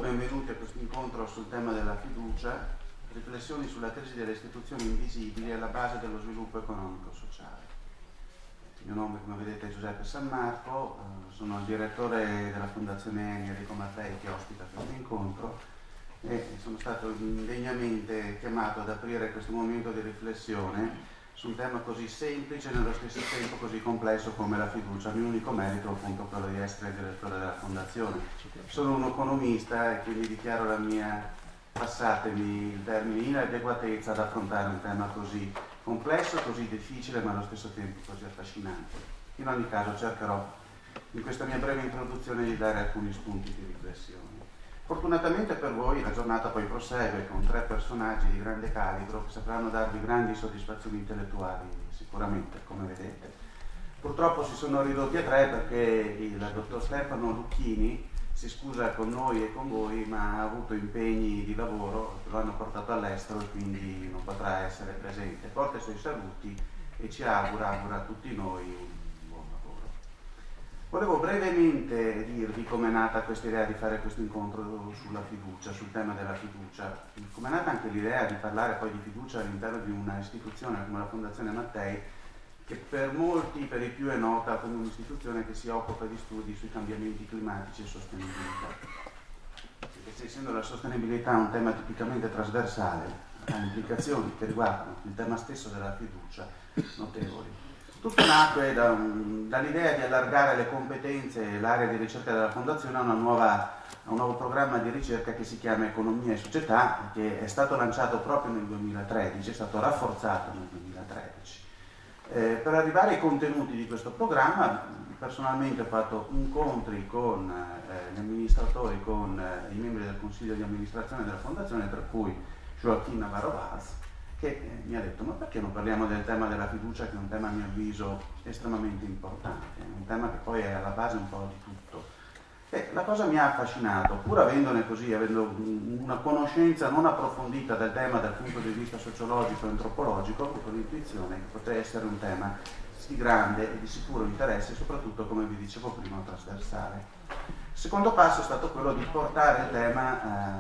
benvenuti a questo incontro sul tema della fiducia, riflessioni sulla crisi delle istituzioni invisibili alla base dello sviluppo economico-sociale. Il mio nome, come vedete, è Giuseppe San Marco, sono il direttore della Fondazione Eni Enrico Mattei che ospita questo incontro e sono stato indegnamente chiamato ad aprire questo momento di riflessione su un tema così semplice e nello stesso tempo così complesso come la fiducia. Il mio unico merito è appunto quello di essere direttore della fondazione. Sono un economista e quindi dichiaro la mia, passatemi il termine, inadeguatezza ad affrontare un tema così complesso, così difficile ma allo stesso tempo così affascinante. In ogni caso cercherò in questa mia breve introduzione di dare alcuni spunti di riflessione. Fortunatamente per voi la giornata poi prosegue con 3 personaggi di grande calibro che sapranno darvi grandi soddisfazioni intellettuali, sicuramente, come vedete. Purtroppo si sono ridotti a 3 perché il dottor Stefano Lucchini si scusa con noi e con voi, ma ha avuto impegni di lavoro che lo hanno portato all'estero e quindi non potrà essere presente. Porta i suoi saluti e ci augura a tutti noi Volevo brevemente dirvi come è nata questa idea di fare questo incontro sulla fiducia, sul tema della fiducia, come è nata anche l'idea di parlare poi di fiducia all'interno di una istituzione come la Fondazione Mattei, che per molti, per i più è nota come un'istituzione che si occupa di studi sui cambiamenti climatici e sostenibilità. Perché essendo la sostenibilità un tema tipicamente trasversale, ha implicazioni che riguardano il tema stesso della fiducia notevoli. Tutto nacque dall'idea di allargare le competenze e l'area di ricerca della Fondazione a un nuovo programma di ricerca che si chiama Economia e Società, che è stato lanciato proprio nel 2013, è stato rafforzato nel 2013. Per arrivare ai contenuti di questo programma, personalmente ho fatto incontri con gli amministratori, con i membri del Consiglio di amministrazione della Fondazione, tra cui Joaquín Navarro Valls, che mi ha detto: ma perché non parliamo del tema della fiducia, che è un tema a mio avviso estremamente importante, un tema che poi è alla base un po' di tutto. E la cosa mi ha affascinato, pur avendo una conoscenza non approfondita del tema dal punto di vista sociologico e antropologico, con l'intuizione che potesse essere un tema di grande e di sicuro interesse, soprattutto, come vi dicevo prima, trasversale. Il secondo passo è stato quello di portare il tema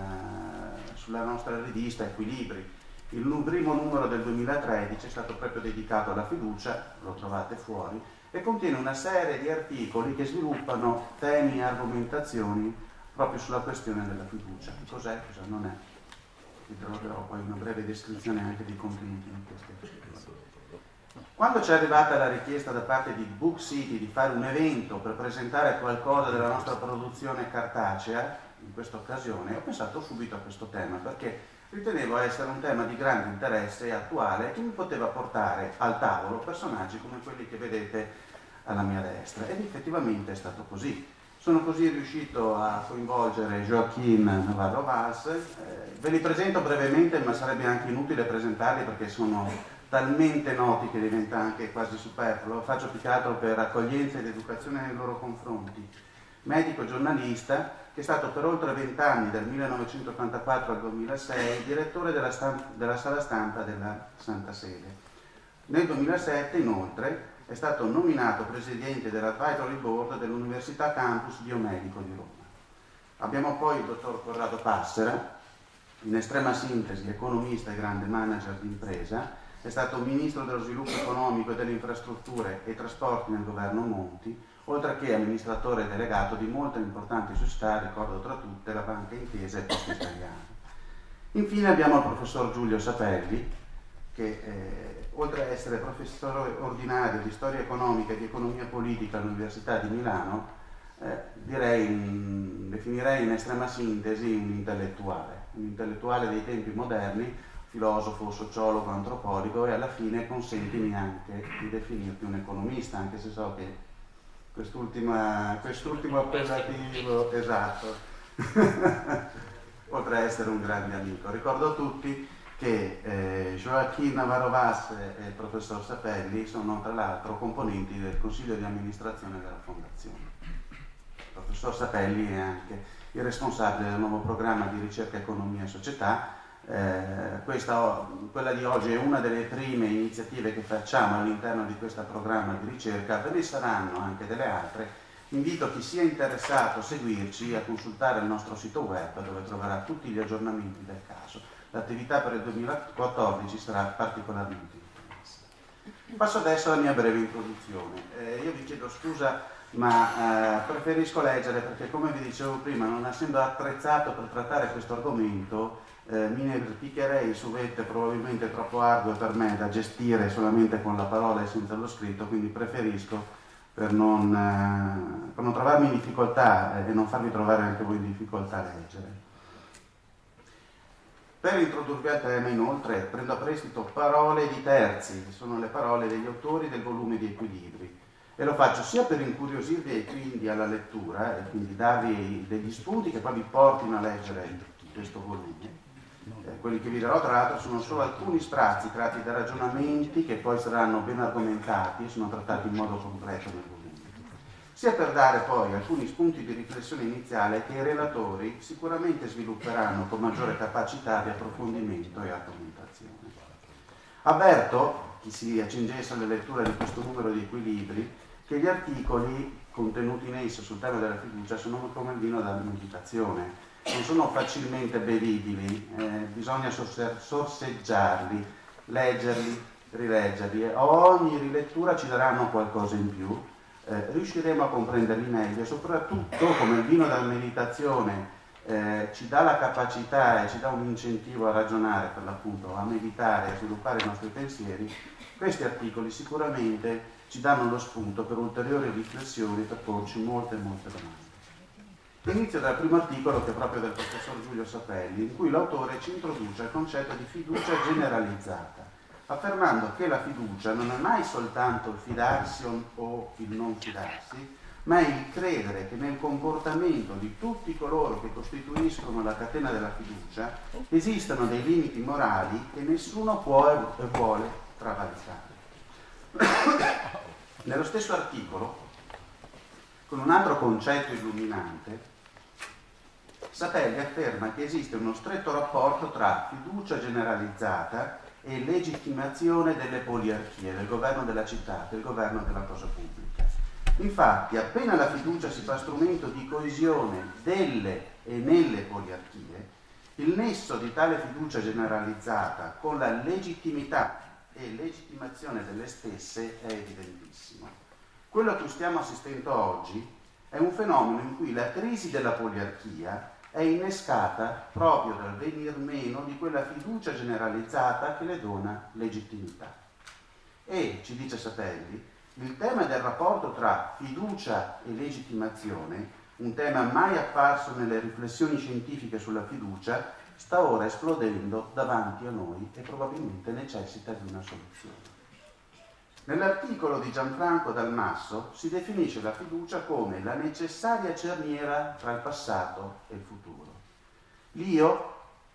sulla nostra rivista Equilibri. Il primo numero del 2013 è stato proprio dedicato alla fiducia, lo trovate fuori, e contiene una serie di articoli che sviluppano temi e argomentazioni proprio sulla questione della fiducia. Cos'è, cosa non è. Vi troverò poi una breve descrizione anche dei contenuti di questi articoli. Quando ci è arrivata la richiesta da parte di Book City di fare un evento per presentare qualcosa della nostra produzione cartacea, in questa occasione, ho pensato subito a questo tema, perché ritenevo essere un tema di grande interesse e attuale che mi poteva portare al tavolo personaggi come quelli che vedete alla mia destra, ed effettivamente è stato così. Sono così riuscito a coinvolgere Joaquín Navarro Valls. Ve li presento brevemente, ma sarebbe anche inutile presentarli perché sono talmente noti che diventa anche quasi superfluo. Lo faccio più che altro per accoglienza ed educazione nei loro confronti. Medico giornalista, che è stato per oltre 20 anni, dal 1984 al 2006, direttore della sala stampa della Santa Sede. Nel 2007, inoltre, è stato nominato presidente dell'Advisory Board dell'Università Campus Biomedico di Roma. Abbiamo poi il dottor Corrado Passera, in estrema sintesi economista e grande manager di impresa, è stato ministro dello sviluppo economico e delle infrastrutture e trasporti nel governo Monti, oltre che amministratore delegato di molte importanti società, ricordo tra tutte la Banca Intesa e Poste Italiane. Infine abbiamo il professor Giulio Sapelli, che oltre a essere professore ordinario di storia economica e di economia politica all'Università di Milano, definirei in estrema sintesi un intellettuale dei tempi moderni, filosofo, sociologo, antropologo, e alla fine consentimi anche di definirti un economista, anche se so che quest'ultimo appellativo, esatto, oltre a essere un grande amico. Ricordo a tutti che Joaquín Navarro Valls e il professor Sapelli sono tra l'altro componenti del Consiglio di amministrazione della Fondazione. Il professor Sapelli è anche il responsabile del nuovo programma di ricerca Economia e Società. Quella di oggi è una delle prime iniziative che facciamo all'interno di questo programma di ricerca, ve ne saranno anche delle altre Invito chi sia interessato a seguirci a consultare il nostro sito web dove troverà tutti gli aggiornamenti del caso. L'attività per il 2014 sarà particolarmente intensa. Passo adesso alla mia breve introduzione. Io vi chiedo scusa, ma preferisco leggere perché, come vi dicevo prima, non essendo attrezzato per trattare questo argomento, mi ne picchierei su vette probabilmente troppo ardue per me da gestire solamente con la parola e senza lo scritto, quindi preferisco, per non trovarmi in difficoltà e non farvi trovare anche voi in difficoltà a leggere. Per introdurvi al tema, inoltre, prendo a prestito parole di terzi, che sono le parole degli autori del volume di Equilibri, e lo faccio sia per incuriosirvi quindi alla lettura e quindi darvi degli spunti che poi vi portino a leggere questo volume. Quelli che vi darò, tra l'altro, sono solo alcuni sprazzi tratti da ragionamenti che poi saranno ben argomentati e sono trattati in modo completo nel volume, sia per dare poi alcuni spunti di riflessione iniziale che i relatori sicuramente svilupperanno con maggiore capacità di approfondimento e argomentazione. Avverto, chi si accingesse alla lettura di questo numero di Equilibri, che gli articoli contenuti in esso sul tema della fiducia sono come il vino da meditazione, non sono facilmente bevibili, bisogna sorseggiarli, leggerli, rileggerli, e ogni rilettura ci daranno qualcosa in più, riusciremo a comprenderli meglio e soprattutto, come il vino da meditazione ci dà la capacità e ci dà un incentivo a ragionare, per l'appunto a meditare, a sviluppare i nostri pensieri, questi articoli sicuramente ci danno lo spunto per ulteriori riflessioni, per porci molte domande. Inizio dal primo articolo, che è proprio del professor Giulio Sapelli, in cui l'autore ci introduce il concetto di fiducia generalizzata, affermando che la fiducia non è mai soltanto il fidarsi o il non fidarsi, ma è il credere che nel comportamento di tutti coloro che costituiscono la catena della fiducia esistano dei limiti morali che nessuno può e vuole travalicare. Nello stesso articolo, con un altro concetto illuminante, Sapelli afferma che esiste uno stretto rapporto tra fiducia generalizzata e legittimazione delle poliarchie, del governo della città, del governo della cosa pubblica. Infatti, appena la fiducia si fa strumento di coesione delle e nelle poliarchie, il nesso di tale fiducia generalizzata con la legittimità e legittimazione delle stesse è evidentissimo. Quello a cui stiamo assistendo oggi è un fenomeno in cui la crisi della poliarchia è innescata proprio dal venir meno di quella fiducia generalizzata che le dona legittimità. E, ci dice Sapelli, il tema del rapporto tra fiducia e legittimazione, un tema mai apparso nelle riflessioni scientifiche sulla fiducia, sta ora esplodendo davanti a noi e probabilmente necessita di una soluzione. Nell'articolo di Gianfranco Dal Masso si definisce la fiducia come la necessaria cerniera tra il passato e il futuro. L'io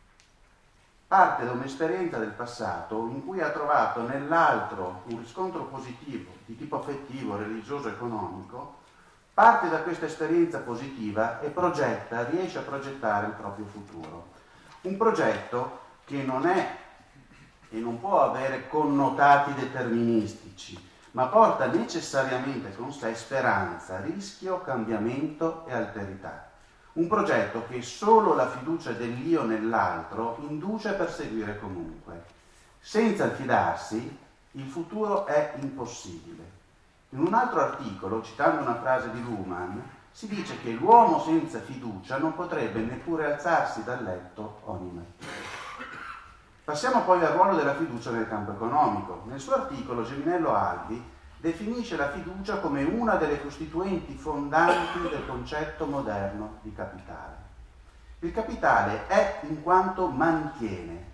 parte da un'esperienza del passato in cui ha trovato nell'altro un riscontro positivo di tipo affettivo, religioso, economico, parte da questa esperienza positiva e riesce a progettare il proprio futuro. Un progetto che non è e non può avere connotati deterministici, ma porta necessariamente con sé speranza, rischio, cambiamento e alterità. Un progetto che solo la fiducia dell'io nell'altro induce a perseguire comunque. Senza il fidarsi, il futuro è impossibile. In un altro articolo, citando una frase di Luhmann, si dice che l'uomo senza fiducia non potrebbe neppure alzarsi dal letto ogni mattina. Passiamo poi al ruolo della fiducia nel campo economico. Nel suo articolo Geminello Albi definisce la fiducia come una delle costituenti fondanti del concetto moderno di capitale. Il capitale è in quanto mantiene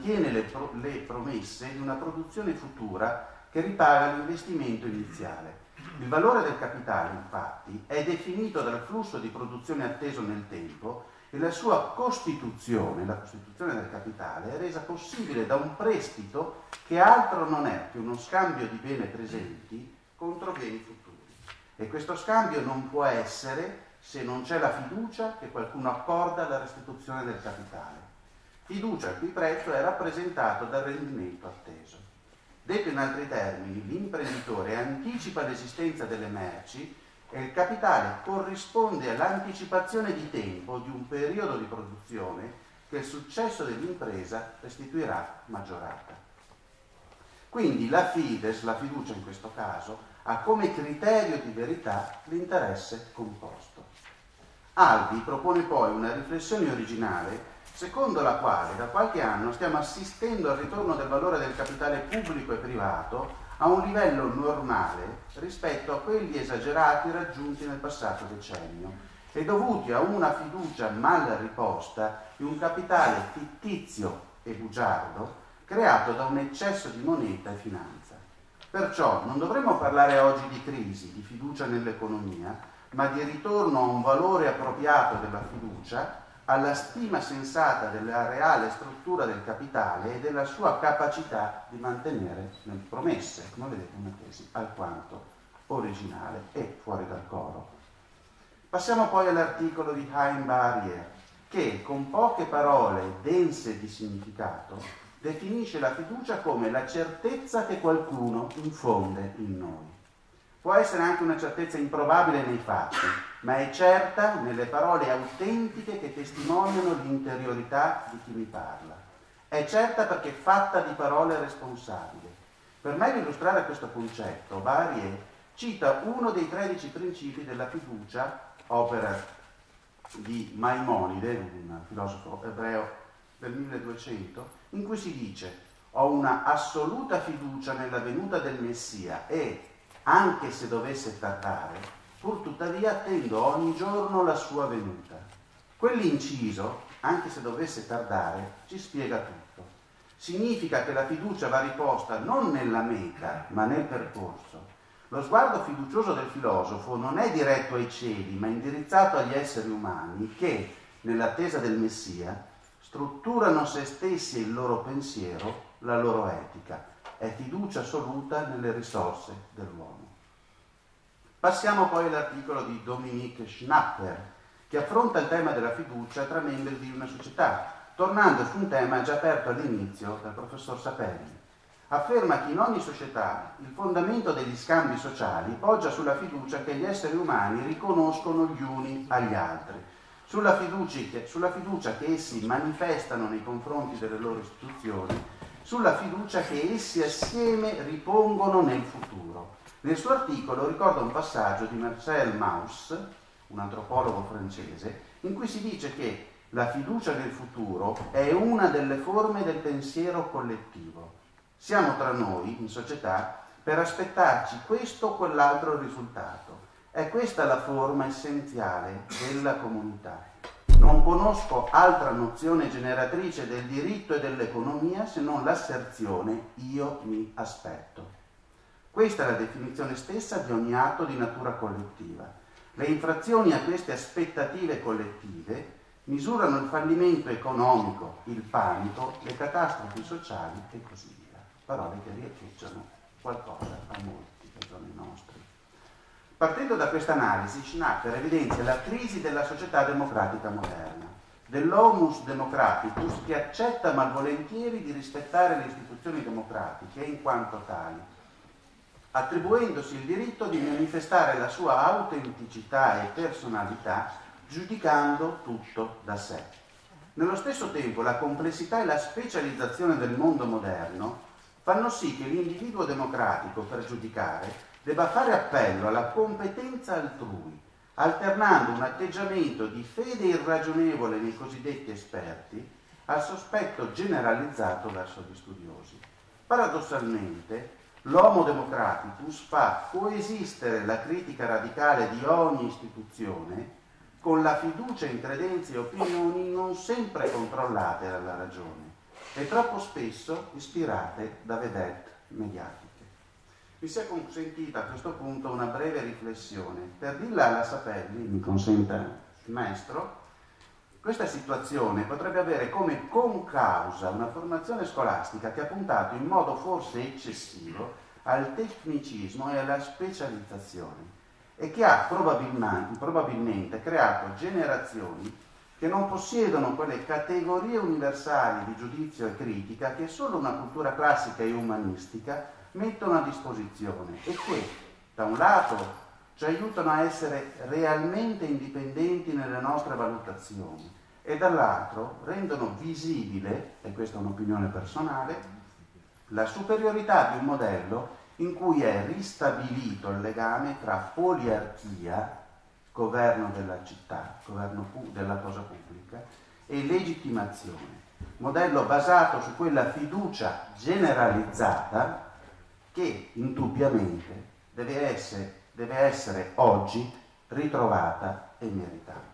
le promesse di una produzione futura che ripaga l'investimento iniziale. Il valore del capitale, infatti, è definito dal flusso di produzione atteso nel tempo e la sua costituzione, la costituzione del capitale, è resa possibile da un prestito che altro non è che uno scambio di beni presenti contro beni futuri. E questo scambio non può essere se non c'è la fiducia che qualcuno accorda alla restituzione del capitale. Fiducia il cui prezzo è rappresentato dal rendimento atteso. Detto in altri termini, l'imprenditore anticipa l'esistenza delle merci e il capitale corrisponde all'anticipazione di tempo di un periodo di produzione che il successo dell'impresa restituirà maggiorata. Quindi la fides, la fiducia in questo caso, ha come criterio di verità l'interesse composto. Albi propone poi una riflessione originale secondo la quale da qualche anno stiamo assistendo al ritorno del valore del capitale pubblico e privato a un livello normale rispetto a quelli esagerati raggiunti nel passato decennio e dovuti a una fiducia mal riposta di un capitale fittizio e bugiardo creato da un eccesso di moneta e finanza. Perciò non dovremmo parlare oggi di crisi, di fiducia nell'economia, ma di ritorno a un valore appropriato della fiducia, alla stima sensata della reale struttura del capitale e della sua capacità di mantenere le promesse. Come vedete, una tesi alquanto originale e fuori dal coro. Passiamo poi all'articolo di Hein Barrier, che con poche parole dense di significato definisce la fiducia come la certezza che qualcuno infonde in noi. Può essere anche una certezza improbabile nei fatti, ma è certa nelle parole autentiche che testimoniano l'interiorità di chi mi parla. È certa perché è fatta di parole responsabili. Per meglio illustrare questo concetto, Barrier cita uno dei 13 principi della fiducia, opera di Maimonide, un filosofo ebreo del 1200, in cui si dice: ho una assoluta fiducia nella venuta del Messia e, anche se dovesse tardare, pur tuttavia attendo ogni giorno la sua venuta. Quell'inciso, anche se dovesse tardare, ci spiega tutto. Significa che la fiducia va riposta non nella meta, ma nel percorso. Lo sguardo fiducioso del filosofo non è diretto ai cieli, ma indirizzato agli esseri umani che, nell'attesa del Messia, strutturano se stessi e il loro pensiero, la loro etica. È fiducia assoluta nelle risorse dell'uomo. Passiamo poi all'articolo di Dominique Schnapper, che affronta il tema della fiducia tra membri di una società, tornando su un tema già aperto all'inizio dal professor Sapelli. Afferma che in ogni società il fondamento degli scambi sociali poggia sulla fiducia che gli esseri umani riconoscono gli uni agli altri, sulla fiducia che essi manifestano nei confronti delle loro istituzioni, sulla fiducia che essi assieme ripongono nel futuro. Nel suo articolo ricorda un passaggio di Marcel Mauss, un antropologo francese, in cui si dice che la fiducia nel futuro è una delle forme del pensiero collettivo. Siamo tra noi, in società, per aspettarci questo o quell'altro risultato. È questa la forma essenziale della comunità. Non conosco altra nozione generatrice del diritto e dell'economia se non l'asserzione io mi aspetto. Questa è la definizione stessa di ogni atto di natura collettiva. Le infrazioni a queste aspettative collettive misurano il fallimento economico, il panico, le catastrofi sociali e così via. Parole che riecheggiano qualcosa a molti dei giorni nostri. Partendo da questa analisi, Schnapper evidenzia la crisi della società democratica moderna, dell'homus democraticus che accetta malvolentieri di rispettare le istituzioni democratiche in quanto tali, attribuendosi il diritto di manifestare la sua autenticità e personalità giudicando tutto da sé. Nello stesso tempo la complessità e la specializzazione del mondo moderno fanno sì che l'individuo democratico, per giudicare, debba fare appello alla competenza altrui, alternando un atteggiamento di fede irragionevole nei cosiddetti esperti al sospetto generalizzato verso gli studiosi. Paradossalmente, l'homo democraticus fa coesistere la critica radicale di ogni istituzione con la fiducia in credenze e opinioni non sempre controllate dalla ragione e troppo spesso ispirate da vedette mediatiche. Mi sia consentita a questo punto una breve riflessione. Per dirla alla Sapelli, mi consenta il maestro, questa situazione potrebbe avere come concausa una formazione scolastica che ha puntato in modo forse eccessivo al tecnicismo e alla specializzazione e che ha probabilmente creato generazioni che non possiedono quelle categorie universali di giudizio e critica che solo una cultura classica e umanistica mettono a disposizione e che, da un lato, ci aiutano a essere realmente indipendenti nelle nostre valutazioni e dall'altro rendono visibile, e questa è un'opinione personale, la superiorità di un modello in cui è ristabilito il legame tra poliarchia, governo della città, governo della cosa pubblica, e legittimazione. Modello basato su quella fiducia generalizzata che indubbiamente deve essere oggi ritrovata e meritata.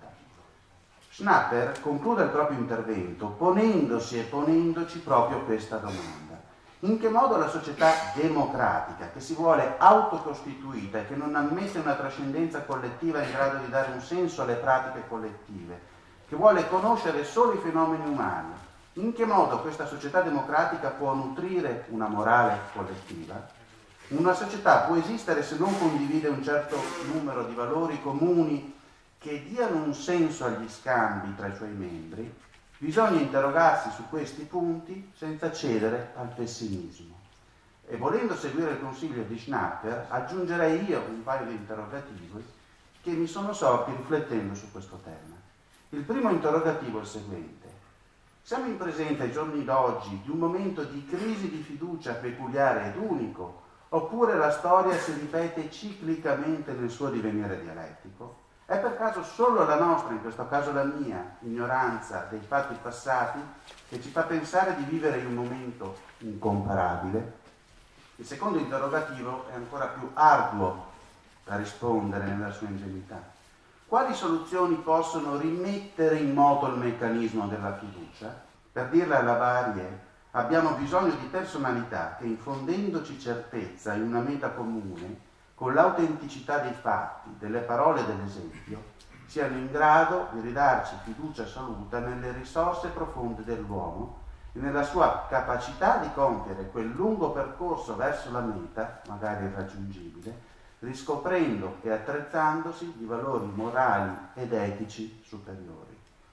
Schnapper conclude il proprio intervento ponendosi e ponendoci proprio questa domanda. In che modo la società democratica, che si vuole autocostituita e che non ammette una trascendenza collettiva in grado di dare un senso alle pratiche collettive, che vuole conoscere solo i fenomeni umani, in che modo questa società democratica può nutrire una morale collettiva? Una società può esistere se non condivide un certo numero di valori comuni che diano un senso agli scambi tra i suoi membri. Bisogna interrogarsi su questi punti senza cedere al pessimismo. E volendo seguire il consiglio di Schnapper, aggiungerei io un paio di interrogativi che mi sono sorti riflettendo su questo tema. Il primo interrogativo è il seguente. Siamo in presenza ai giorni d'oggi di un momento di crisi di fiducia peculiare ed unico, oppure la storia si ripete ciclicamente nel suo divenire dialettico? È per caso solo la nostra, in questo caso la mia, ignoranza dei fatti passati che ci fa pensare di vivere in un momento incomparabile? Il secondo interrogativo è ancora più arduo da rispondere nella sua ingenuità. Quali soluzioni possono rimettere in moto il meccanismo della fiducia? Per dirla alla varie, abbiamo bisogno di personalità che, infondendoci certezza in una meta comune, con l'autenticità dei fatti, delle parole e dell'esempio, siano in grado di ridarci fiducia assoluta nelle risorse profonde dell'uomo e nella sua capacità di compiere quel lungo percorso verso la meta, magari irraggiungibile, riscoprendo e attrezzandosi di valori morali ed etici superiori.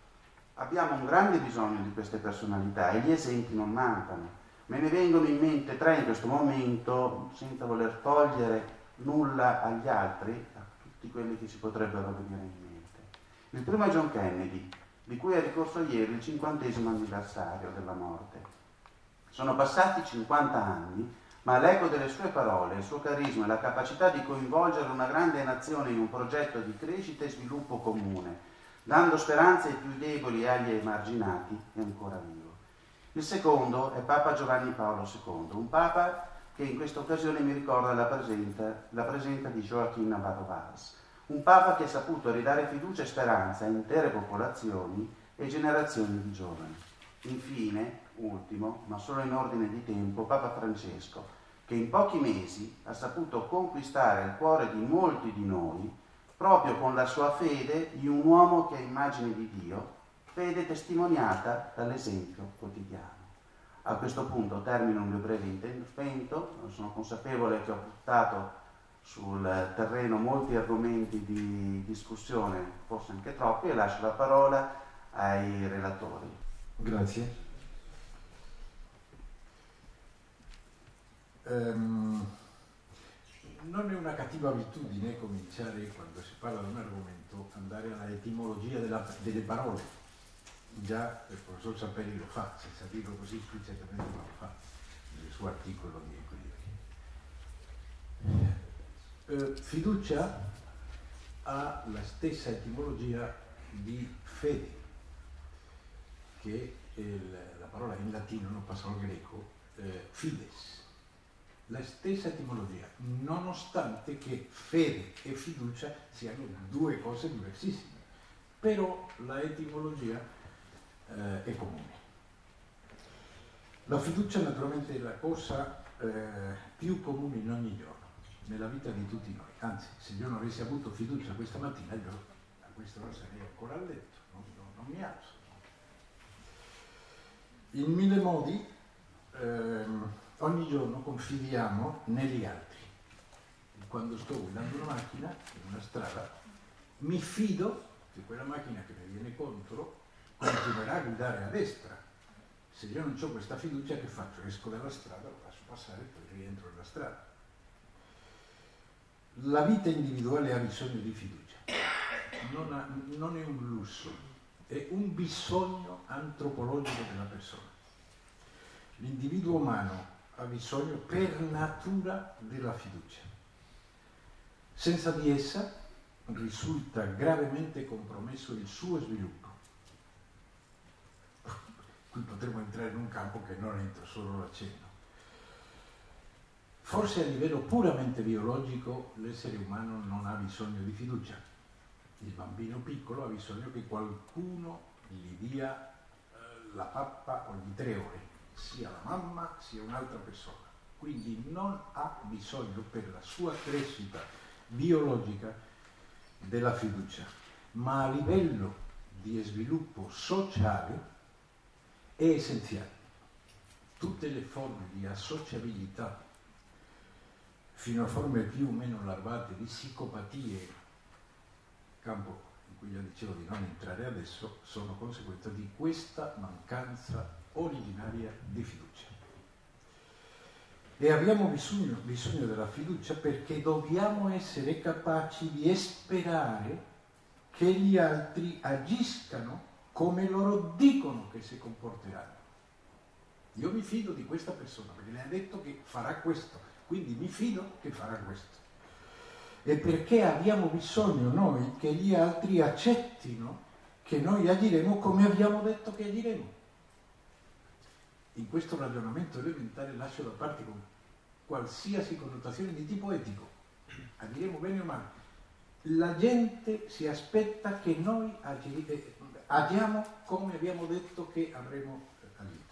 Abbiamo un grande bisogno di queste personalità e gli esempi non mancano. Me ne vengono in mente tre in questo momento, senza voler togliere nulla agli altri, a tutti quelli che si potrebbero venire in mente. Il primo è John Kennedy, di cui è ricorso ieri il 50° anniversario della morte. Sono passati 50 anni, ma l'eco delle sue parole, il suo carisma e la capacità di coinvolgere una grande nazione in un progetto di crescita e sviluppo comune, dando speranza ai più deboli e agli emarginati, è ancora vivo. Il secondo è Papa Giovanni Paolo II, un Papa che in questa occasione mi ricorda la presenza di Joaquín Navarro Valls, un Papa che ha saputo ridare fiducia e speranza a intere popolazioni e generazioni di giovani. Infine, ultimo, ma solo in ordine di tempo, Papa Francesco, che in pochi mesi ha saputo conquistare il cuore di molti di noi proprio con la sua fede di un uomo che è immagine di Dio, fede testimoniata dall'esempio quotidiano. A questo punto termino il mio breve intervento, sono consapevole che ho buttato sul terreno molti argomenti di discussione, forse anche troppi, e lascio la parola ai relatori. Grazie. Non è una cattiva abitudine cominciare, quando si parla di un argomento, andare alla etimologia delle parole. Già il professor Sapelli lo fa, senza dirlo così esplicitamente, ma lo fa nel suo articolo di equilibrio. Fiducia ha la stessa etimologia di fede, che è la parola in latino, non passa al greco, fides. La stessa etimologia, nonostante che fede e fiducia siano due cose diversissime, però la etimologia è comune. La fiducia naturalmente è la cosa più comune in ogni giorno, nella vita di tutti noi. Anzi, se io non avessi avuto fiducia questa mattina, io a quest'ora sarei ancora a letto, non mi alzo. In mille modi ogni giorno confidiamo negli altri. Quando sto guidando una macchina in una strada, mi fido che quella macchina che mi viene contro continuerà a guidare a destra. Se io non ho questa fiducia, che faccio? Esco dalla strada, lo lascio passare e poi rientro nella strada. La vita individuale ha bisogno di fiducia, non è un lusso, è un bisogno antropologico della persona. L'individuo umano ha bisogno per natura della fiducia. Senza di essa risulta gravemente compromesso il suo sviluppo. Qui potremmo entrare in un campo che non entro, solo l'accenno. Forse a livello puramente biologico l'essere umano non ha bisogno di fiducia. Il bambino piccolo ha bisogno che qualcuno gli dia la pappa ogni 3 ore, sia la mamma sia un'altra persona. Quindi non ha bisogno per la sua crescita biologica della fiducia, ma a livello di sviluppo sociale è essenziale. Tutte le forme di associabilità, fino a forme più o meno larvate di psicopatie, campo in cui già dicevo di non entrare adesso, sono conseguenza di questa mancanza originaria di fiducia. E abbiamo bisogno della fiducia perché dobbiamo essere capaci di sperare che gli altri agiscano come loro dicono che si comporteranno. Io mi fido di questa persona perché le ha detto che farà questo, quindi mi fido che farà questo. E perché abbiamo bisogno noi che gli altri accettino che noi agiremo come abbiamo detto che agiremo. In questo ragionamento elementare lascio da parte con qualsiasi connotazione di tipo etico. Agiremo bene o male. La gente si aspetta che noi agiamo come abbiamo detto che avremo agito.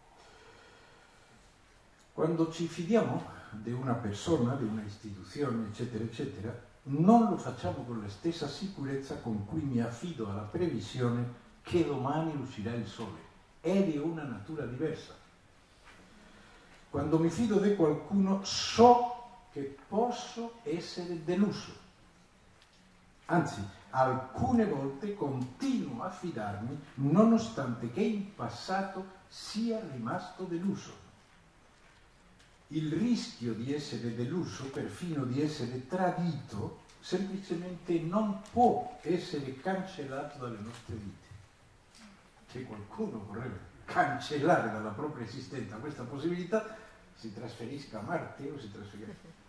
Quando ci fidiamo di una persona, di una istituzione, eccetera, eccetera, non lo facciamo con la stessa sicurezza con cui mi affido alla previsione che domani uscirà il sole. È di una natura diversa. Quando mi fido di qualcuno so che posso essere deluso. Anzi, alcune volte continuo a fidarmi nonostante che in passato sia rimasto deluso. Il rischio di essere deluso, perfino di essere tradito, semplicemente non può essere cancellato dalle nostre vite. Se qualcuno vorrebbe cancellare dalla propria esistenza questa possibilità, si trasferisca a Marte o si trasferisca...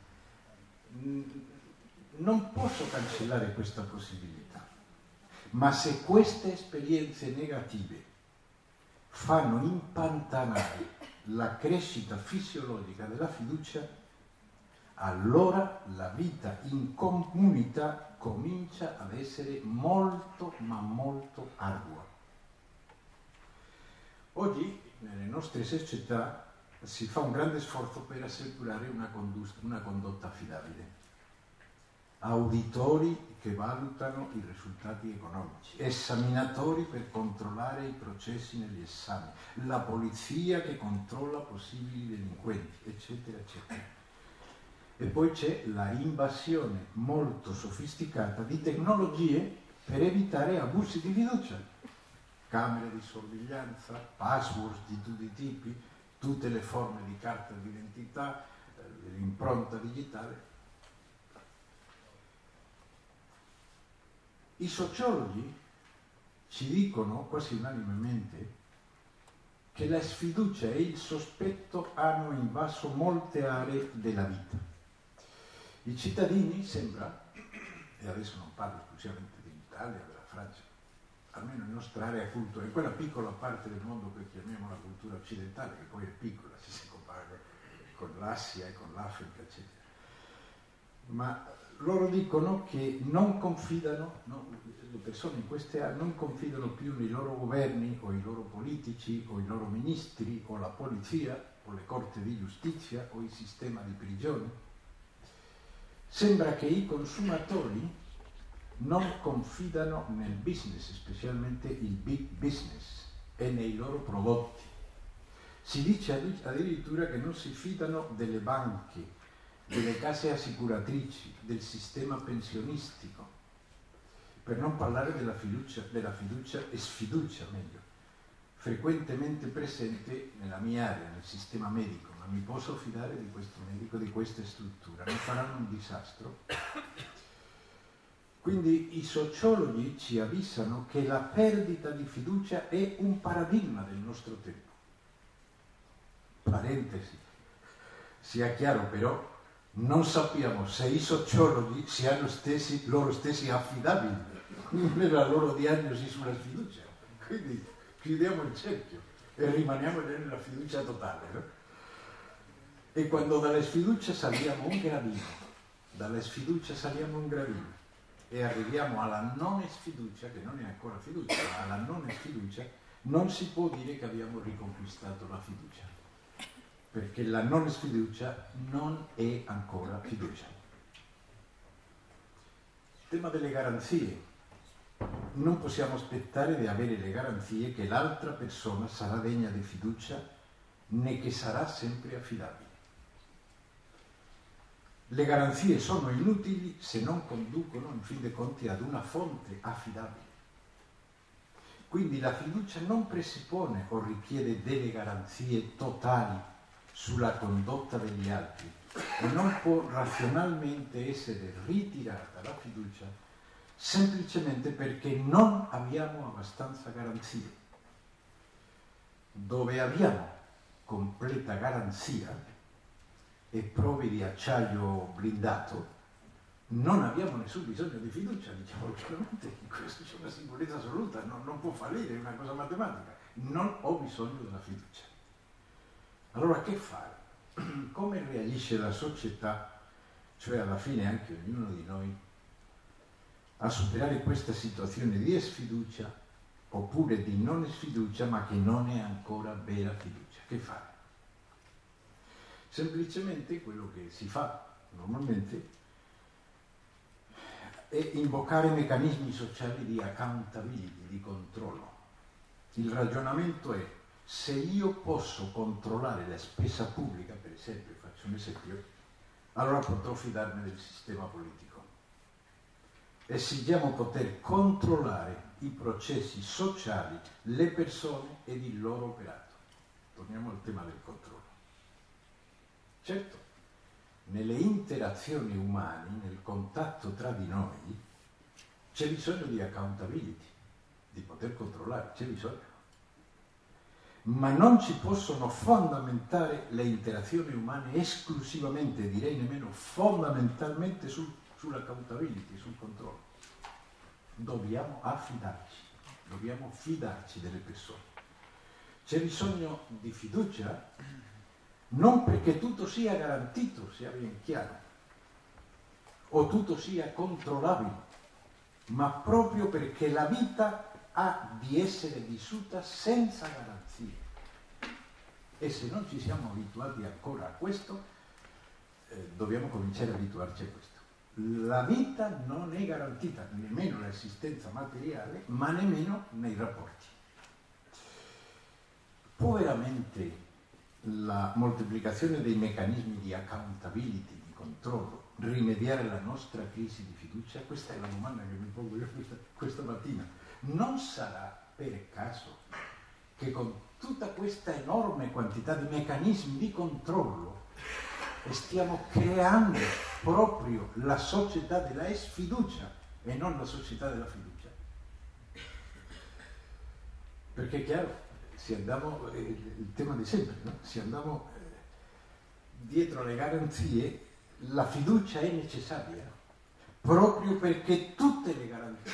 Non posso cancellare questa possibilità, ma se queste esperienze negative fanno impantanare la crescita fisiologica della fiducia, allora la vita in comunità comincia ad essere molto, ma molto ardua. Oggi nelle nostre società si fa un grande sforzo per assicurare una condotta affidabile. Auditori che valutano i risultati economici, esaminatori per controllare i processi negli esami, la polizia che controlla possibili delinquenti, eccetera, eccetera. E poi c'è la invasione molto sofisticata di tecnologie per evitare abusi di fiducia. Camere di sorveglianza, password di tutti i tipi, tutte le forme di carta d'identità, l'impronta digitale. I sociologi ci dicono quasi unanimemente che la sfiducia e il sospetto hanno invaso molte aree della vita. I cittadini sembra, e adesso non parlo esclusivamente dell'Italia, della Francia, almeno in nostra area culturale, in quella piccola parte del mondo che chiamiamo la cultura occidentale, che poi è piccola se si compara con l'Asia e con l'Africa, eccetera. Ma loro dicono che non confidano, no, le persone in queste aree non confidano più nei loro governi o i loro politici o i loro ministri o la polizia o le corti di giustizia o il sistema di prigioni. Sembra che i consumatori non confidano nel business, specialmente il big business, e nei loro prodotti. Si dice addirittura che non si fidano delle banche, delle case assicuratrici, del sistema pensionistico, per non parlare della fiducia e sfiducia, meglio, frequentemente presente nella mia area, nel sistema medico, non mi posso fidare di questo medico, di queste strutture, mi faranno un disastro. Quindi i sociologi ci avvisano che la perdita di fiducia è un paradigma del nostro tempo. Parentesi, sia chiaro però, non sappiamo se i sociologi siano loro stessi affidabili nella loro diagnosi sulla sfiducia. Quindi chiudiamo il cerchio e rimaniamo nella fiducia totale, no? E quando dalle sfiducia saliamo un gradino, e arriviamo alla non sfiducia, che non è ancora fiducia, ma alla non sfiducia, non si può dire che abbiamo riconquistato la fiducia, perché la non sfiducia non è ancora fiducia. Il tema delle garanzie. Non possiamo aspettare di avere le garanzie che l'altra persona sarà degna di fiducia, né che sarà sempre affidabile. Le garanzie sono inutili se non conducono, in fin dei conti, ad una fonte affidabile. Quindi la fiducia non presuppone o richiede delle garanzie totali sulla condotta degli altri e non può razionalmente essere ritirata la fiducia semplicemente perché non abbiamo abbastanza garanzie. Dove abbiamo completa garanzia e prove di acciaio blindato, non abbiamo nessun bisogno di fiducia, diciamo chiaramente, in questo c'è una sicurezza assoluta, non può fallire, è una cosa matematica, non ho bisogno della fiducia. Allora che fare? Come reagisce la società, cioè alla fine anche ognuno di noi, a superare questa situazione di sfiducia oppure di non sfiducia ma che non è ancora vera fiducia? Che fare? Semplicemente quello che si fa normalmente è invocare meccanismi sociali di accountability, di controllo. Il ragionamento è: se io posso controllare la spesa pubblica, per esempio, faccio un esempio, allora potrò fidarmi del sistema politico. Esigiamo poter controllare i processi sociali, le persone ed il loro operato. Torniamo al tema del controllo. Certo, nelle interazioni umane, nel contatto tra di noi, c'è bisogno di accountability, di poter controllare, c'è bisogno. Ma non ci possono fondamentare le interazioni umane esclusivamente, direi nemmeno fondamentalmente, sull'accountability, sul controllo. Dobbiamo fidarci delle persone. C'è bisogno di fiducia, non perché tutto sia garantito, sia ben chiaro, o tutto sia controllabile, ma proprio perché la vita ha di essere vissuta senza garanzie. E se non ci siamo abituati ancora a questo, dobbiamo cominciare a abituarci a questo. La vita non è garantita, nemmeno l'esistenza materiale, ma nemmeno nei rapporti. Può veramente la moltiplicazione dei meccanismi di accountability, di controllo, rimediare alla nostra crisi di fiducia? Questa è la domanda che mi pongo io questa mattina. Non sarà per caso che con tutta questa enorme quantità di meccanismi di controllo stiamo creando proprio la società della sfiducia e non la società della fiducia? Perché è chiaro, se andiamo, il tema di sempre, no? Se andiamo dietro le garanzie, la fiducia è necessaria proprio perché tutte le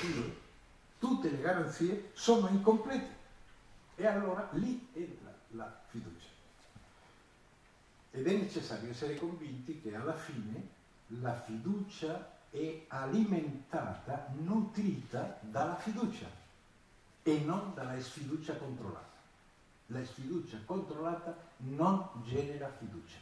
garanzie sono incomplete, e allora lì entra la fiducia. Ed è necessario essere convinti che alla fine la fiducia è alimentata, nutrita dalla fiducia e non dalla sfiducia controllata. La sfiducia controllata non genera fiducia.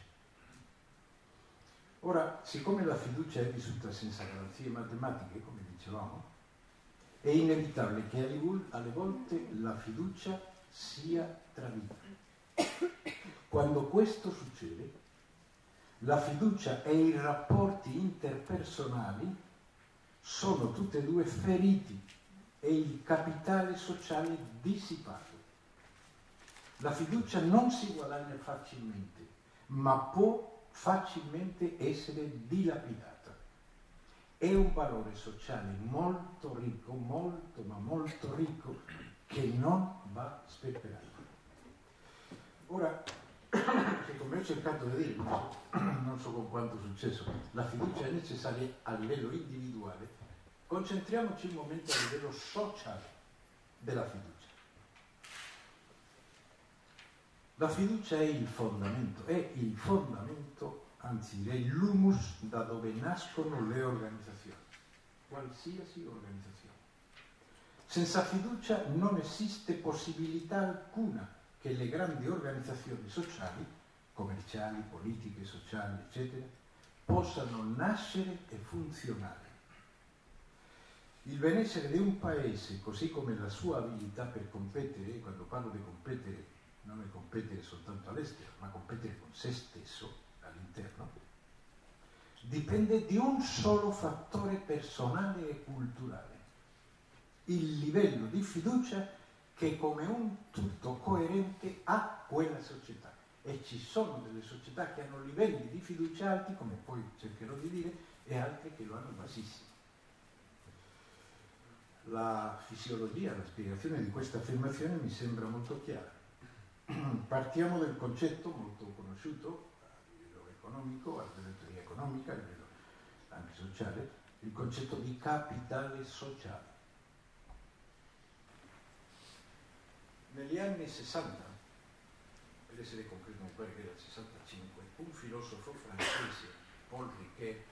Ora, siccome la fiducia è vissuta senza garanzie matematiche, come dicevamo, è inevitabile che alle volte la fiducia sia tradita. Quando questo succede, la fiducia e i rapporti interpersonali sono tutti e due feriti e il capitale sociale dissipato. La fiducia non si guadagna facilmente, ma può facilmente essere dilapidata. È un valore sociale molto ricco, molto ma molto ricco, che non va sperperato. Ora, come ho cercato di dire, non so con quanto successo, la fiducia è necessaria a livello individuale. Concentriamoci un momento a livello sociale della fiducia. La fiducia è il fondamento, anzi direi l'humus da dove nascono le organizzazioni, qualsiasi organizzazione. Senza fiducia non esiste possibilità alcuna che le grandi organizzazioni sociali, commerciali, politiche, sociali, eccetera, possano nascere e funzionare. Il benessere di un paese, così come la sua abilità per competere, quando parlo di competere, non è competere soltanto all'estero, ma competere con se stesso all'interno, dipende di un solo fattore personale e culturale: il livello di fiducia che come un tutto coerente ha quella società. E ci sono delle società che hanno livelli di fiducia alti, come poi cercherò di dire, e altre che lo hanno bassissimo. La fisiologia, la spiegazione di questa affermazione mi sembra molto chiara. Partiamo del concetto molto conosciuto a livello economico, a livello di teoria economica, a livello anche sociale, il concetto di capitale sociale. Negli anni 60, per essere concreto, mi pare che era il 65, un filosofo francese, Paul Riquet,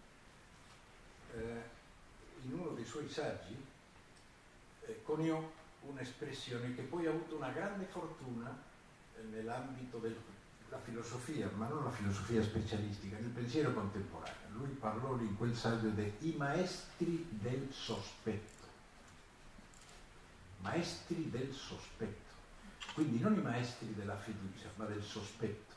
in uno dei suoi saggi coniò un'espressione che poi ha avuto una grande fortuna nell'ambito della filosofia, ma non la filosofia specialistica, del pensiero contemporaneo. Lui parlò in quel saggio dei maestri del sospetto. Maestri del sospetto, quindi non i maestri della fiducia, ma del sospetto.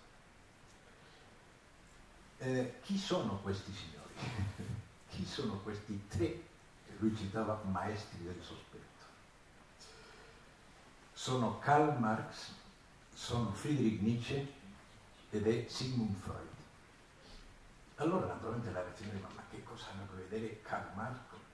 Chi sono questi signori? Chi sono questi tre che lui citava maestri del sospetto? Sono Karl Marx, sono Friedrich Nietzsche ed è Sigmund Freud. Allora naturalmente la reazione è: ma che cosa hanno a vedere Karl Marx?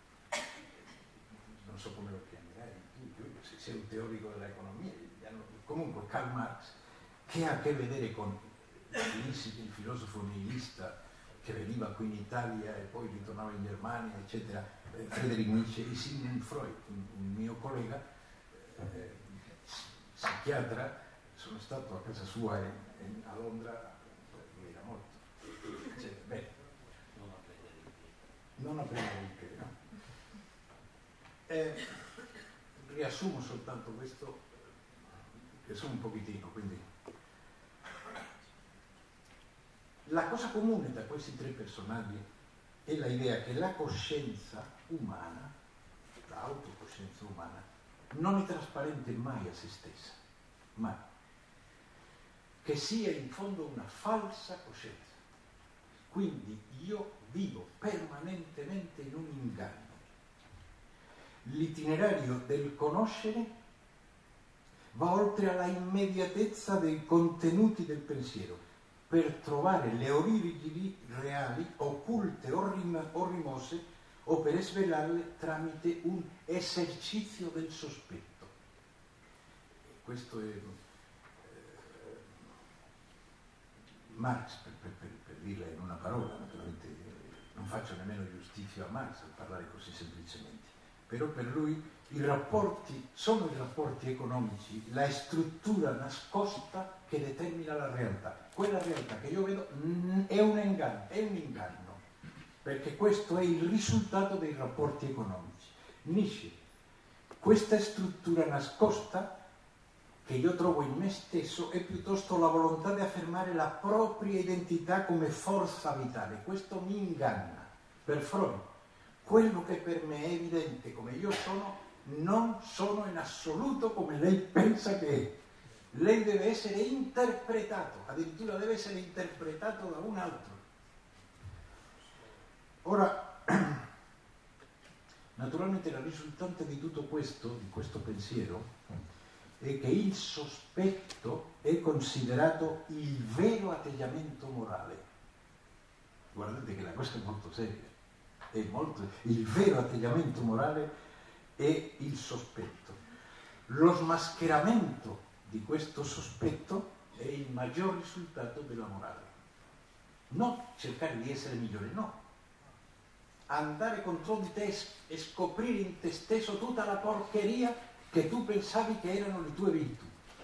Non so come lo chiamerai tu, se sei un teorico dell'economia, comunque Karl Marx, che ha a che vedere con il filosofo nihilista che veniva qui in Italia e poi ritornava in Germania, eccetera, Friedrich Nietzsche, e Sigmund Freud, un mio collega, psichiatra. Sono stato a casa sua a Londra, lui era morto. Cioè, beh, non a prendere il che, no? Riassumo soltanto questo, che sono un pochettino, quindi la cosa comune tra questi tre personaggi è la idea che la coscienza umana, l'autocoscienza umana, non è trasparente mai a se stessa, mai, che sia in fondo una falsa coscienza. Quindi io vivo permanentemente in un inganno. L'itinerario del conoscere va oltre alla immediatezza dei contenuti del pensiero per trovare le origini reali, occulte o rimosse, o per svelarle tramite un esercizio del sospetto. Questo è Marx, per dirla in una parola, naturalmente non faccio nemmeno giustizia a Marx al parlare così semplicemente. Però per lui i rapporti sono i rapporti economici, la struttura nascosta che determina la realtà. Quella realtà che io vedo è un inganno, perché questo è il risultato dei rapporti economici. Nietzsche, questa struttura nascosta che io trovo in me stesso è piuttosto la volontà di affermare la propria identità come forza vitale. Questo mi inganna. Per Freud, quello che per me è evidente come io sono, non sono in assoluto come lei pensa che è. Lei deve essere interpretato, addirittura deve essere interpretato da un altro. Ora, naturalmente la risultante di tutto questo, di questo pensiero, è che il sospetto è considerato il vero atteggiamento morale. Guardate che la cosa è molto seria. Il vero atteggiamento morale è il sospetto. Lo smascheramento di questo sospetto è il maggior risultato della morale. Non cercare di essere migliore, no. Andare contro di te e scoprire in te stesso tutta la porcheria che tu pensavi che erano le tue virtù.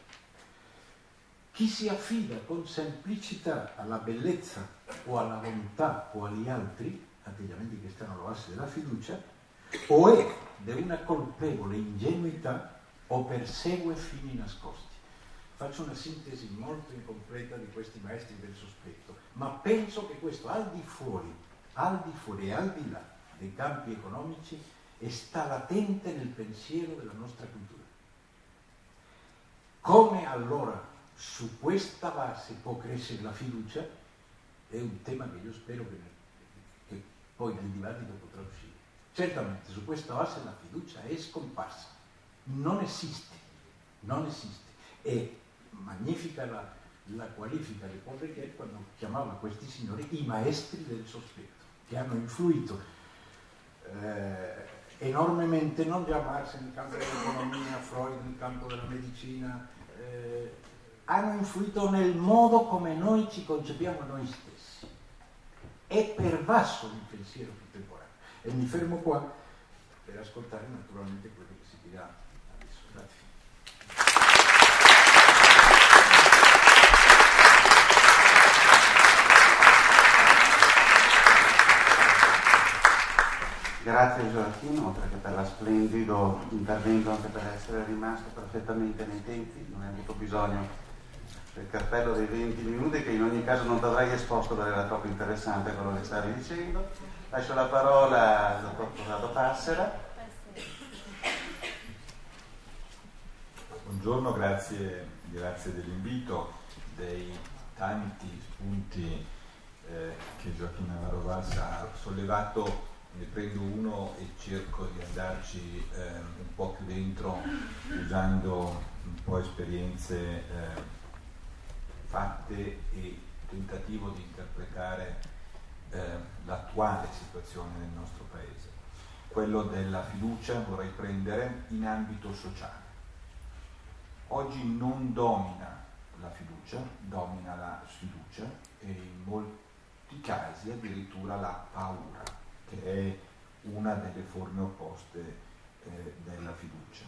Chi si affida con semplicità alla bellezza o alla bontà o agli altri, atteggiamenti che stanno alla base della fiducia, o è di una colpevole ingenuità o persegue fini nascosti. Faccio una sintesi molto incompleta di questi maestri del sospetto, ma penso che questo al di fuori e al di là dei campi economici sta latente nel pensiero della nostra cultura. Come allora su questa base può crescere la fiducia è un tema che io spero che poi nel dibattito potrà uscire. Certamente su questa base la fiducia è scomparsa, non esiste. E magnifica la qualifica di Paul Ricoeur quando chiamava questi signori i maestri del sospetto, che hanno influito enormemente, non già Marx nel campo dell'economia, Freud nel campo della medicina, hanno influito nel modo come noi ci concepiamo noi stessi. È pervaso il pensiero contemporaneo. E mi fermo qua per ascoltare naturalmente quello che si dirà adesso. Grazie. Grazie Gioacchino, oltre che per la splendido intervento, anche per essere rimasto perfettamente nei tempi, non hai avuto bisogno del cappello dei 20 minuti che in ogni caso non t'avrei esposto perché era troppo interessante quello che stavi dicendo. Lascio la parola al dottor Corrado Passera. Buongiorno, grazie dell'invito, dei tanti spunti che Gioacchino Navarro Valls ha sollevato. Ne prendo uno e cerco di andarci un po' più dentro usando un po' esperienze fatte e tentativo di interpretare l'attuale situazione nel nostro paese. Quello della fiducia vorrei prendere in ambito sociale. Oggi non domina la fiducia, domina la sfiducia e in molti casi addirittura la paura, che è una delle forme opposte della fiducia.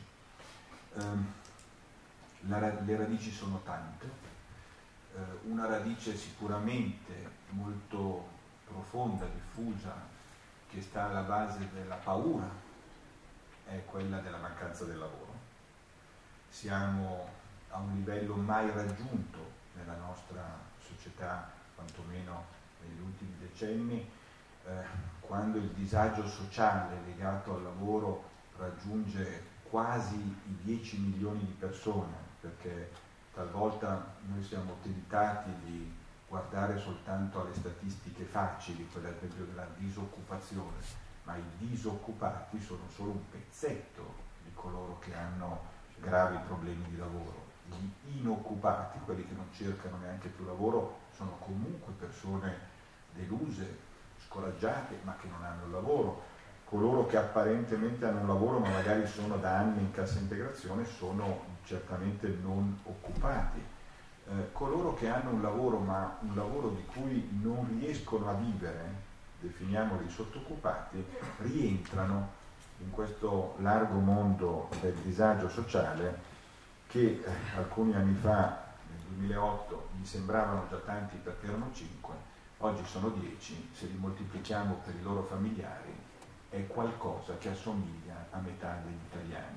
Le radici sono tante, una radice sicuramente molto profonda, diffusa, che sta alla base della paura, è quella della mancanza del lavoro. Siamo a un livello mai raggiunto nella nostra società, quantomeno negli ultimi decenni, quando il disagio sociale legato al lavoro raggiunge quasi i 10 milioni di persone, perché talvolta noi siamo tentati di guardare soltanto alle statistiche facili, quelle ad esempio della disoccupazione, ma i disoccupati sono solo un pezzetto di coloro che hanno gravi problemi di lavoro. Gli inoccupati, quelli che non cercano neanche più lavoro, sono comunque persone deluse, scoraggiate, ma che non hanno il lavoro. Coloro che apparentemente hanno un lavoro ma magari sono da anni in cassa integrazione sono certamente non occupati. Coloro che hanno un lavoro ma un lavoro di cui non riescono a vivere, definiamoli sottoccupati, rientrano in questo largo mondo del disagio sociale che alcuni anni fa, nel 2008, mi sembravano già tanti perché erano 5, oggi sono 10, se li moltiplichiamo per i loro familiari è qualcosa che assomiglia a metà degli italiani.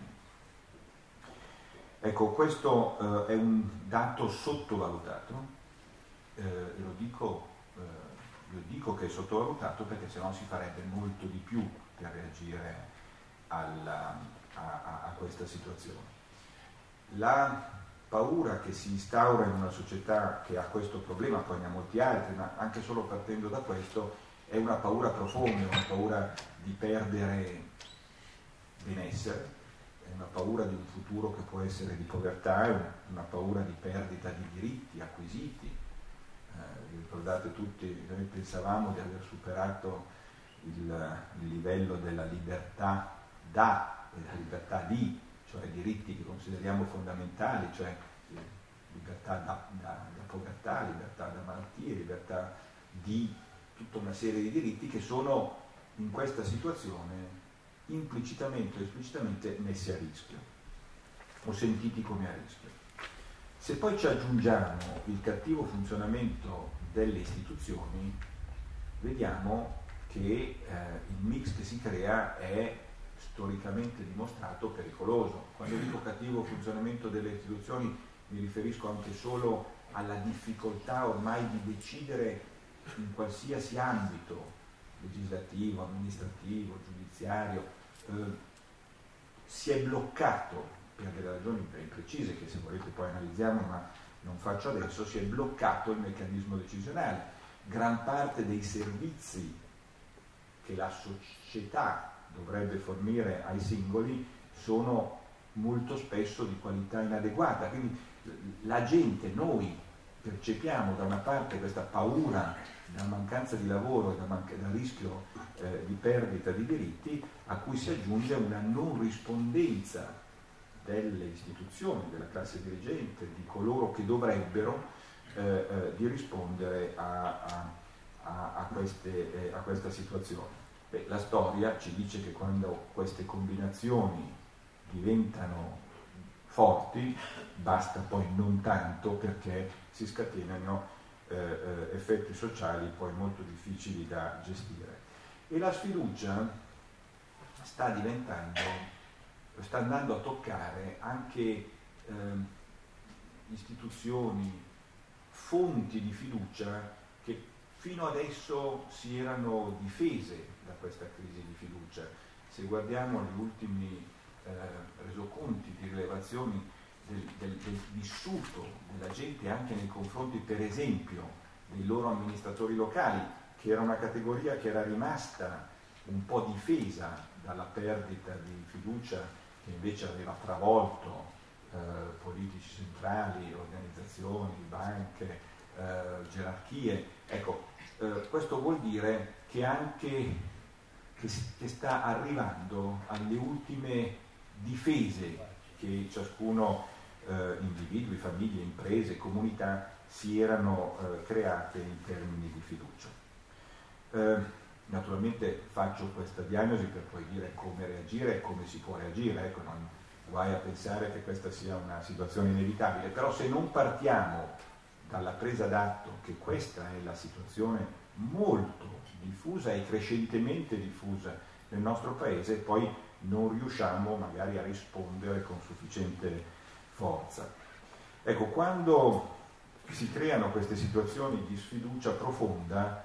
Ecco, questo è un dato sottovalutato, lo dico che è sottovalutato perché sennò si farebbe molto di più per reagire a questa situazione. La paura che si instaura in una società che ha questo problema, poi ne ha molti altri, ma anche solo partendo da questo, è una paura profonda, una paura di perdere benessere, è una paura di un futuro che può essere di povertà, è una paura di perdita di diritti acquisiti. Vi ricordate tutti, noi pensavamo di aver superato il livello della libertà da e della libertà di, cioè diritti che consideriamo fondamentali, cioè libertà da povertà, libertà da malattie, libertà di tutta una serie di diritti che sono in questa situazione implicitamente o esplicitamente messi a rischio o sentiti come a rischio. Se poi ci aggiungiamo il cattivo funzionamento delle istituzioni, vediamo che il mix che si crea è storicamente dimostrato pericoloso. Quando dico cattivo funzionamento delle istituzioni mi riferisco anche solo alla difficoltà ormai di decidere in qualsiasi ambito legislativo, amministrativo, giudiziario. Si è bloccato per delle ragioni ben precise che se volete poi analizziamo, ma non faccio adesso, si è bloccato il meccanismo decisionale. Gran parte dei servizi che la società dovrebbe fornire ai singoli sono molto spesso di qualità inadeguata, quindi la gente, noi percepiamo da una parte questa paura da mancanza di lavoro e da rischio di perdita di diritti, a cui si aggiunge una non rispondenza delle istituzioni, della classe dirigente, di coloro che dovrebbero di rispondere a questa situazione. La storia ci dice che quando queste combinazioni diventano forti, basta poi non tanto perché si scatenano effetti sociali poi molto difficili da gestire. E la sfiducia sta andando a toccare anche istituzioni, fonti di fiducia che fino adesso si erano difese da questa crisi di fiducia. Se guardiamo gli ultimi resoconti di rilevazioni del vissuto della gente anche nei confronti, per esempio, dei loro amministratori locali, che era una categoria che era rimasta un po' difesa dalla perdita di fiducia che invece aveva travolto politici centrali, organizzazioni, banche, gerarchie. Ecco, questo vuol dire che anche che sta arrivando alle ultime difese che ciascuno, individui, famiglie, imprese, comunità, si erano create in termini di fiducia. Naturalmente faccio questa diagnosi per poi dire come reagire e come si può reagire, ecco, non guai a pensare che questa sia una situazione inevitabile, però se non partiamo dalla presa d'atto che questa è la situazione molto diffusa e crescentemente diffusa nel nostro paese, poi non riusciamo magari a rispondere con sufficiente forza. Ecco, quando si creano queste situazioni di sfiducia profonda,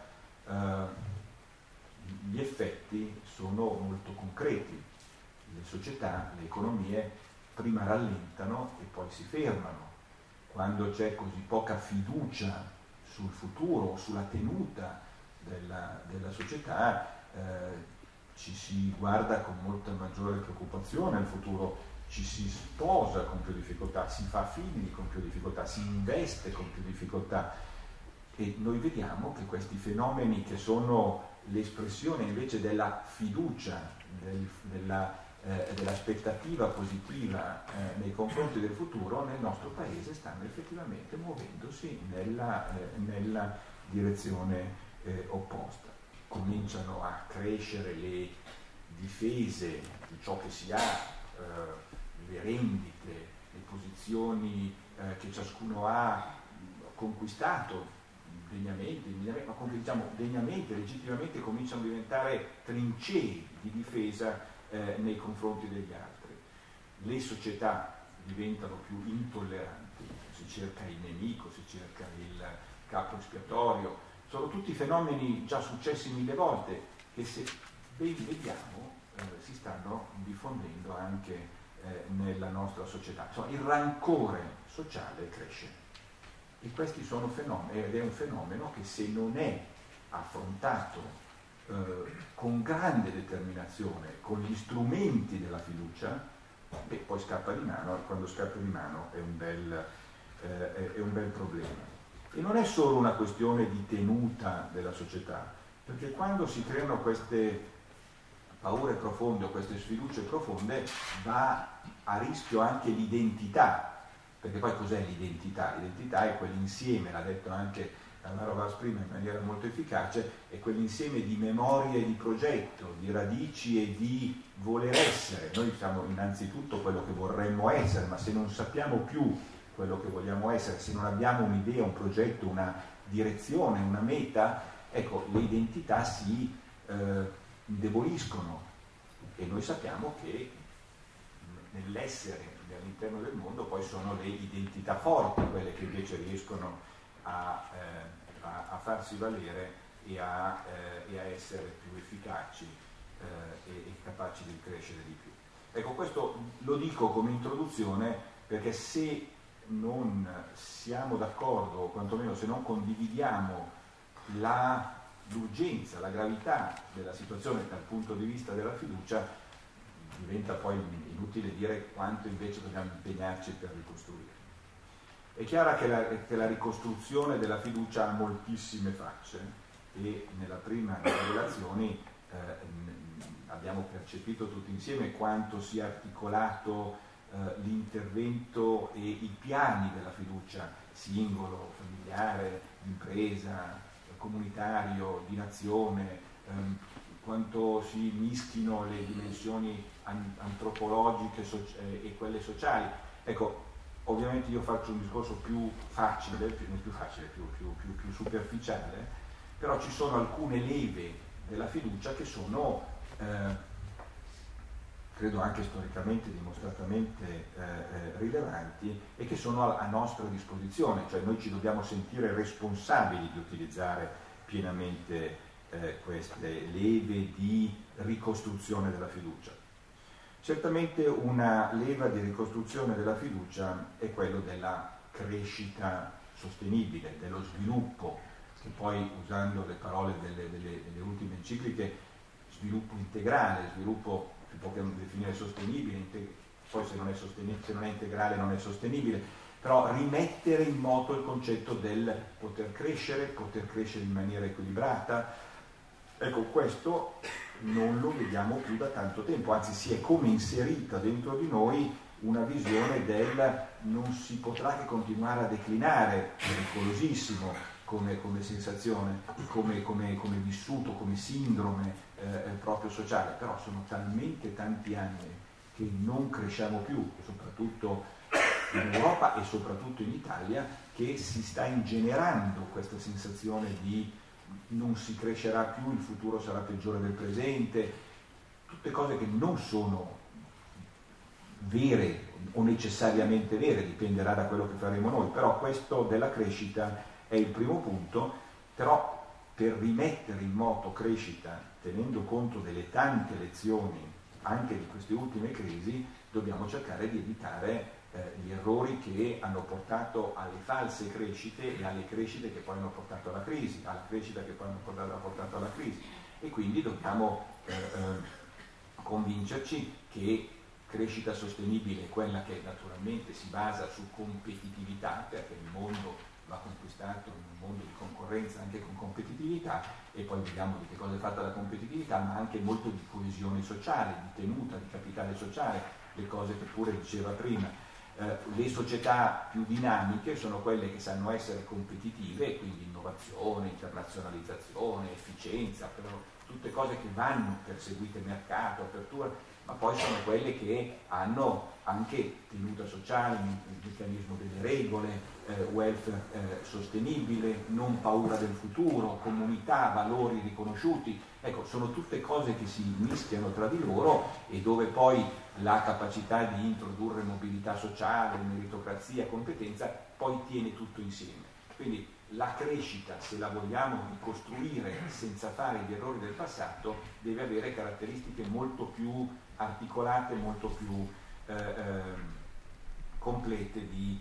gli effetti sono molto concreti. Le società, le economie prima rallentano e poi si fermano. Quando c'è così poca fiducia sul futuro, sulla tenuta della società, ci si guarda con molta maggiore preoccupazione al futuro, ci si sposa con più difficoltà, si fa figli con più difficoltà, si investe con più difficoltà, e noi vediamo che questi fenomeni, che sono l'espressione invece della fiducia, dell'aspettativa positiva nei confronti del futuro, nel nostro paese stanno effettivamente muovendosi nella direzione opposta. Cominciano a crescere le difese di ciò che si ha, le rendite, le posizioni che ciascuno ha conquistato degnamente, ma diciamo degnamente, legittimamente, cominciano a diventare trincee di difesa nei confronti degli altri. Le società diventano più intolleranti, si cerca il nemico, si cerca il capo espiatorio. Sono tutti fenomeni già successi mille volte che, se ben vediamo, si stanno diffondendo anche nella nostra società. Insomma, il rancore sociale cresce. E questi sono fenomeni, ed è un fenomeno che, se non è affrontato con grande determinazione, con gli strumenti della fiducia, e poi scappa di mano, e quando scappa di mano è un bel problema. E non è solo una questione di tenuta della società, perché quando si creano queste paure profonde o queste sfiducie profonde va a rischio anche l'identità, perché poi cos'è l'identità? L'identità è quell'insieme, l'ha detto anche Tamara Vaz prima in maniera molto efficace, è quell'insieme di memorie e di progetto, di radici e di voler essere. Noi siamo innanzitutto quello che vorremmo essere, ma se non sappiamo più quello che vogliamo essere, se non abbiamo un'idea, un progetto, una direzione, una meta, ecco, le identità si indeboliscono, e noi sappiamo che nell'essere all'interno del mondo poi sono le identità forti quelle che invece riescono a farsi valere e a essere più efficaci e capaci di crescere di più. Ecco, questo lo dico come introduzione, perché se non siamo d'accordo, o quantomeno se non condividiamo l'urgenza, la gravità della situazione dal punto di vista della fiducia, diventa poi inutile dire quanto invece dobbiamo impegnarci per ricostruire. È chiaro che la ricostruzione della fiducia ha moltissime facce, e nella prima delle relazioni abbiamo percepito tutti insieme quanto sia articolato l'intervento e i piani della fiducia, singolo, familiare, impresa, comunitario, di nazione, quanto si mischino le dimensioni antropologiche e quelle sociali. Ecco, ovviamente io faccio un discorso più facile, più superficiale, però ci sono alcune leve della fiducia che sono credo anche storicamente dimostratamente rilevanti, e che sono a nostra disposizione, cioè noi ci dobbiamo sentire responsabili di utilizzare pienamente queste leve di ricostruzione della fiducia. Certamente una leva di ricostruzione della fiducia è quello della crescita sostenibile, dello sviluppo, che poi, usando le parole delle ultime encicliche, sviluppo integrale, sviluppo si può definire sostenibile, poi se non è integrale non è sostenibile, però rimettere in moto il concetto del poter crescere in maniera equilibrata. Ecco, questo non lo vediamo più da tanto tempo, anzi si è come inserita dentro di noi una visione del non si potrà che continuare a declinare, pericolosissimo come sensazione, come vissuto, come sindrome proprio sociale, però sono talmente tanti anni che non cresciamo più, soprattutto in Europa e soprattutto in Italia, che si sta ingenerando questa sensazione di non si crescerà più, il futuro sarà peggiore del presente, tutte cose che non sono vere o necessariamente vere, dipenderà da quello che faremo noi, però questo della crescita è il primo punto. Però per rimettere in moto crescita, tenendo conto delle tante lezioni anche di queste ultime crisi, dobbiamo cercare di evitare gli errori che hanno portato alle false crescite e alle crescite che poi hanno portato alla crisi, alla crescita che poi hanno portato alla crisi. E quindi dobbiamo convincerci che crescita sostenibile è quella che naturalmente si basa su competitività, perché il mondo va conquistato in un mondo di concorrenza anche con competitività, e poi vediamo di che cosa è fatta la competitività, ma anche molto di coesione sociale, di tenuta, di capitale sociale, le cose che pure diceva prima. Le società più dinamiche sono quelle che sanno essere competitive, quindi innovazione, internazionalizzazione, efficienza, però tutte cose che vanno perseguite, mercato, apertura, ma poi sono quelle che hanno anche tenuta sociale, il meccanismo delle regole, welfare sostenibile, non paura del futuro, comunità, valori riconosciuti. Ecco, sono tutte cose che si mischiano tra di loro, e dove poi la capacità di introdurre mobilità sociale, meritocrazia, competenza, poi tiene tutto insieme. Quindi la crescita, se la vogliamo ricostruire senza fare gli errori del passato, deve avere caratteristiche molto più articolate, molto più complete di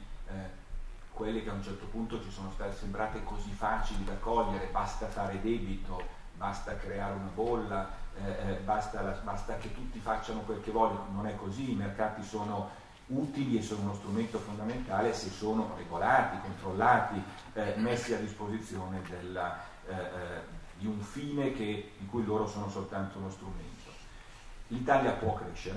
quelle che a un certo punto ci sono state sembrate così facili da cogliere: basta fare debito, basta creare una bolla, basta che tutti facciano quel che vogliono. Non è così, i mercati sono utili e sono uno strumento fondamentale se sono regolati, controllati, messi a disposizione di un fine di cui loro sono soltanto uno strumento. L'Italia può crescere,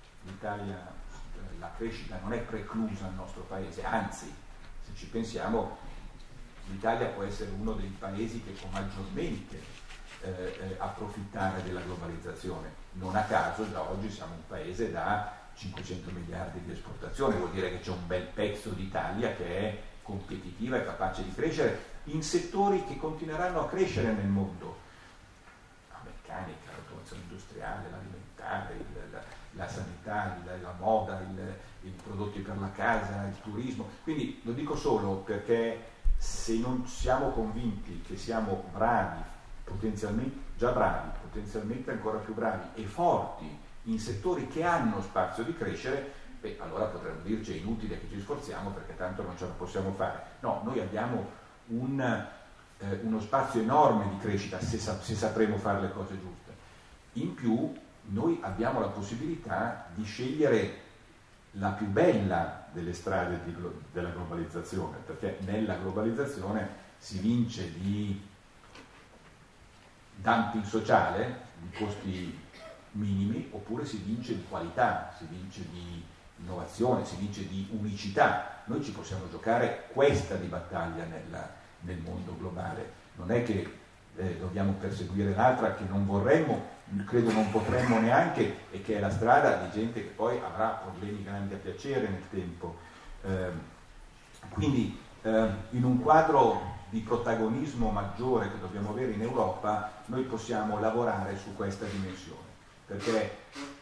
la crescita non è preclusa al nostro paese, anzi, se ci pensiamo, l'Italia può essere uno dei paesi che può maggiormente approfittare della globalizzazione. Non a caso da oggi siamo un paese da 500 miliardi di esportazione, vuol dire che c'è un bel pezzo d'Italia che è competitiva e capace di crescere in settori che continueranno a crescere nel mondo: la meccanica, l'automazione industriale, l'alimentare, la sanità, la moda, i prodotti per la casa, il turismo. Quindi lo dico solo perché se non siamo convinti che siamo bravi, potenzialmente ancora più bravi e forti in settori che hanno spazio di crescere, allora potremmo dirci è inutile che ci sforziamo perché tanto non ce la possiamo fare. No, noi abbiamo uno spazio enorme di crescita se sapremo fare le cose giuste. In più noi abbiamo la possibilità di scegliere la più bella delle strade della globalizzazione, perché nella globalizzazione si vince di dumping sociale, di costi minimi, oppure si vince di qualità, si vince di innovazione, si vince di unicità. Noi ci possiamo giocare questa di battaglia nel mondo globale. Non è che dobbiamo perseguire l'altra che non vorremmo, credo non potremmo neanche, e che è la strada di gente che poi avrà problemi grandi a piacere nel tempo. Quindi in un quadro di protagonismo maggiore che dobbiamo avere in Europa, noi possiamo lavorare su questa dimensione, perché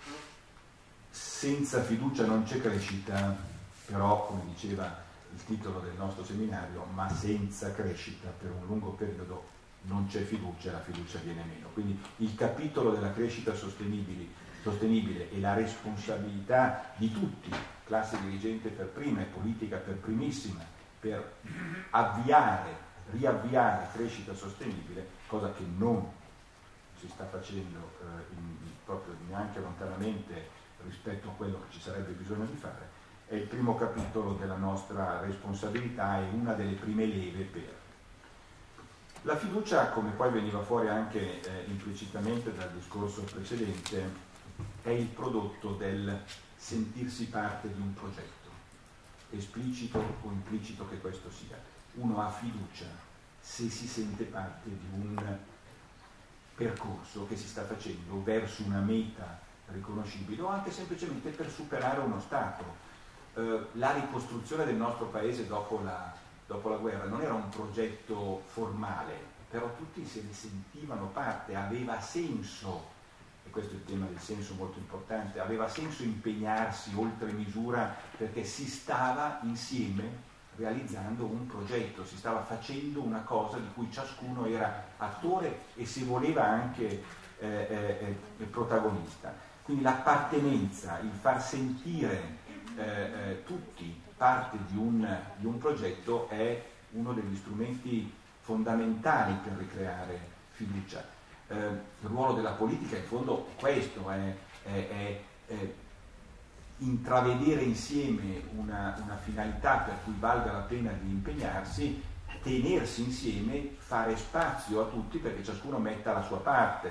senza fiducia non c'è crescita, però, come diceva il titolo del nostro seminario, ma senza crescita per un lungo periodo non c'è fiducia, la fiducia viene meno. Quindi il capitolo della crescita sostenibile e la responsabilità di tutti, classe dirigente per prima e politica per primissima, per riavviare crescita sostenibile, cosa che non si sta facendo proprio neanche lontanamente rispetto a quello che ci sarebbe bisogno di fare. È il primo capitolo della nostra responsabilità e una delle prime leve per. La fiducia, come poi veniva fuori anche implicitamente dal discorso precedente, è il prodotto del sentirsi parte di un progetto, esplicito o implicito che questo sia. Uno ha fiducia se si sente parte di un percorso che si sta facendo verso una meta riconoscibile o anche semplicemente per superare uno stato. La ricostruzione del nostro paese dopo la guerra non era un progetto formale, però tutti se ne sentivano parte, aveva senso, e questo è il tema del senso molto importante, aveva senso impegnarsi oltre misura perché si stava insieme realizzando un progetto, si stava facendo una cosa di cui ciascuno era attore e si voleva anche protagonista. Quindi l'appartenenza, il far sentire tutti parte di un progetto è uno degli strumenti fondamentali per ricreare fiducia. Il ruolo della politica in fondo è questo, è intravedere insieme una finalità per cui valga la pena di impegnarsi, tenersi insieme, fare spazio a tutti perché ciascuno metta la sua parte.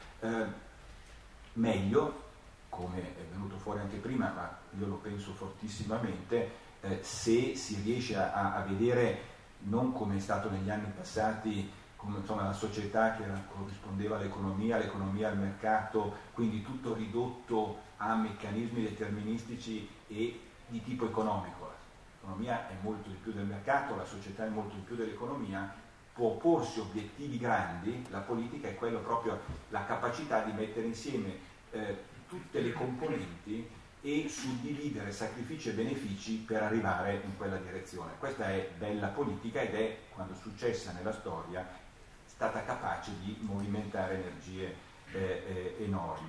Meglio, come è venuto fuori anche prima, ma io lo penso fortissimamente, se si riesce a vedere non come è stato negli anni passati, come insomma la società che corrispondeva all'economia al mercato, quindi tutto ridotto a meccanismi deterministici e di tipo economico. L'economia è molto di più del mercato, la società è molto di più dell'economia, può porsi obiettivi grandi, la politica è quello proprio, la capacità di mettere insieme tutte le componenti e suddividere sacrifici e benefici per arrivare in quella direzione. Questa è bella politica ed è, quando è successa nella storia, stata capace di movimentare energie enormi.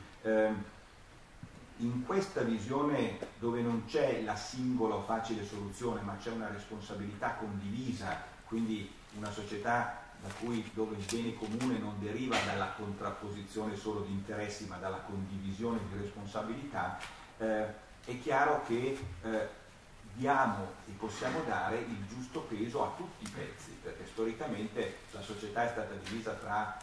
In questa visione dove non c'è la singola o facile soluzione, ma c'è una responsabilità condivisa, quindi una società dove il bene comune non deriva dalla contrapposizione solo di interessi ma dalla condivisione di responsabilità, è chiaro che diamo e possiamo dare il giusto peso a tutti i pezzi, perché storicamente la società è stata divisa tra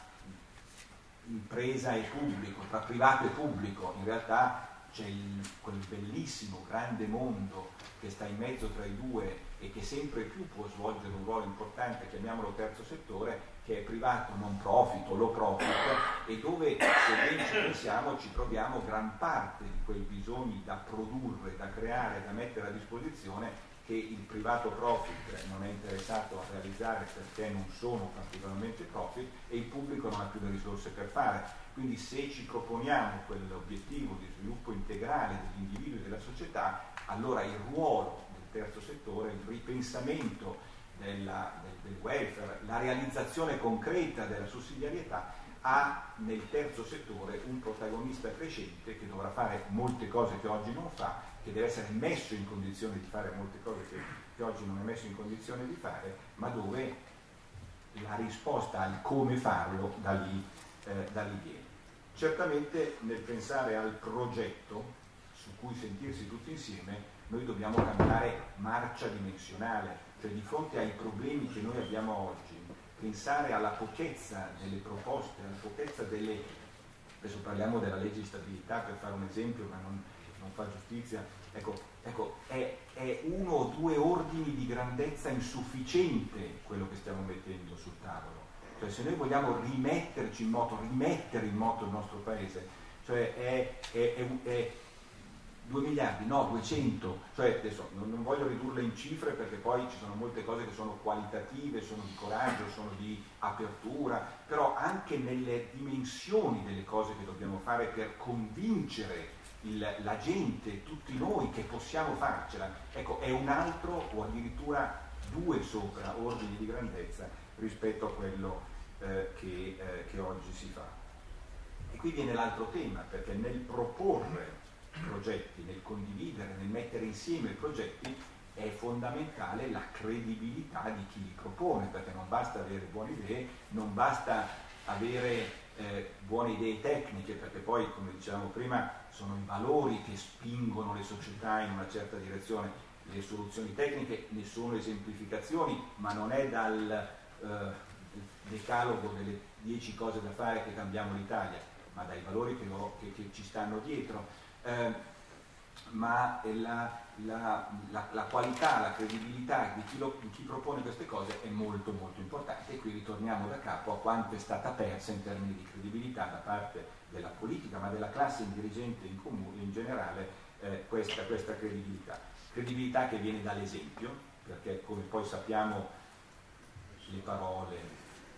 impresa e pubblico, tra privato e pubblico. In realtà c'è quel bellissimo grande mondo che sta in mezzo tra i due e che sempre più può svolgere un ruolo importante, chiamiamolo terzo settore, che è privato, non profit o low profit, e dove, se ben ci pensiamo, ci troviamo gran parte di quei bisogni da produrre, da creare, da mettere a disposizione, che il privato profit non è interessato a realizzare perché non sono particolarmente profit e il pubblico non ha più le risorse per fare. Quindi se ci proponiamo quell'obiettivo di sviluppo integrale degli individui e della società, allora il ruolo del terzo settore, il ripensamento del welfare, la realizzazione concreta della sussidiarietà ha nel terzo settore un protagonista crescente che dovrà fare molte cose che oggi non fa, che deve essere messo in condizione di fare molte cose che oggi non è messo in condizione di fare, ma dove la risposta al come farlo da lì viene. Certamente nel pensare al progetto su cui sentirsi tutti insieme, noi dobbiamo cambiare marcia dimensionale, cioè di fronte ai problemi che noi abbiamo oggi, pensare alla pochezza delle proposte, alla pochezza delle... Adesso parliamo della legge di stabilità per fare un esempio, ma non fa giustizia. Ecco, è uno o due ordini di grandezza insufficiente quello che stiamo mettendo sul tavolo. Cioè se noi vogliamo rimettere in moto il nostro paese, cioè è 2 miliardi, no, 200, cioè adesso non voglio ridurle in cifre perché poi ci sono molte cose che sono qualitative, sono di coraggio, sono di apertura, però anche nelle dimensioni delle cose che dobbiamo fare per convincere la gente, tutti noi che possiamo farcela, ecco, è un altro o addirittura 2 sopra ordini di grandezza rispetto a quello che oggi si fa. E qui viene l'altro tema, perché nel proporre progetti, nel condividere, nel mettere insieme progetti è fondamentale la credibilità di chi li propone, perché non basta avere buone idee, non basta avere buone idee tecniche, perché poi, come dicevamo prima, sono i valori che spingono le società in una certa direzione. Le soluzioni tecniche ne sono esemplificazioni, ma non è dal decalogo delle 10 cose da fare che cambiamo l'Italia, ma dai valori che ci stanno dietro. Ma la qualità, la credibilità di chi propone queste cose è molto molto importante, e qui ritorniamo da capo a quanto è stata persa in termini di credibilità da parte della politica, ma della classe dirigente in comune in generale, questa credibilità che viene dall'esempio, perché come poi sappiamo le parole,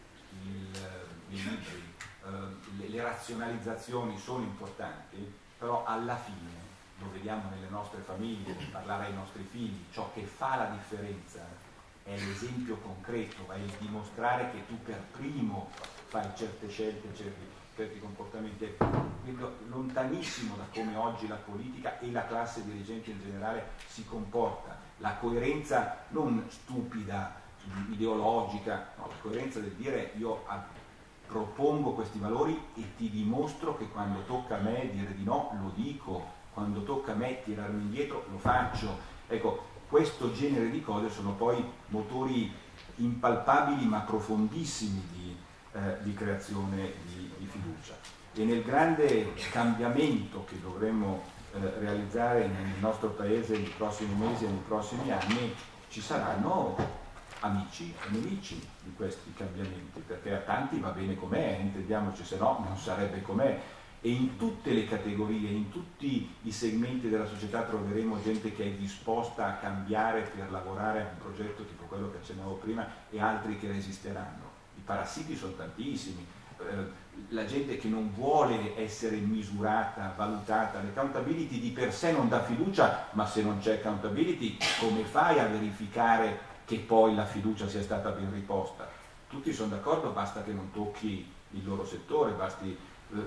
i libri, le razionalizzazioni sono importanti, però alla fine lo vediamo nelle nostre famiglie, parlare ai nostri figli, ciò che fa la differenza è l'esempio concreto, è il dimostrare che tu per primo fai certe scelte, certi comportamenti. Quindi lontanissimo da come oggi la politica e la classe dirigente in generale si comporta, la coerenza non stupida, ideologica, no, la coerenza del dire io propongo questi valori e ti dimostro che quando tocca a me dire di no lo dico, quando tocca a me tirarmi indietro lo faccio. Ecco, questo genere di cose sono poi motori impalpabili ma profondissimi di creazione di fiducia. E nel grande cambiamento che dovremmo realizzare nel nostro paese nei prossimi mesi e nei prossimi anni, ci saranno amici e nemici di questi cambiamenti, perché a tanti va bene com'è, intendiamoci, se no non sarebbe com'è, e in tutte le categorie, in tutti i segmenti della società troveremo gente che è disposta a cambiare per lavorare a un progetto tipo quello che accennavo prima, e altri che resisteranno. I parassiti sono tantissimi, la gente che non vuole essere misurata, valutata, l'accountability di per sé non dà fiducia, ma se non c'è accountability come fai a verificare che poi la fiducia sia stata ben riposta? Tutti sono d'accordo, basta che non tocchi il loro settore, basti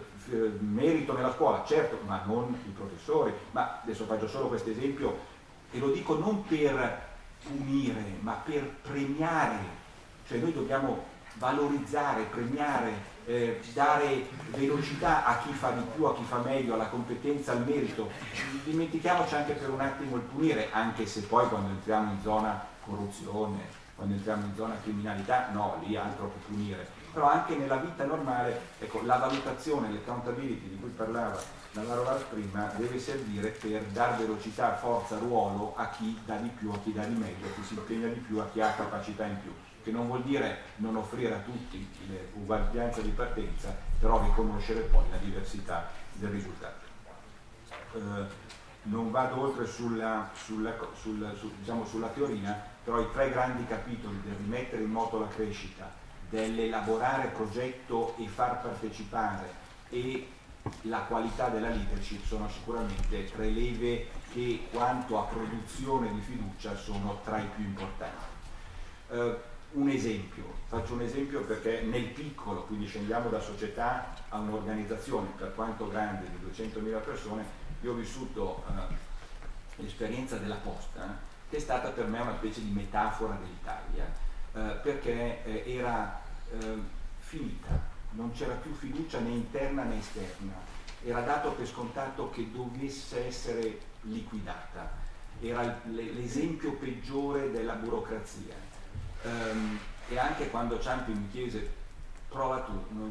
merito nella scuola, certo, ma non i professori. Ma adesso faccio solo questo esempio e lo dico non per punire, ma per premiare. Cioè noi dobbiamo valorizzare, premiare, dare velocità a chi fa di più, a chi fa meglio, alla competenza, al merito. Dimentichiamoci anche per un attimo il punire, anche se poi quando entriamo in zona corruzione, quando entriamo in zona criminalità, no, lì altro che punire. Però anche nella vita normale, ecco, la valutazione, l'accountability di cui parlava Navarro prima, deve servire per dare velocità, forza, ruolo a chi dà di più, a chi dà di meglio, a chi si impegna di più, a chi ha capacità in più, che non vuol dire non offrire a tutti l'uguaglianza di partenza, però riconoscere poi la diversità del risultato. Non vado oltre sulla teoria, però i 3 grandi capitoli del rimettere in moto la crescita, dell'elaborare progetto e far partecipare e la qualità della leadership sono sicuramente 3 leve che quanto a produzione di fiducia sono tra i più importanti. Un esempio, faccio un esempio perché nel piccolo, quindi scendiamo da società a un'organizzazione per quanto grande di 200.000 persone, io ho vissuto l'esperienza della Posta, che è stata per me una specie di metafora dell'Italia, perché era finita. Non c'era più fiducia né interna né esterna, era dato per scontato che dovesse essere liquidata, era l'esempio peggiore della burocrazia. E anche quando Ciampi mi chiese prova tu, non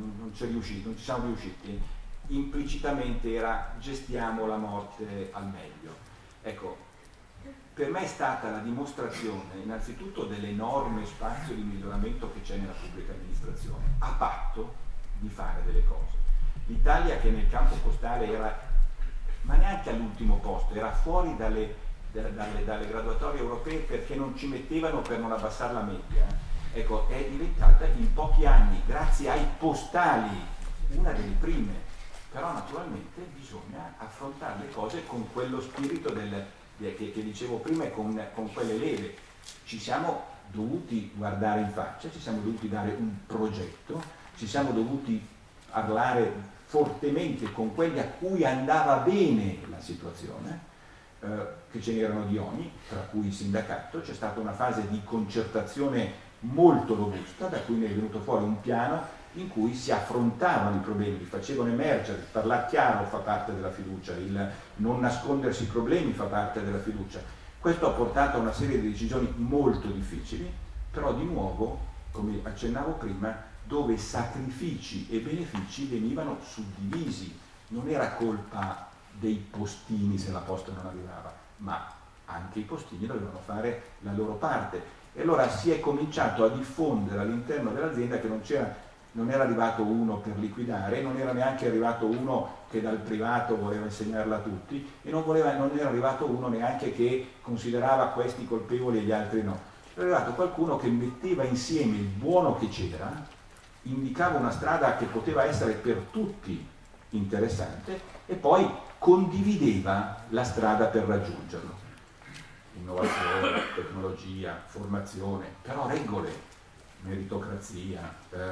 ci siamo riusciti, implicitamente era gestiamo la morte al meglio. Ecco, per me è stata la dimostrazione innanzitutto dell'enorme spazio di miglioramento che c'è nella pubblica amministrazione, a patto di fare delle cose. L'Italia che nel campo postale era, ma neanche all'ultimo posto, era fuori dalle graduatorie europee perché non ci mettevano per non abbassare la media. Ecco, è diventata in pochi anni, grazie ai postali, una delle prime. Però naturalmente bisogna affrontare le cose con quello spirito che dicevo prima e con quelle leve. Ci siamo dovuti guardare in faccia, ci siamo dovuti dare un progetto, ci siamo dovuti parlare fortemente con quelli a cui andava bene la situazione, che ce n'erano di ogni, tra cui il sindacato. C'è stata una fase di concertazione molto robusta, da cui ne è venuto fuori un piano in cui si affrontavano i problemi, li facevano emergere. Parlare chiaro fa parte della fiducia, il non nascondersi i problemi fa parte della fiducia. Questo ha portato a una serie di decisioni molto difficili, però di nuovo, come accennavo prima, dove sacrifici e benefici venivano suddivisi. Non era colpa dei postini se la posta non arrivava, ma anche i postini dovevano fare la loro parte. E allora si è cominciato a diffondere all'interno dell'azienda che non era arrivato uno per liquidare, non era neanche arrivato uno che dal privato voleva insegnarla a tutti, e non era arrivato uno neanche che considerava questi colpevoli e gli altri no. Era arrivato qualcuno che metteva insieme il buono che c'era, indicava una strada che poteva essere per tutti interessante e poi condivideva la strada per raggiungerlo. Innovazione, tecnologia, formazione, però regole, meritocrazia,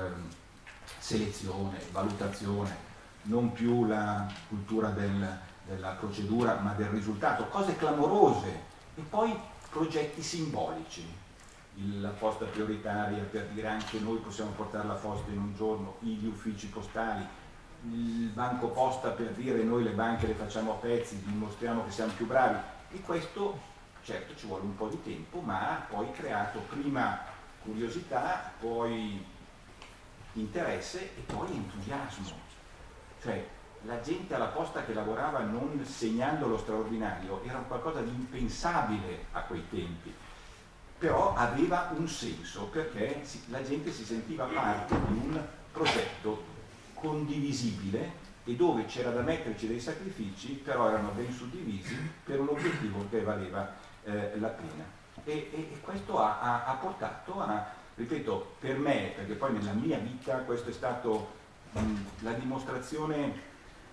selezione, valutazione, non più la cultura della procedura ma del risultato, cose clamorose, e poi progetti simbolici, la posta prioritaria per dire anche noi possiamo portare la posta in un giorno, gli uffici postali, il banco posta per dire noi le banche le facciamo a pezzi, dimostriamo che siamo più bravi, e questo certo ci vuole un po' di tempo, ma ha poi creato prima curiosità, poi interesse e poi entusiasmo. Cioè la gente alla posta che lavorava non segnando lo straordinario era qualcosa di impensabile a quei tempi, però aveva un senso perché la gente si sentiva parte di un progetto condivisibile e dove c'era da metterci dei sacrifici, però erano ben suddivisi per un obiettivo che valeva la pena. E questo ha portato a, ripeto, per me, perché poi nella mia vita questo è stato la dimostrazione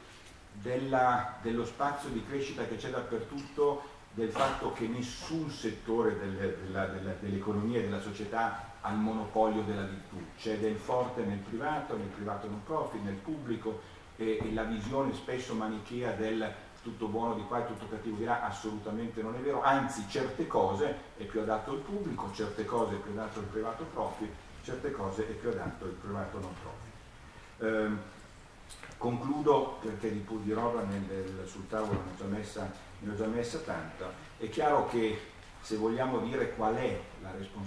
dello spazio di crescita che c'è dappertutto, del fatto che nessun settore dell'economia e della società ha il monopolio della virtù. C'è del forte nel privato non profit, nel pubblico, e la visione spesso manichea del tutto buono di qua e tutto cattivo di là assolutamente non è vero, anzi certe cose è più adatto al pubblico, certe cose è più adatto al privato profit, certe cose e più adatto il privato non trovi. Concludo perché di roba sul tavolo ne ho già messa tanta. È chiaro che se vogliamo dire qual è la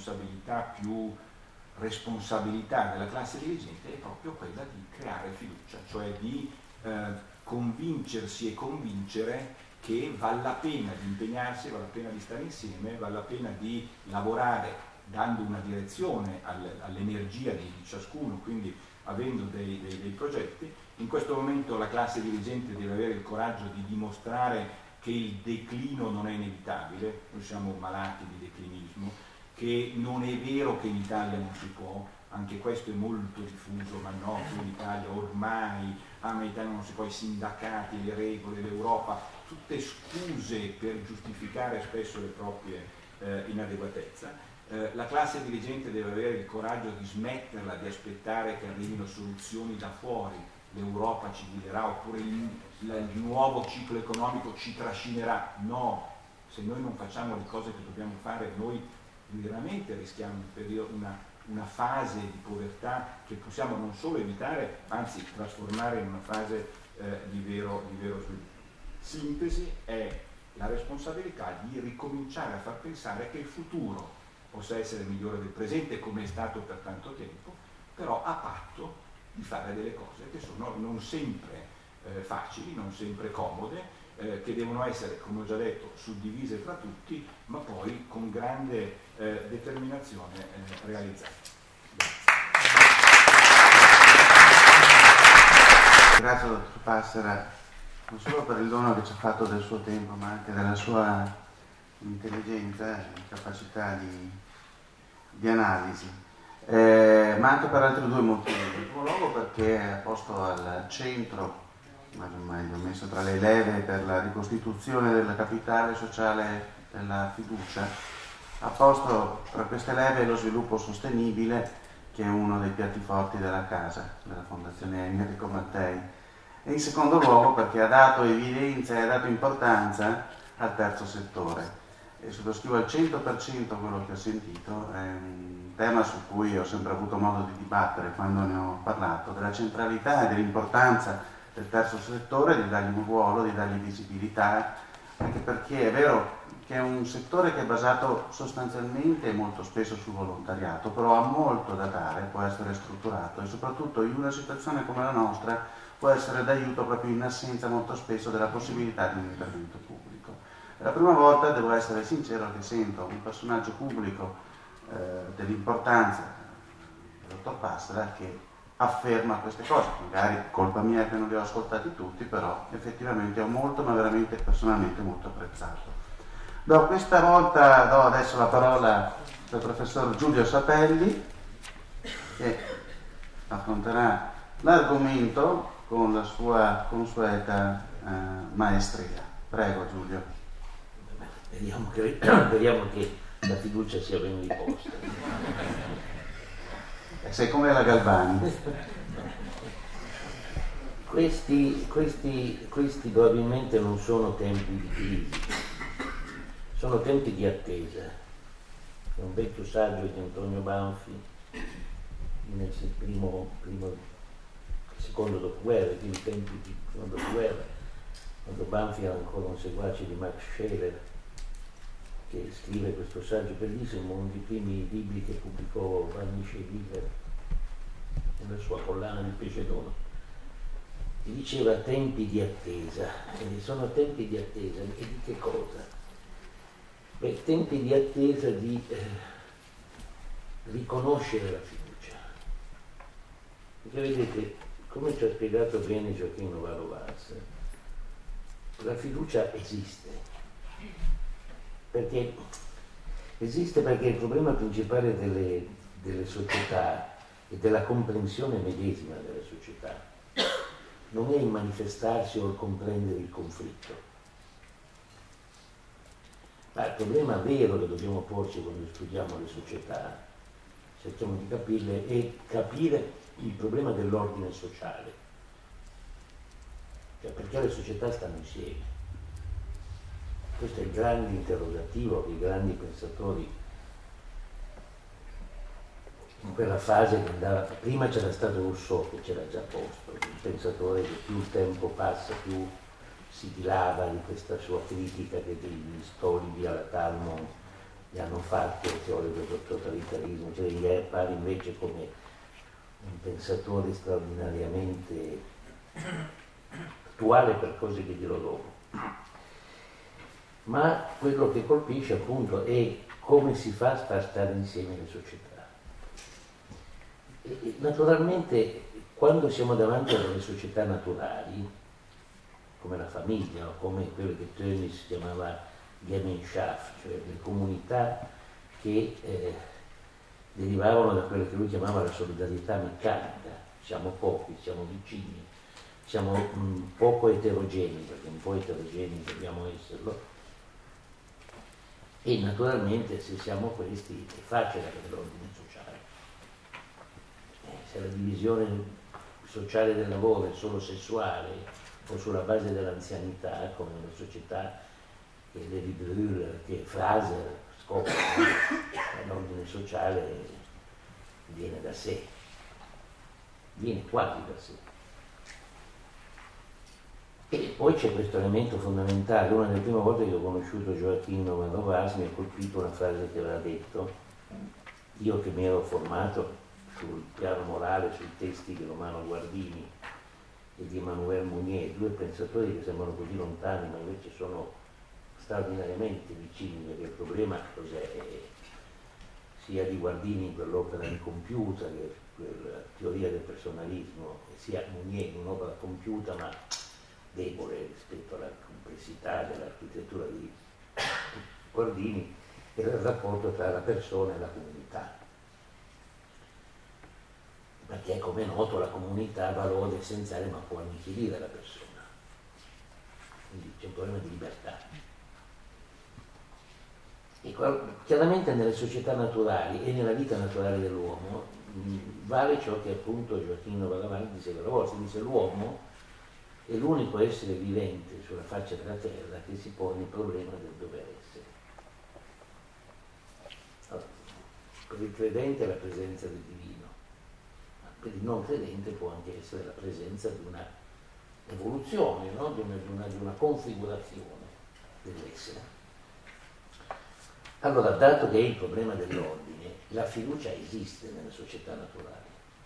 responsabilità della classe dirigente, è proprio quella di creare fiducia, cioè di convincersi e convincere che vale la pena di impegnarsi, vale la pena di stare insieme, vale la pena di lavorare dando una direzione all'energia di ciascuno, quindi avendo dei progetti. In questo momento la classe dirigente deve avere il coraggio di dimostrare che il declino non è inevitabile, noi siamo malati di declinismo, che non è vero che in Italia non si può, anche questo è molto diffuso, ma no, in Italia ormai, ma in Italia non si può, i sindacati, le regole, l'Europa, tutte scuse per giustificare spesso le proprie inadeguatezza. La classe dirigente deve avere il coraggio di smetterla di aspettare che arrivino soluzioni da fuori, l'Europa ci guiderà oppure il nuovo ciclo economico ci trascinerà. No, se noi non facciamo le cose che dobbiamo fare, noi veramente rischiamo una fase di povertà che possiamo non solo evitare, anzi trasformare in una fase di vero sviluppo. Sintesi è la responsabilità di ricominciare a far pensare che il futuro possa essere migliore del presente, come è stato per tanto tempo, però a patto di fare delle cose che sono non sempre facili, non sempre comode, che devono essere, come ho già detto, suddivise tra tutti, ma poi con grande determinazione realizzate. Grazie dottor Passera, non solo per il dono che ci ha fatto del suo tempo, ma anche della sua intelligenza e capacità di analisi, ma anche per altri due motivi. In primo luogo perché ha posto al centro, meglio messo tra le leve per la ricostituzione del capitale sociale della fiducia, ha posto tra queste leve lo sviluppo sostenibile, che è uno dei piatti forti della casa, della Fondazione Enrico Mattei, e in secondo luogo perché ha dato evidenza e ha dato importanza al terzo settore. E sottoscrivo al 100% quello che ho sentito, è un tema su cui ho sempre avuto modo di dibattere quando ne ho parlato, della centralità e dell'importanza del terzo settore, di dargli un ruolo, di dargli visibilità, anche perché è vero che è un settore che è basato sostanzialmente e molto spesso sul volontariato, però ha molto da dare, può essere strutturato e soprattutto in una situazione come la nostra può essere d'aiuto proprio in assenza molto spesso della possibilità di un intervento pubblico. È la prima volta, devo essere sincero, che sento un personaggio pubblico dell'importanza del dottor Passera che afferma queste cose, magari colpa mia che non li ho ascoltati tutti, però effettivamente ho molto, ma veramente personalmente molto apprezzato. Questa volta do adesso la parola al professor Giulio Sapelli, che affronterà l'argomento con la sua consueta maestria. Prego Giulio. Speriamo che la fiducia sia ben riposta. Sei come la Galvani. Questi probabilmente non sono tempi di crisi, sono tempi di attesa. È un vecchio saggio di Antonio Banfi nel secondo dopoguerra, i primi tempi di secondo dopoguerra, quando Banfi era ancora un seguace di Max Scheler, che scrive questo saggio bellissimo, uno dei primi libri che pubblicò Varnice Biller nella sua collana di Pesce d'Oro. E diceva tempi di attesa, e sono tempi di attesa, e di che cosa? Beh, tempi di attesa di riconoscere la fiducia. Perché vedete, come ci ha spiegato bene Gioacchino Novarro Valls, la fiducia esiste. Esiste perché il problema principale delle società e della comprensione medesima delle società non è il manifestarsi o il comprendere il conflitto, ma il problema vero che dobbiamo porci quando studiamo le società, cerchiamo di capirle, è capire il problema dell'ordine sociale, cioè perché le società stanno insieme. Questo è il grande interrogativo che i grandi pensatori in quella fase che andava, prima c'era stato Rousseau che c'era già posto, un pensatore che più il tempo passa più si dilava di questa sua critica che degli storici alla Talmud gli hanno fatto, il teorico del totalitarismo, cioè gli appare invece come un pensatore straordinariamente attuale per cose che dirò dopo. Ma quello che colpisce appunto è come si fa a far stare insieme le società. E naturalmente quando siamo davanti a delle società naturali, come la famiglia o come quello che Tönnies chiamava Gemeinschaft, cioè le comunità che derivavano da quello che lui chiamava la solidarietà meccanica, siamo pochi, siamo vicini, siamo poco eterogenei, perché un po' eterogenei dobbiamo esserlo, e naturalmente se siamo questi è facile avere l'ordine sociale. Se la divisione sociale del lavoro è solo sessuale o sulla base dell'anzianità, come nella società che Levi Brühl, che Fraser scopre, l'ordine sociale viene da sé, viene quasi da sé. E poi c'è questo elemento fondamentale. Una delle prime volte che ho conosciuto Joachim Van Roas mi ha colpito una frase che aveva detto, io che mi ero formato sul piano morale, sui testi di Romano Guardini e di Emmanuel Mounier, due pensatori che sembrano così lontani ma invece sono straordinariamente vicini, perché il problema cos'è? Sia di Guardini in quell'opera incompiuta, che è quella teoria del personalismo, sia Mounier in un'opera compiuta ma debole rispetto alla complessità dell'architettura di Guardini, e il rapporto tra la persona e la comunità. Perché come è noto la comunità ha valore essenziale ma può annichilire la persona. Quindi c'è un problema di libertà. E chiaramente nelle società naturali e nella vita naturale dell'uomo vale ciò che appunto Gioacchino Valdavanti diceva una volta, dice l'uomo è l'unico essere vivente sulla faccia della terra che si pone il problema del dover essere. Allora, per il credente è la presenza del divino, ma per il non credente può anche essere la presenza di una evoluzione, no? di una configurazione dell'essere. Allora, dato che è il problema dell'ordine, la fiducia esiste nelle società naturali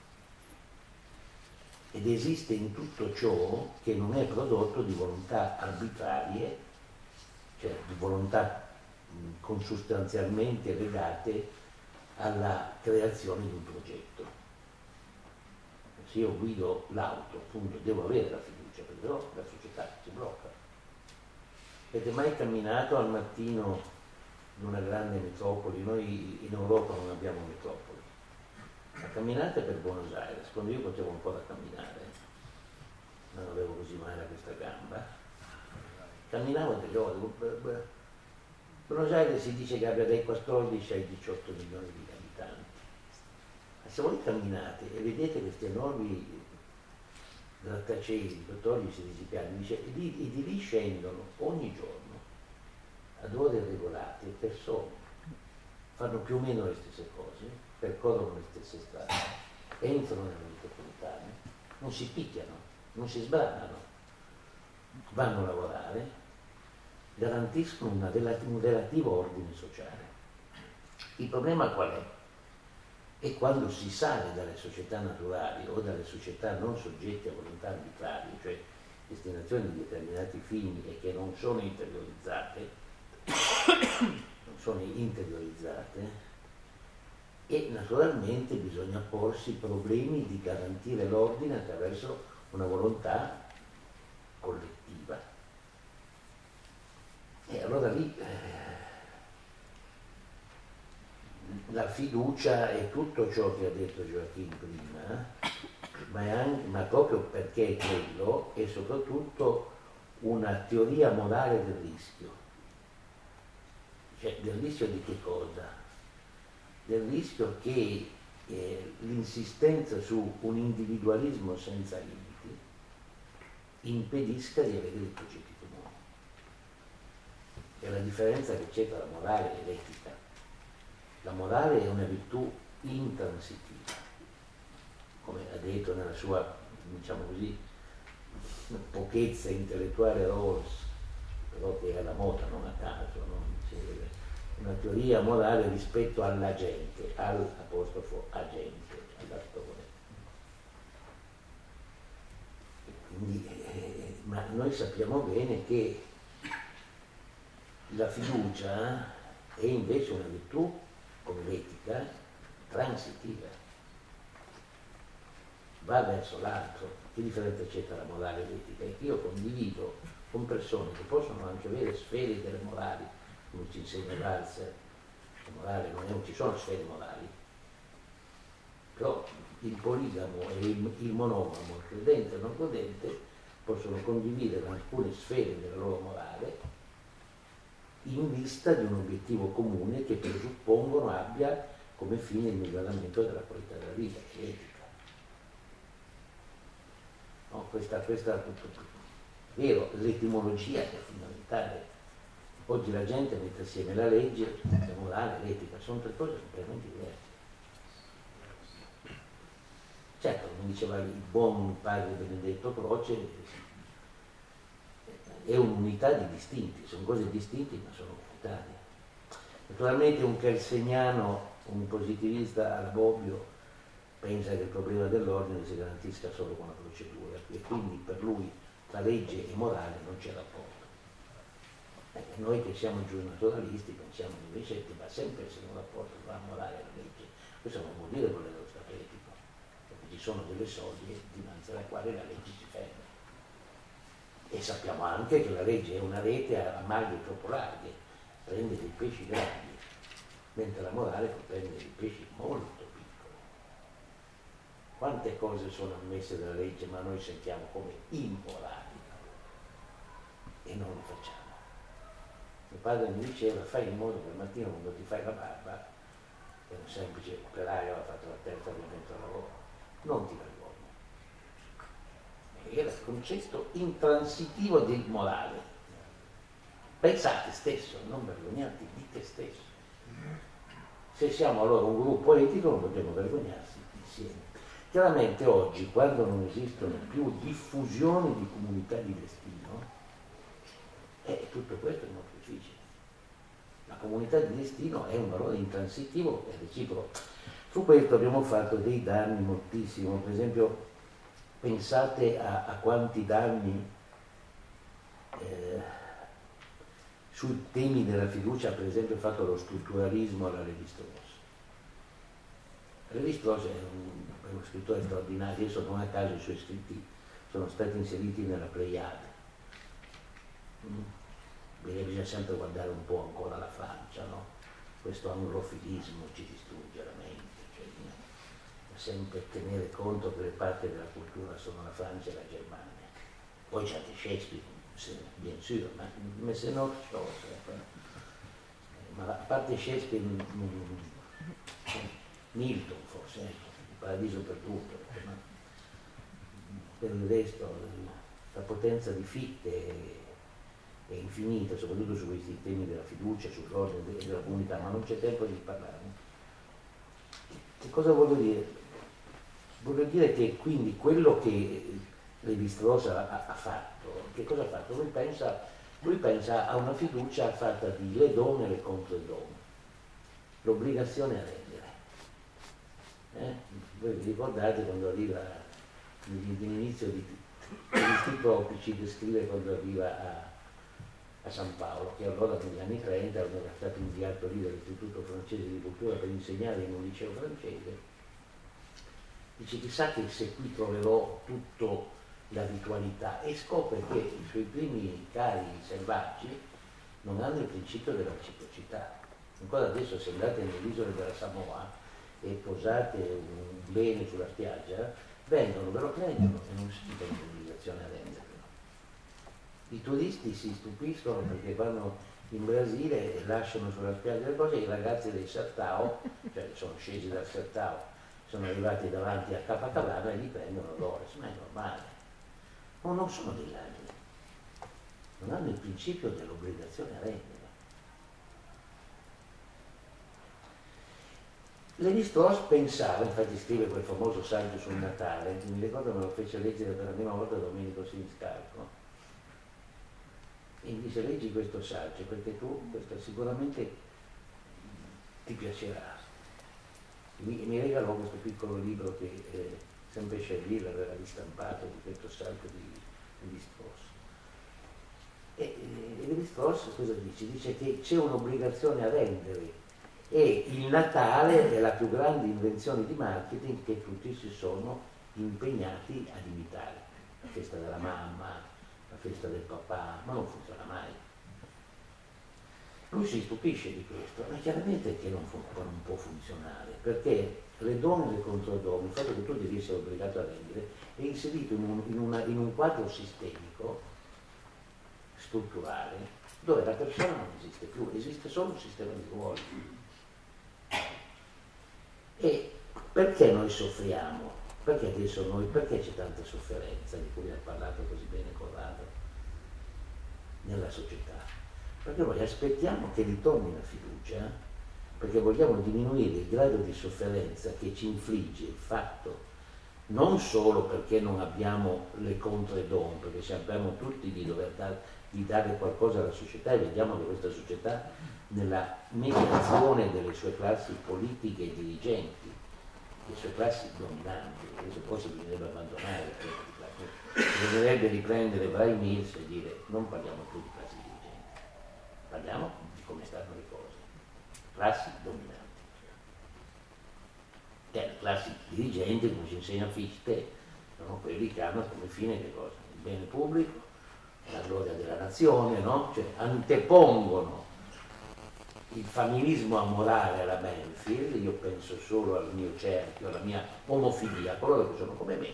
ed esiste in tutto ciò che non è prodotto di volontà arbitrarie, cioè di volontà consustanzialmente legate alla creazione di un progetto. Se io guido l'auto, appunto, devo avere la fiducia, perché no la società si blocca. Avete mai camminato al mattino in una grande metropoli? Noi in Europa non abbiamo metropoli. La camminata per Buenos Aires, quando io potevo un po' da camminare, non avevo così male a questa gamba, camminavo delle ore. Buenos Aires si dice che abbia dai 14 ai 18 milioni di abitanti. Ma se voi camminate e vedete questi enormi grattacieli, 14-16 piani, dice, e di lì scendono ogni giorno ad ore regolate persone, fanno più o meno le stesse cose, percorrono le stesse strade, entrano nelle metropolitane, non si picchiano, non si sbranano, vanno a lavorare, garantiscono un relativo ordine sociale. Il problema qual è? È quando si sale dalle società naturali o dalle società non soggette a volontà arbitrarie, cioè destinazioni di determinati fini e che non sono interiorizzate, e naturalmente bisogna porsi problemi di garantire l'ordine attraverso una volontà collettiva. E allora lì la fiducia è tutto ciò che ha detto Gioacchino prima, ma proprio perché è quello, è soprattutto una teoria morale del rischio. Cioè, del rischio di che cosa? Del rischio che l'insistenza su un individualismo senza limiti impedisca di avere dei progetti comuni. È la differenza che c'è tra la morale e l'etica. La morale è una virtù intransitiva, come ha detto nella sua, diciamo così, pochezza intellettuale Rawls, però che è alla moda non a caso, no? Una teoria morale rispetto alla gente, all'apostrofo agente, all'attore. Quindi, ma noi sappiamo bene che la fiducia è invece una virtù, come l'etica, transitiva, va verso l'altro. Che differenza c'è tra la morale e l'etica? È che io condivido con persone che possono anche avere sfere delle morali, come ci insegna Walzer, la morale non ci sono sfere morali, però il poligamo e il monogamo, il credente e il non credente, possono condividere alcune sfere della loro morale in vista di un obiettivo comune che presuppongono abbia come fine il miglioramento della qualità della vita, che è l'etica. No, questa vero, l'etimologia è fondamentale. Oggi la gente mette assieme la legge, la morale, l'etica, sono tre cose completamente diverse. Certo, come diceva il buon padre Benedetto Croce, è un'unità di distinti, sono cose distinte ma sono unitarie. Naturalmente un kelseniano, un positivista alla Bobbio, pensa che il problema dell'ordine si garantisca solo con la procedura e quindi per lui tra legge e morale non c'è rapporto. Noi che siamo giusnaturalisti pensiamo invece che va sempre essere un rapporto tra la morale e la legge. Questo non vuol dire volere lo Stato etico, perché ci sono delle soglie dinanzi alle quali la legge si ferma. E sappiamo anche che la legge è una rete a maglie troppo larghe, prende dei pesci grandi, mentre la morale può prendere dei pesci molto piccoli. Quante cose sono ammesse dalla legge ma noi sentiamo come immorali e non le facciamo. Mio padre mi diceva: fai in modo che al mattino quando ti fai la barba, è un semplice operaio, ha fatto la terza ovviamente al lavoro, non ti vergogni. Era il concetto intransitivo del morale. Pensate stesso, non vergognati di te stesso. Se siamo allora un gruppo etico non dobbiamo vergognarsi insieme. Chiaramente oggi, quando non esistono più diffusioni di comunità di destino, tutto questo è molto difficile. La comunità di destino è un valore intransitivo e reciproco. Su questo abbiamo fatto dei danni moltissimo. Per esempio, pensate a quanti danni sui temi della fiducia, per esempio, ha fatto lo strutturalismo alla Lévi-Strauss. Lévi-Strauss è uno scrittore straordinario, adesso non a caso i suoi scritti sono stati inseriti nella Pleiade. Bisogna sempre guardare un po' ancora la Francia, no? Questo anglofilismo ci distrugge la mente, cioè sempre tenere conto che le parti della cultura sono la Francia e la Germania. Poi c'è anche Shakespeare, bien sûr, ma se no ma a parte Shakespeare, Milton forse, il paradiso perduto, ma per il resto la potenza di Fichte è infinita, soprattutto su questi temi della fiducia, sull'ordine e della comunità, ma non c'è tempo di parlarne. Che cosa voglio dire? Voglio dire che quindi quello che Lévi-Strauss ha fatto, che cosa ha fatto? Lui pensa a una fiducia fatta di le donne contro il dono, l'obbligazione a rendere. Voi vi ricordate quando arriva all'inizio di questi topici, descrive quando arriva a San Paolo, che allora negli anni 30 era stato inviato lì dall'Istituto Francese di Cultura per insegnare in un liceo francese. Dice: chissà che se qui troverò tutta la ritualità, e scopre che i suoi primi cari selvaggi non hanno il principio della reciprocità. Ancora adesso, se andate nelle isole della Samoa e posate un bene sulla spiaggia, vengono, ve lo prendono e non sentono l'obbligazione a renderlo. I turisti si stupiscono perché vanno in Brasile e lasciano sulla spiaggia le cose, e i ragazzi del Sertao, cioè sono scesi dal Sertao, sono arrivati davanti a Capacabana e li prendono loro, ma è normale. Ma non sono dei ladri, non hanno il principio dell'obbligazione a rendere. Lévi-Strauss pensava, infatti scrive quel famoso saggio sul Natale, mi ricordo me lo fece leggere per la prima volta Domenico Siniscalco, e mi dice: leggi questo saggio perché tu questo sicuramente ti piacerà. Mi regalò questo piccolo libro che sempre Scerville aveva ristampato di questo saggio di Lévi-Strauss. E Lévi-Strauss cosa dice? Dice che c'è un'obbligazione a rendere, e il Natale è la più grande invenzione di marketing che tutti si sono impegnati ad imitare. La festa della mamma, la festa del papà, ma non funziona mai. Lui si stupisce di questo, ma chiaramente che non può funzionare, perché le donne e le controdonne, il fatto che tu devi essere obbligato a rendere, è inserito in un quadro sistemico, strutturale, dove la persona non esiste più, esiste solo un sistema di ruoli. E perché noi soffriamo? Perché adesso perché c'è tanta sofferenza di cui ha parlato così bene Corrado nella società? Perché noi aspettiamo che ritorni la fiducia, perché vogliamo diminuire il grado di sofferenza che ci infligge il fatto, non solo perché non abbiamo le contredon, perché sappiamo tutti di dover dare qualcosa alla società, e vediamo che questa società, nella mediazione delle sue classi politiche e dirigenti, le sue classi dominanti, adesso forse bisognerebbe abbandonare queste classi, bisognerebbe riprendere Bray Mills e dire: non parliamo più di classi dirigenti, parliamo di come stanno le cose, classi dominanti. Le classi dirigenti, come ci insegna Fichte, sono quelli che hanno come fine che cosa? Il bene pubblico, la gloria della nazione, no? Cioè antepongono il familismo amorale alla Benfield, io penso solo al mio cerchio, alla mia omofilia, coloro che sono come me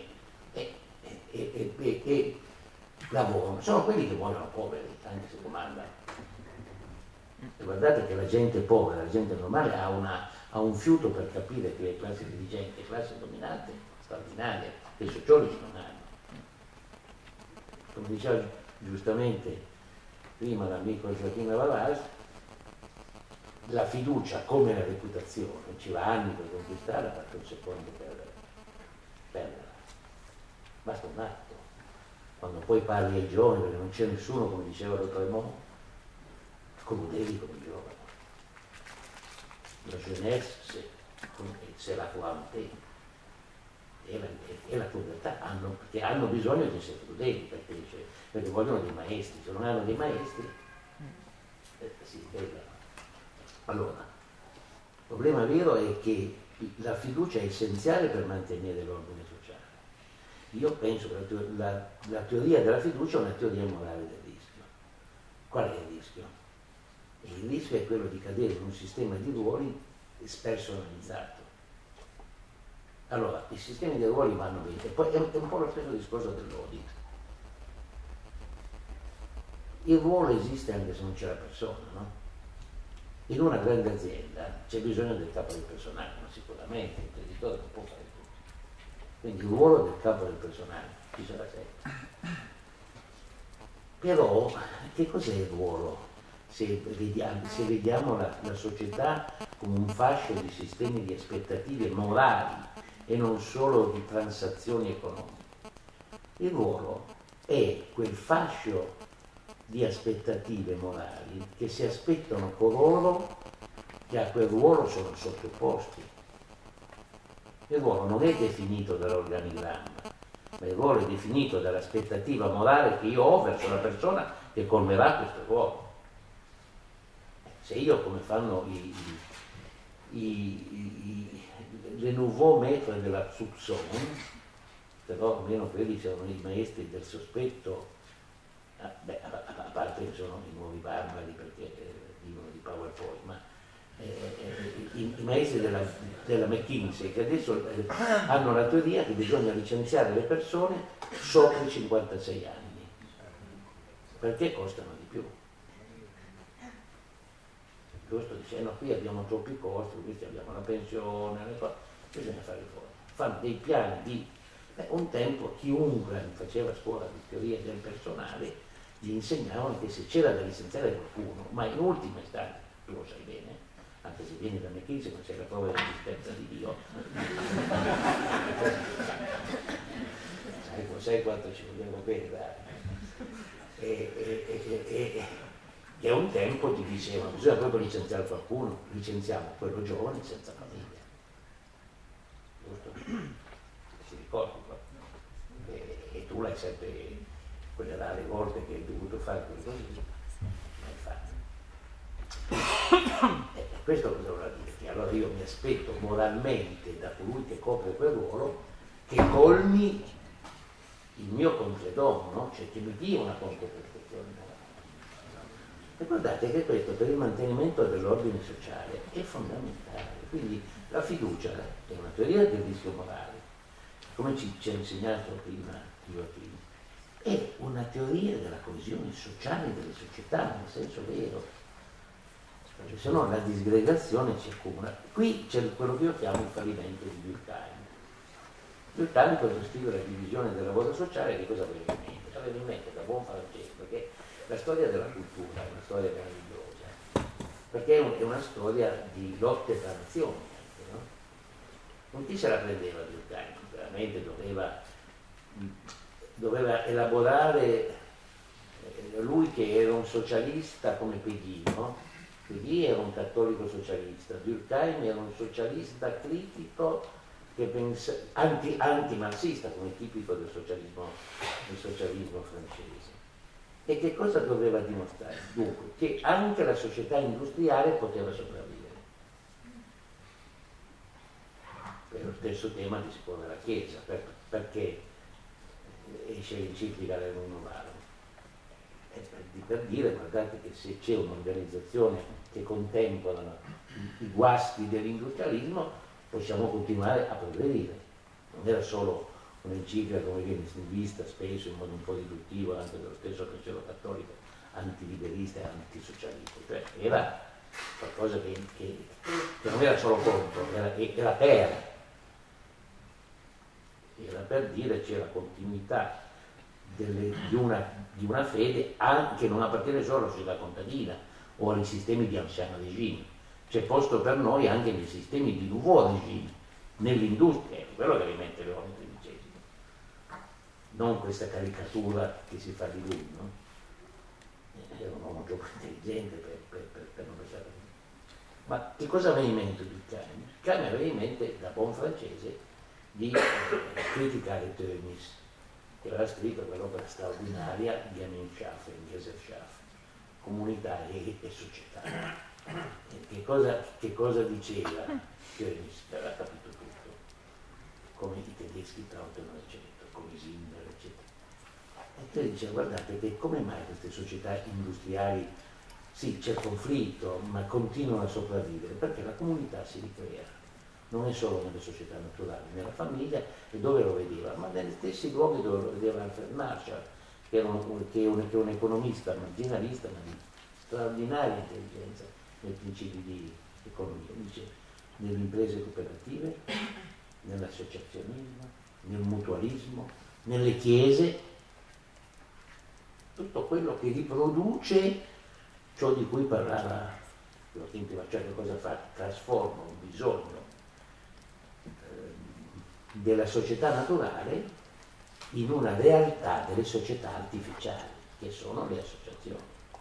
e lavorano, sono quelli che muoiono poveri, anche se comandano. E guardate che la gente povera, la gente normale ha un fiuto per capire che le classi dirigenti e classi dominanti straordinarie, che i sociologi non hanno. Come diceva giustamente prima l'amico Gioacchino Vallas, la fiducia come la reputazione ci va anni per conquistarla, basta un secondo per perderla, basta un atto. Quando poi parli ai giovani, perché non c'è nessuno, come diceva lo Tremont, concludevi come giovane. La jeunesse, c'est la volonté e la crudeltà, perché hanno bisogno di essere crudeli, perché vogliono dei maestri, se non hanno dei maestri, si ribellano. Allora, il problema vero è che la fiducia è essenziale per mantenere l'ordine sociale. Io penso che la teoria della fiducia è una teoria morale del rischio. Qual è il rischio? Il rischio è quello di cadere in un sistema di ruoli spersonalizzato. Allora, i sistemi di ruoli vanno bene, e poi è un po' lo stesso discorso dell'audit. Il ruolo esiste anche se non c'è la persona, no? In una grande azienda c'è bisogno del capo del personale, ma sicuramente l'imprenditore non può fare tutto. Quindi il ruolo del capo del personale ci sarà sempre. Però che cos'è il ruolo? Se vediamo la società come un fascio di sistemi di aspettative morali e non solo di transazioni economiche. Il ruolo è quel fascio di aspettative morali che si aspettano coloro che a quel ruolo sono sottoposti. Il ruolo non è definito dall'organigramma, ma il ruolo è definito dall'aspettativa morale che io ho verso la persona che colmerà questo ruolo. Se io, come fanno le nouveaux maîtres della soupçon, però almeno quelli sono i maestri del sospetto, a parte che sono i nuovi barbari perché vivono di PowerPoint, ma i maestri della McKinsey, che adesso hanno la teoria che bisogna licenziare le persone sopra i 56 anni, perché costano di più. Giusto, dicendo qui abbiamo troppi costi, qui abbiamo la pensione, le cose, bisogna fare fuori. Fanno dei piani di... un tempo chiunque faceva scuola di teoria del personale gli insegnavano che se c'era da licenziare qualcuno, ma in ultima istanza, tu lo sai bene, anche se vieni da McKinsey, ma sei la prova dell'esistenza di Dio. Sai quanto ci vogliamo bene dare. E a un tempo ti dicevano bisogna proprio licenziare qualcuno, licenziamo quello giovane senza famiglia, giusto? Si ricordi e tu l'hai sempre, quelle rare volte che hai dovuto fare quelle cose l'hai fatto. Questo cosa vuol dire? Che allora io mi aspetto moralmente da colui che copre quel ruolo che colmi il mio concedono, no? Cioè che mi dia una controprestazione morale. E guardate che questo per il mantenimento dell'ordine sociale è fondamentale. Quindi la fiducia è una teoria del rischio morale, come ci ha insegnato prima Joachim, è una teoria della coesione sociale delle società, nel senso vero, perché se no la disgregazione si accumula. Qui c'è quello che io chiamo il fallimento di Durkheim. Durkheim, quando scrive la divisione del lavoro sociale, che cosa aveva in mente? Aveva in mente da buon francese, perché la storia della cultura è una storia meravigliosa, perché è una storia di lotte tra nazioni anche, no? Non chi se la prendeva Durkheim, veramente doveva elaborare, lui che era un socialista come Peggy, no? Peggy era un cattolico socialista, Durkheim era un socialista critico che anti-marxista come tipico del socialismo francese. E che cosa doveva dimostrare? Dunque, che anche la società industriale poteva sopravvivere. Per lo stesso tema che si pone la Chiesa, perché esce l'enciclica Rerum Novarum. Per dire, guardate che se c'è un'organizzazione che contempla i guasti dell'industrialismo, possiamo continuare a progredire. Non era solo un'enciclica come viene vista spesso in modo un po' riduttivo anche dello stesso pensiero cattolico, antiliberista e antisocialista, cioè era qualcosa che non era solo contro, era per dire c'è la continuità di una fede che non appartiene solo alla società contadina o ai sistemi di ancien regime, c'è posto per noi anche nei sistemi di nouveau regime, nell'industria, è quello che rimette Leone XIII, non questa caricatura che si fa di lui, no? Era un uomo troppo intelligente per non pensare. Ma che cosa aveva in mente Durkheim? Durkheim aveva in mente, da buon francese, di criticare Tönnies, che aveva scritto quell'opera straordinaria di Gesellschaft, comunità e società. Che cosa diceva Tönnies? Aveva capito tutto, come i tedeschi trattano, eccetera, come Simmel, eccetera. E poi diceva, guardate che come mai queste società industriali, sì, c'è conflitto, ma continuano a sopravvivere? Perché la comunità si ricrea, non è solo nelle società naturali, nella famiglia, e dove lo vedeva? Ma negli stessi luoghi dove lo vedeva Alfred Marshall, che è un economista marginalista, ma di straordinaria intelligenza nei principi di economia. Dice, nelle imprese cooperative, nell'associazionismo, nel mutualismo, nelle chiese, tutto quello che riproduce ciò di cui parlava Joachim prima, cioè che cosa fa? Trasforma un bisogno della società naturale in una realtà delle società artificiali, che sono le associazioni.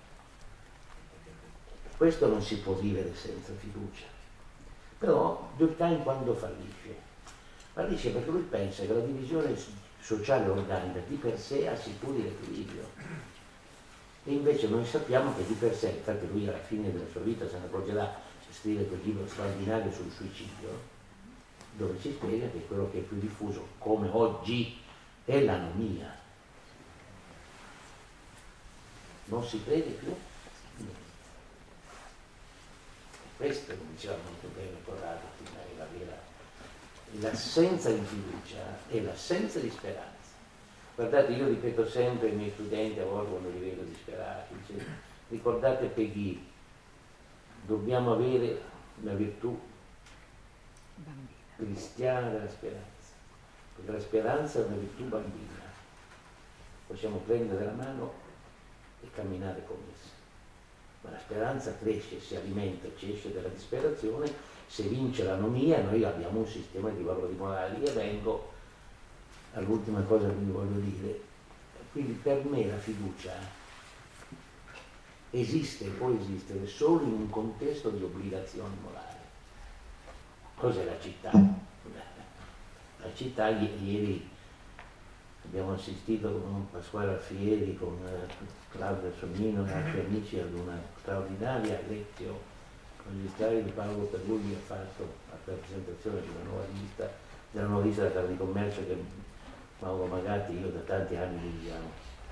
Questo non si può vivere senza fiducia. Però Durkheim quando fallisce perché lui pensa che la divisione sociale organica di per sé assicuri l'equilibrio. E invece noi sappiamo che di per sé, infatti lui alla fine della sua vita se ne accorgerà, scrive quel libro straordinario sul suicidio, dove ci spiega che quello che è più diffuso, come oggi, è l'anomia. Non si crede più. Questo, come diceva molto bene Corrado, è la vera. L'assenza di fiducia è l'assenza di speranza. Guardate, io ripeto sempre ai miei studenti, a volte quando li vedo disperati, ricordate Peggy, dobbiamo avere la virtù cristiana della speranza, perché la speranza è una virtù bambina, possiamo prendere la mano e camminare con essa. Ma la speranza cresce, si alimenta, ci esce dalla disperazione, se vince l'anomia noi abbiamo un sistema di valori morali. E vengo all'ultima cosa che vi voglio dire. Quindi per me la fiducia esiste e può esistere solo in un contesto di obbligazioni morali. Cos'è la città? La città, ieri abbiamo assistito con Pasquale Alfieri, con Claudio Sonnino e altri amici ad una straordinaria lezione magistrale di Paolo Perlugli ha fatto la presentazione di una nuova lista, della nuova lista della Camera di Commercio che Mauro Magatti io da tanti anni viviamo.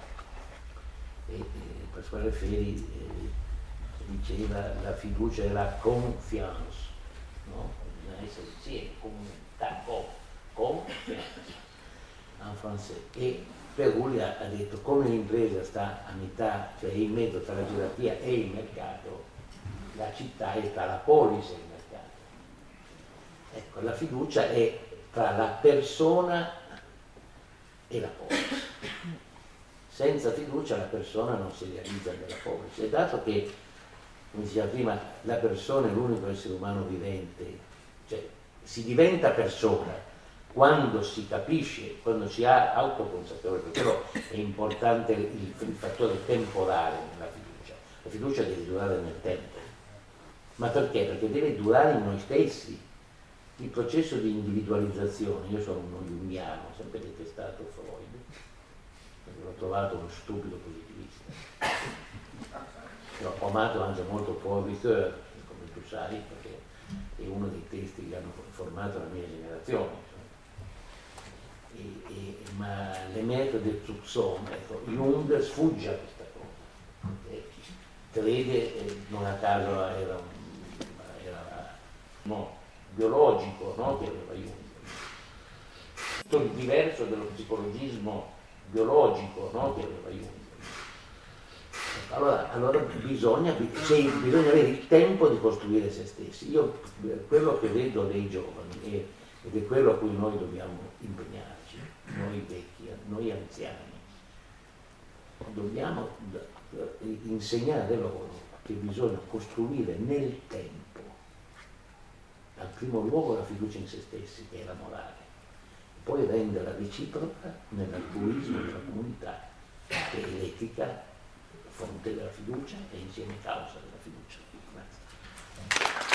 E Pasquale Alfieri diceva la fiducia è la confiance, no? Bisogna essere insieme, comunità, confiance en français. E Perulli ha detto come l'impresa sta a metà, cioè in mezzo tra la gerarchia e il mercato, la città è tra la polis e il mercato. Ecco, la fiducia è tra la persona e la polis. Senza fiducia la persona non si realizza nella polis. E dato che, come diceva prima, la persona è l'unico essere umano vivente, cioè si diventa persona quando si capisce, quando si ha autoconsapevolezza, però è importante il fattore temporale nella fiducia. La fiducia deve durare nel tempo. Ma perché? Perché deve durare in noi stessi. Il processo di individualizzazione, io sono uno jungiano, ho sempre detestato Freud, perché l'ho trovato uno stupido positivista. Ho amato anche molto Paul Ricoeur, come tu sai, perché è uno dei testi che hanno formato la mia generazione. Ma le metode del soupçon, ecco, Jung sfugge a questa cosa. Crede, non a caso era biologico, no? Che aveva Jung. Tutto diverso dello psicologismo biologico, no? Che aveva Jung. Allora bisogna avere il tempo di costruire se stessi. Io quello che vedo dei giovani ed è quello a cui noi dobbiamo impegnarci, noi vecchi, noi anziani, dobbiamo insegnare loro che bisogna costruire nel tempo, al primo luogo la fiducia in se stessi, che è la morale, poi renderla reciproca nell'altruismo della comunità, che è l'etica, fonte della fiducia e insieme causa della fiducia. Grazie.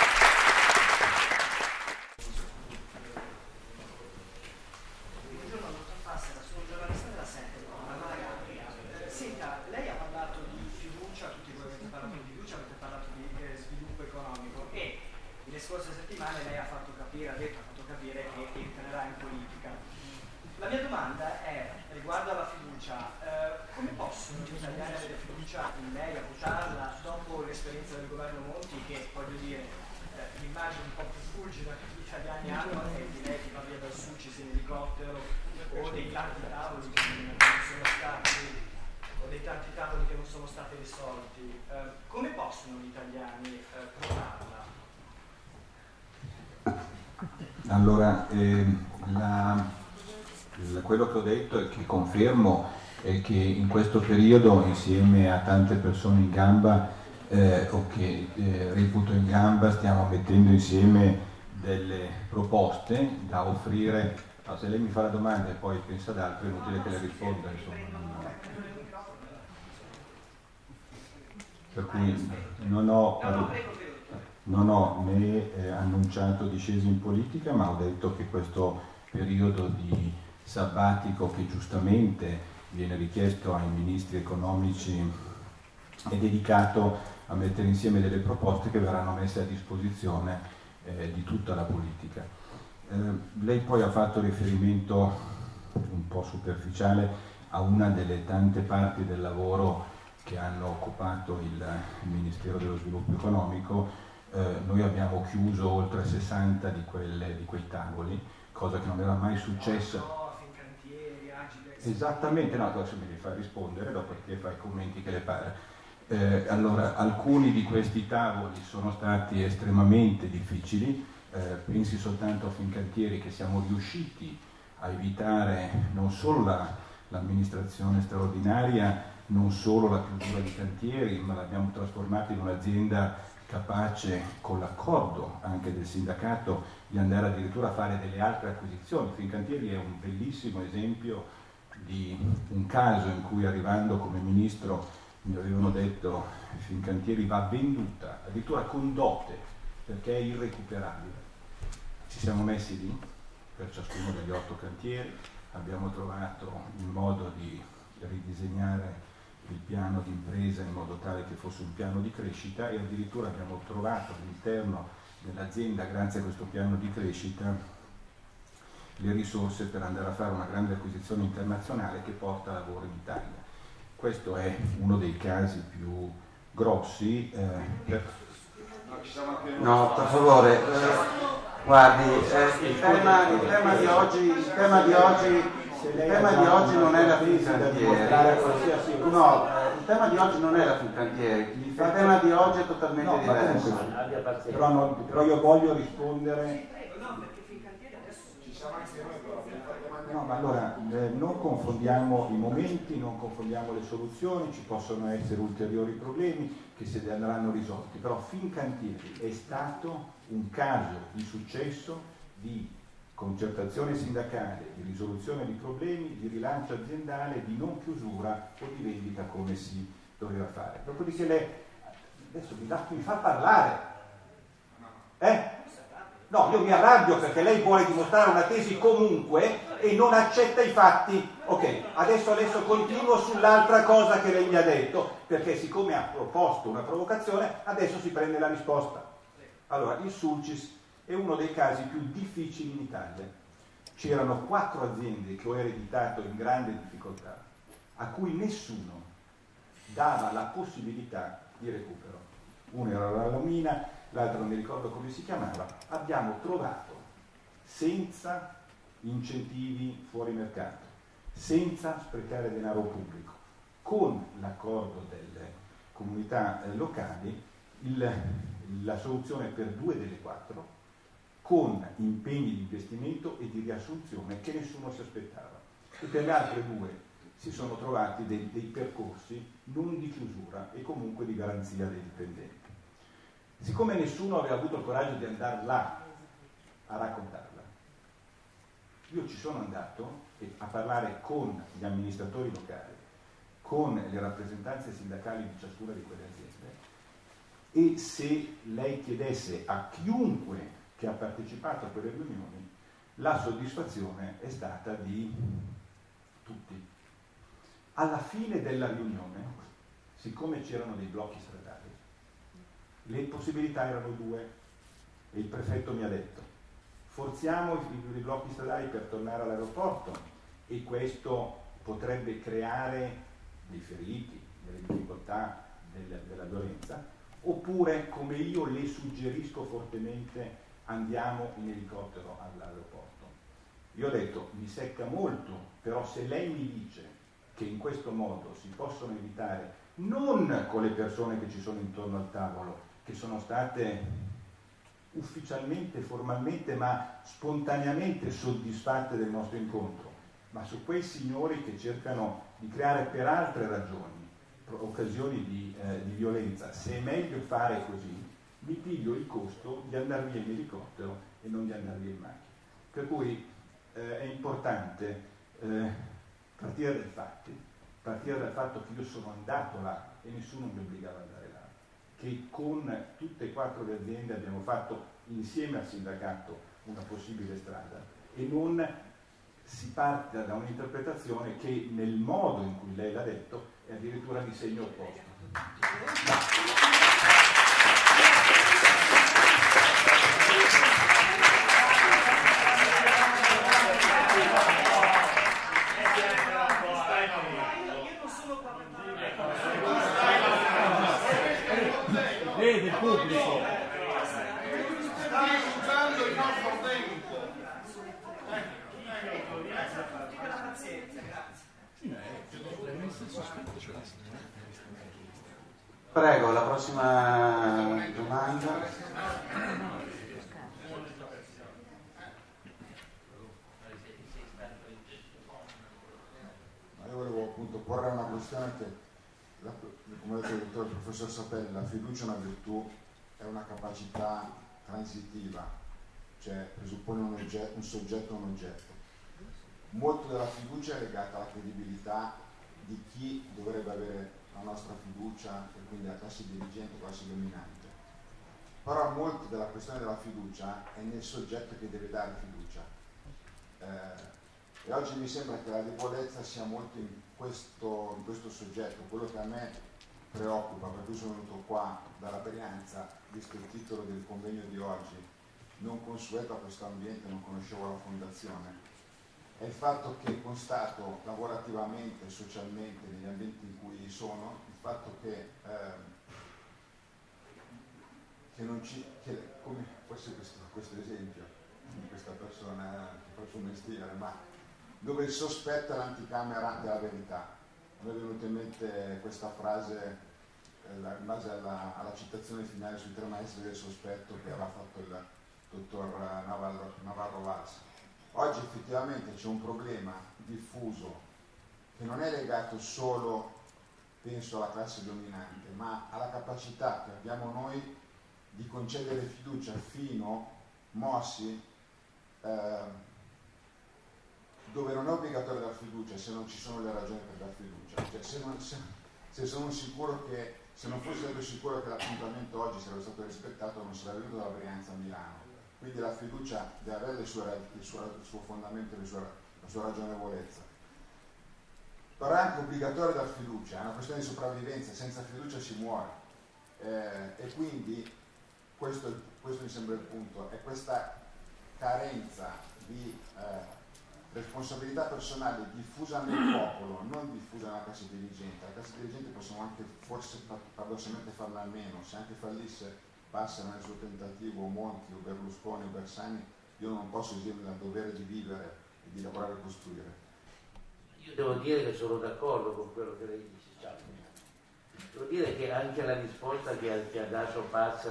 Le scorse settimane lei ha fatto capire che entrerà in politica. La mia domanda è riguardo alla fiducia. Come possono gli italiani avere fiducia in lei, a votarla, dopo l'esperienza del governo Monti, che voglio dire, l'immagine un po' più fulgida che gli italiani hanno è di lei che va via dal Sucis in elicottero, o dei tanti tavoli che non sono stati, o dei tanti tavoli che non sono stati risolti. Come possono gli italiani votarla? Allora, quello che ho detto e che confermo è che in questo periodo, insieme a tante persone in gamba o che reputo in gamba, stiamo mettendo insieme delle proposte da offrire. No, se lei mi fa la domanda e poi pensa ad altro, è inutile che le risponda, insomma. Per cui non ho né annunciato discesa in politica, ma ho detto che questo periodo di sabbatico che giustamente viene richiesto ai ministri economici è dedicato a mettere insieme delle proposte che verranno messe a disposizione di tutta la politica. Lei poi ha fatto riferimento un po' superficiale a una delle tante parti del lavoro che hanno occupato il Ministero dello Sviluppo Economico. Noi abbiamo chiuso oltre 60 di quei tavoli, cosa che non era mai successa. Esattamente, no, adesso mi devi far rispondere, dopodiché fai i commenti che le pare. Allora, alcuni di questi tavoli sono stati estremamente difficili, pensi soltanto a Fincantieri, che siamo riusciti a evitare non solo l'amministrazione straordinaria, non solo la chiusura di cantieri, ma l'abbiamo trasformata in un'azienda capace, con l'accordo anche del sindacato, di andare addirittura a fare delle altre acquisizioni. Fincantieri è un bellissimo esempio di un caso in cui, arrivando come ministro, mi avevano detto Fincantieri va venduta, addirittura con dote, perché è irrecuperabile. Ci siamo messi lì per ciascuno degli 8 cantieri, abbiamo trovato il modo di ridisegnare il piano di impresa in modo tale che fosse un piano di crescita, e addirittura abbiamo trovato all'interno dell'azienda, grazie a questo piano di crescita, le risorse per andare a fare una grande acquisizione internazionale che porta lavoro in Italia. Questo è uno dei casi più grossi. No, per favore, guardi, il tema di oggi non è la Fincantieri. No, il tema di oggi non è la Fincantieri, il tema di oggi è totalmente diverso. Però io voglio rispondere. No, ma allora non confondiamo i momenti, non confondiamo le soluzioni, ci possono essere ulteriori problemi che si andranno risolti, però Fincantieri è stato un caso di successo, di concertazione sindacale, di risoluzione di problemi, di rilancio aziendale, di non chiusura o di vendita come si doveva fare. Dopodiché lei adesso mi fa parlare. No, io mi arrabbio perché lei vuole dimostrare una tesi comunque e non accetta i fatti. Ok, adesso continuo sull'altra cosa che lei mi ha detto, perché siccome ha proposto una provocazione, adesso si prende la risposta. Allora, il Sulcis è uno dei casi più difficili in Italia. C'erano 4 aziende che ho ereditato in grande difficoltà, a cui nessuno dava la possibilità di recupero. Uno era la Lamina, l'altro non mi ricordo come si chiamava. Abbiamo trovato, senza incentivi fuori mercato, senza sprecare denaro pubblico, con l'accordo delle comunità locali, la soluzione per 2 delle 4, con impegni di investimento e di riassunzione che nessuno si aspettava. E per le altre 2 si sono trovati dei percorsi non di chiusura e comunque di garanzia dei dipendenti. Siccome nessuno aveva avuto il coraggio di andare là a raccontarla, io ci sono andato a parlare con gli amministratori locali, con le rappresentanze sindacali di ciascuna di quelle aziende, e se lei chiedesse a chiunque che ha partecipato a quelle riunioni, la soddisfazione è stata di tutti. Alla fine della riunione, siccome c'erano dei blocchi stradali, le possibilità erano 2 e il prefetto mi ha detto: forziamo i blocchi stradali per tornare all'aeroporto, e questo potrebbe creare dei feriti, delle difficoltà, della violenza, oppure, come io le suggerisco fortemente, andiamo in elicottero all'aeroporto. Io ho detto: mi secca molto, però se lei mi dice che in questo modo si possono evitare, non con le persone che ci sono intorno al tavolo, che sono state ufficialmente, formalmente, ma spontaneamente soddisfatte del nostro incontro, ma su quei signori che cercano di creare per altre ragioni occasioni di violenza, se è meglio fare così, mi piglio il costo di andare via in elicottero e non di andare via in macchina. Per cui è importante partire dai fatti, partire dal fatto che io sono andato là e nessuno mi obbligava ad andare là, che con tutte e 4 le aziende abbiamo fatto insieme al sindacato una possibile strada, e non si parte da un'interpretazione che nel modo in cui lei l'ha detto è addirittura di segno opposto. Vede il pubblico. Stai usando il nostro tempo. Prego, la prossima domanda. io volevo appunto porre una questione che, come ha detto il dottore professor Sapelli, la fiducia è una virtù, è una capacità transitiva, cioè presuppone un soggetto e un oggetto. Molto della fiducia è legata alla credibilità di chi dovrebbe avere la nostra fiducia, e quindi la classe dirigente, la classe dominante. Però molto della questione della fiducia è nel soggetto che deve dare fiducia. E oggi mi sembra che la debolezza sia molto in questo soggetto. Quello che a me preoccupa, per cui sono venuto qua dalla Brianza, visto il titolo del convegno di oggi, non consueto a questo ambiente, non conoscevo la fondazione, è il fatto che constato lavorativamente e socialmente negli ambienti in cui sono, il fatto che non ci, come forse questo esempio di questa persona che faccio un mestiere, ma dove il sospetto è l'anticamera della verità. Mi è venuta in mente questa frase in base alla citazione finale sui 3 maestri del sospetto che aveva fatto il dottor Navarro Valls. Oggi effettivamente c'è un problema diffuso che non è legato solo, penso, alla classe dominante, ma alla capacità che abbiamo noi di concedere fiducia fino mossi dove non è obbligatorio dar fiducia se non ci sono le ragioni per dar fiducia. Cioè, se sono sicuro che, se non fossi stato sicuro che l'appuntamento oggi sarebbe stato rispettato, non sarei venuto dalla Brianza a Milano. Quindi la fiducia deve avere il suo fondamento e la sua ragionevolezza. Però è anche obbligatorio dar fiducia, è una questione di sopravvivenza, senza fiducia si muore. E quindi questo mi sembra il punto, è questa carenza di responsabilità personale diffusa nel popolo, non diffusa nella classe dirigente. La classe dirigente possiamo anche forse paradossalmente farla a meno, se anche fallisse passano nel suo tentativo Monti o Berlusconi o Bersani, io non posso esigere dal dovere di vivere e di lavorare e costruire. Io devo dire che sono d'accordo con quello che lei dice, ciao. Devo dire che anche la risposta che ha dato Paz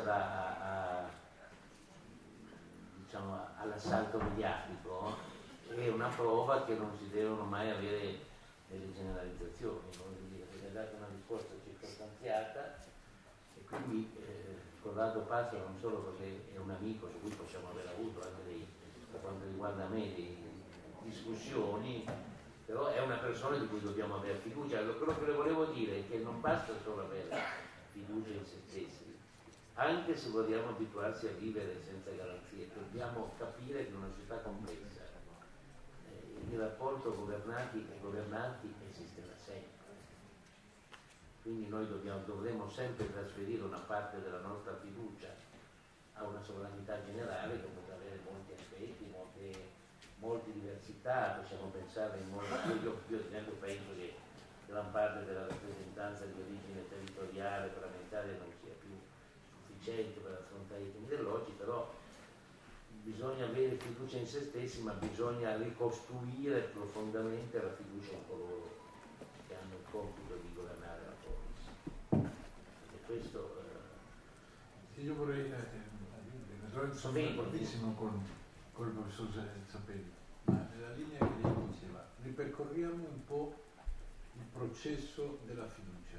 diciamo, all'assalto mediatico è una prova che non si devono mai avere delle generalizzazioni, perché ha dato una risposta circostanziata e quindi Corrado Paz non solo perché è un amico su cui possiamo aver avuto anche per quanto riguarda me delle discussioni, però è una persona di cui dobbiamo avere fiducia. Quello che le volevo dire è che non basta solo avere fiducia in se stessi, anche se vogliamo abituarsi a vivere senza garanzie, dobbiamo capire che in una società complessa il rapporto governati e governanti esiste da sempre. Quindi noi dovremo sempre trasferire una parte della nostra fiducia a una sovranità generale che potrà avere molti aspetti, molte diversità, possiamo pensare in modo. Io ad esempio penso che gran parte della rappresentanza di origine territoriale, parlamentare non sia più sufficiente per affrontare i temi dell'oggi, però bisogna avere fiducia in se stessi, ma bisogna ricostruire profondamente la fiducia in coloro che hanno il compito di governare la polis. E questo io vorrei naturalmente sono d'accordissimo con il professor Sapelli, ma nella linea che lei diceva, ripercorriamo un po' il processo della fiducia.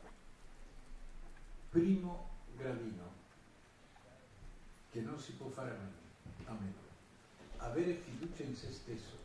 Primo gradino, che non si può fare a meno, avere fiducia in se stesso.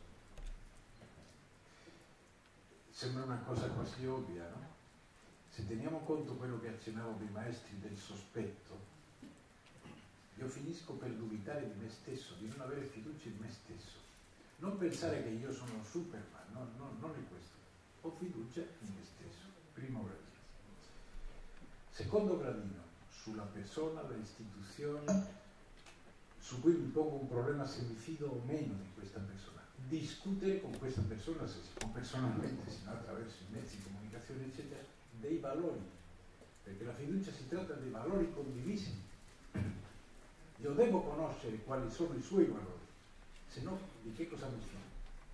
Sembra una cosa quasi ovvia, no? Se teniamo conto quello che accennavo dei maestri del sospetto, io finisco per dubitare di me stesso, di non avere fiducia in me stesso. Non pensare che io sono Superman, non è questo. Ho fiducia in me stesso, primo gradino. Secondo gradino, sulla persona, le istituzioni, su cui mi pongo un problema se mi fido o meno di questa persona. Discutere con questa persona, se si può personalmente, se no attraverso i mezzi di comunicazione, eccetera, dei valori. Perché la fiducia si tratta dei valori condivisi. Io devo conoscere quali sono i suoi valori, se no di che cosa mi fido?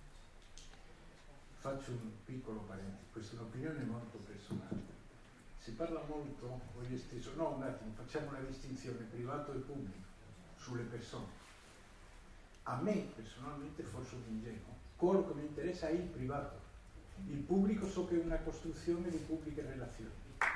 Faccio un piccolo parentesi, questa è un'opinione molto personale. Si parla molto, voi stesso, no un attimo, facciamo una distinzione privato e pubblico sulle persone. A me personalmente, forse un ingenuo, quello che mi interessa è il privato. Il pubblico so che è una costruzione di pubbliche relazioni.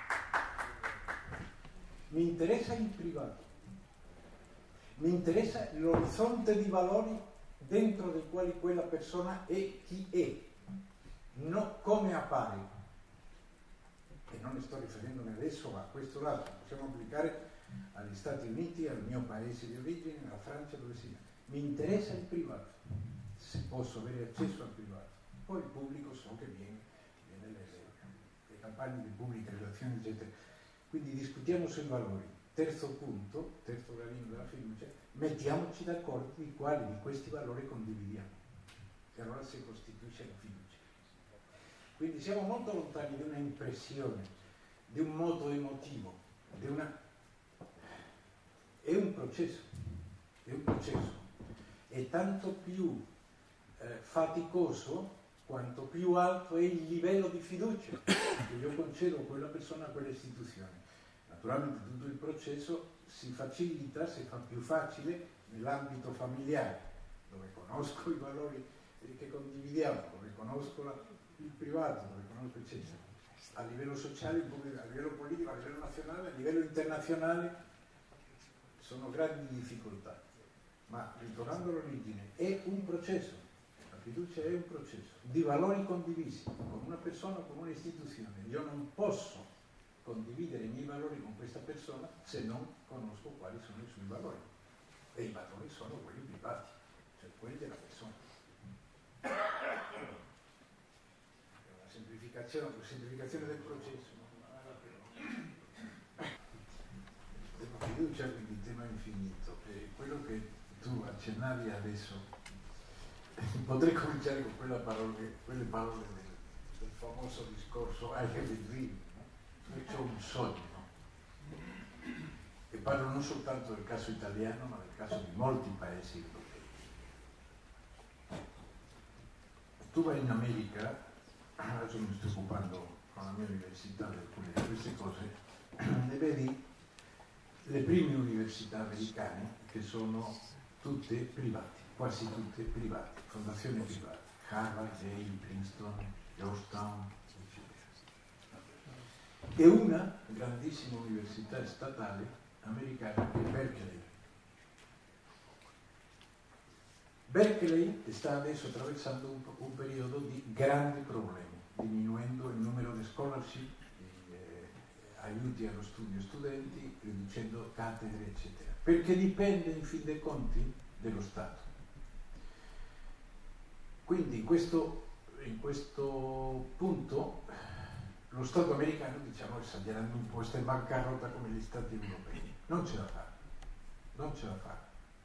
Mi interessa il privato, mi interessa l'orizzonte di valori dentro dei quali quella persona è chi è, non come appare. E non ne sto riferendomi adesso a questo lato, possiamo applicare agli Stati Uniti, al mio paese di origine, alla Francia, dove sia. Mi interessa il privato, se posso avere accesso al privato. Poi il pubblico so che viene le campagne di pubbliche relazioni, eccetera. Quindi discutiamo sui valori. Terzo punto, terzo gradino della fiducia, mettiamoci d'accordo di quali di questi valori condividiamo. E allora si costituisce la fiducia. Quindi siamo molto lontani di una impressione, di un modo emotivo, è un processo, è tanto più faticoso quanto più alto è il livello di fiducia che io concedo a quella persona, a quella istituzione. Naturalmente tutto il processo si facilita, si fa più facile nell'ambito familiare, dove conosco i valori che condividiamo, dove conosco il privato, dove conosco eccetera. A livello sociale, a livello politico, a livello nazionale, a livello internazionale sono grandi difficoltà. Ma ritornando all'origine, è un processo. La fiducia è un processo di valori condivisi con una persona, con un'istituzione. Io non posso condividere i miei valori con questa persona se non conosco quali sono i suoi valori. E i valori sono quelli privati, cioè quelli della persona. È una semplificazione del processo. La fiducia, quindi il tema infinito. E quello che tu accennavi adesso, potrei cominciare con quelle parole del famoso discorso I have a dream, io ho un sogno, e parlo non soltanto del caso italiano ma del caso di molti paesi europei. Tu vai in America, adesso mi sto occupando con la mia università di alcune di queste cose, e vedi le prime università americane che sono tutte private, quasi tutte private, fondazioni private, Harvard, Yale, Princeton, Georgetown, eccetera. E una grandissima università statale americana che è Berkeley. Berkeley sta adesso attraversando un periodo di grandi problemi, diminuendo il numero di scholarship, aiuti allo studio studenti, riducendo cattedre, eccetera. Perché dipende in fin dei conti dello Stato. Quindi in questo punto lo Stato americano, diciamo, esagerando un po', sta in bancarotta come gli Stati europei. Non ce la fa.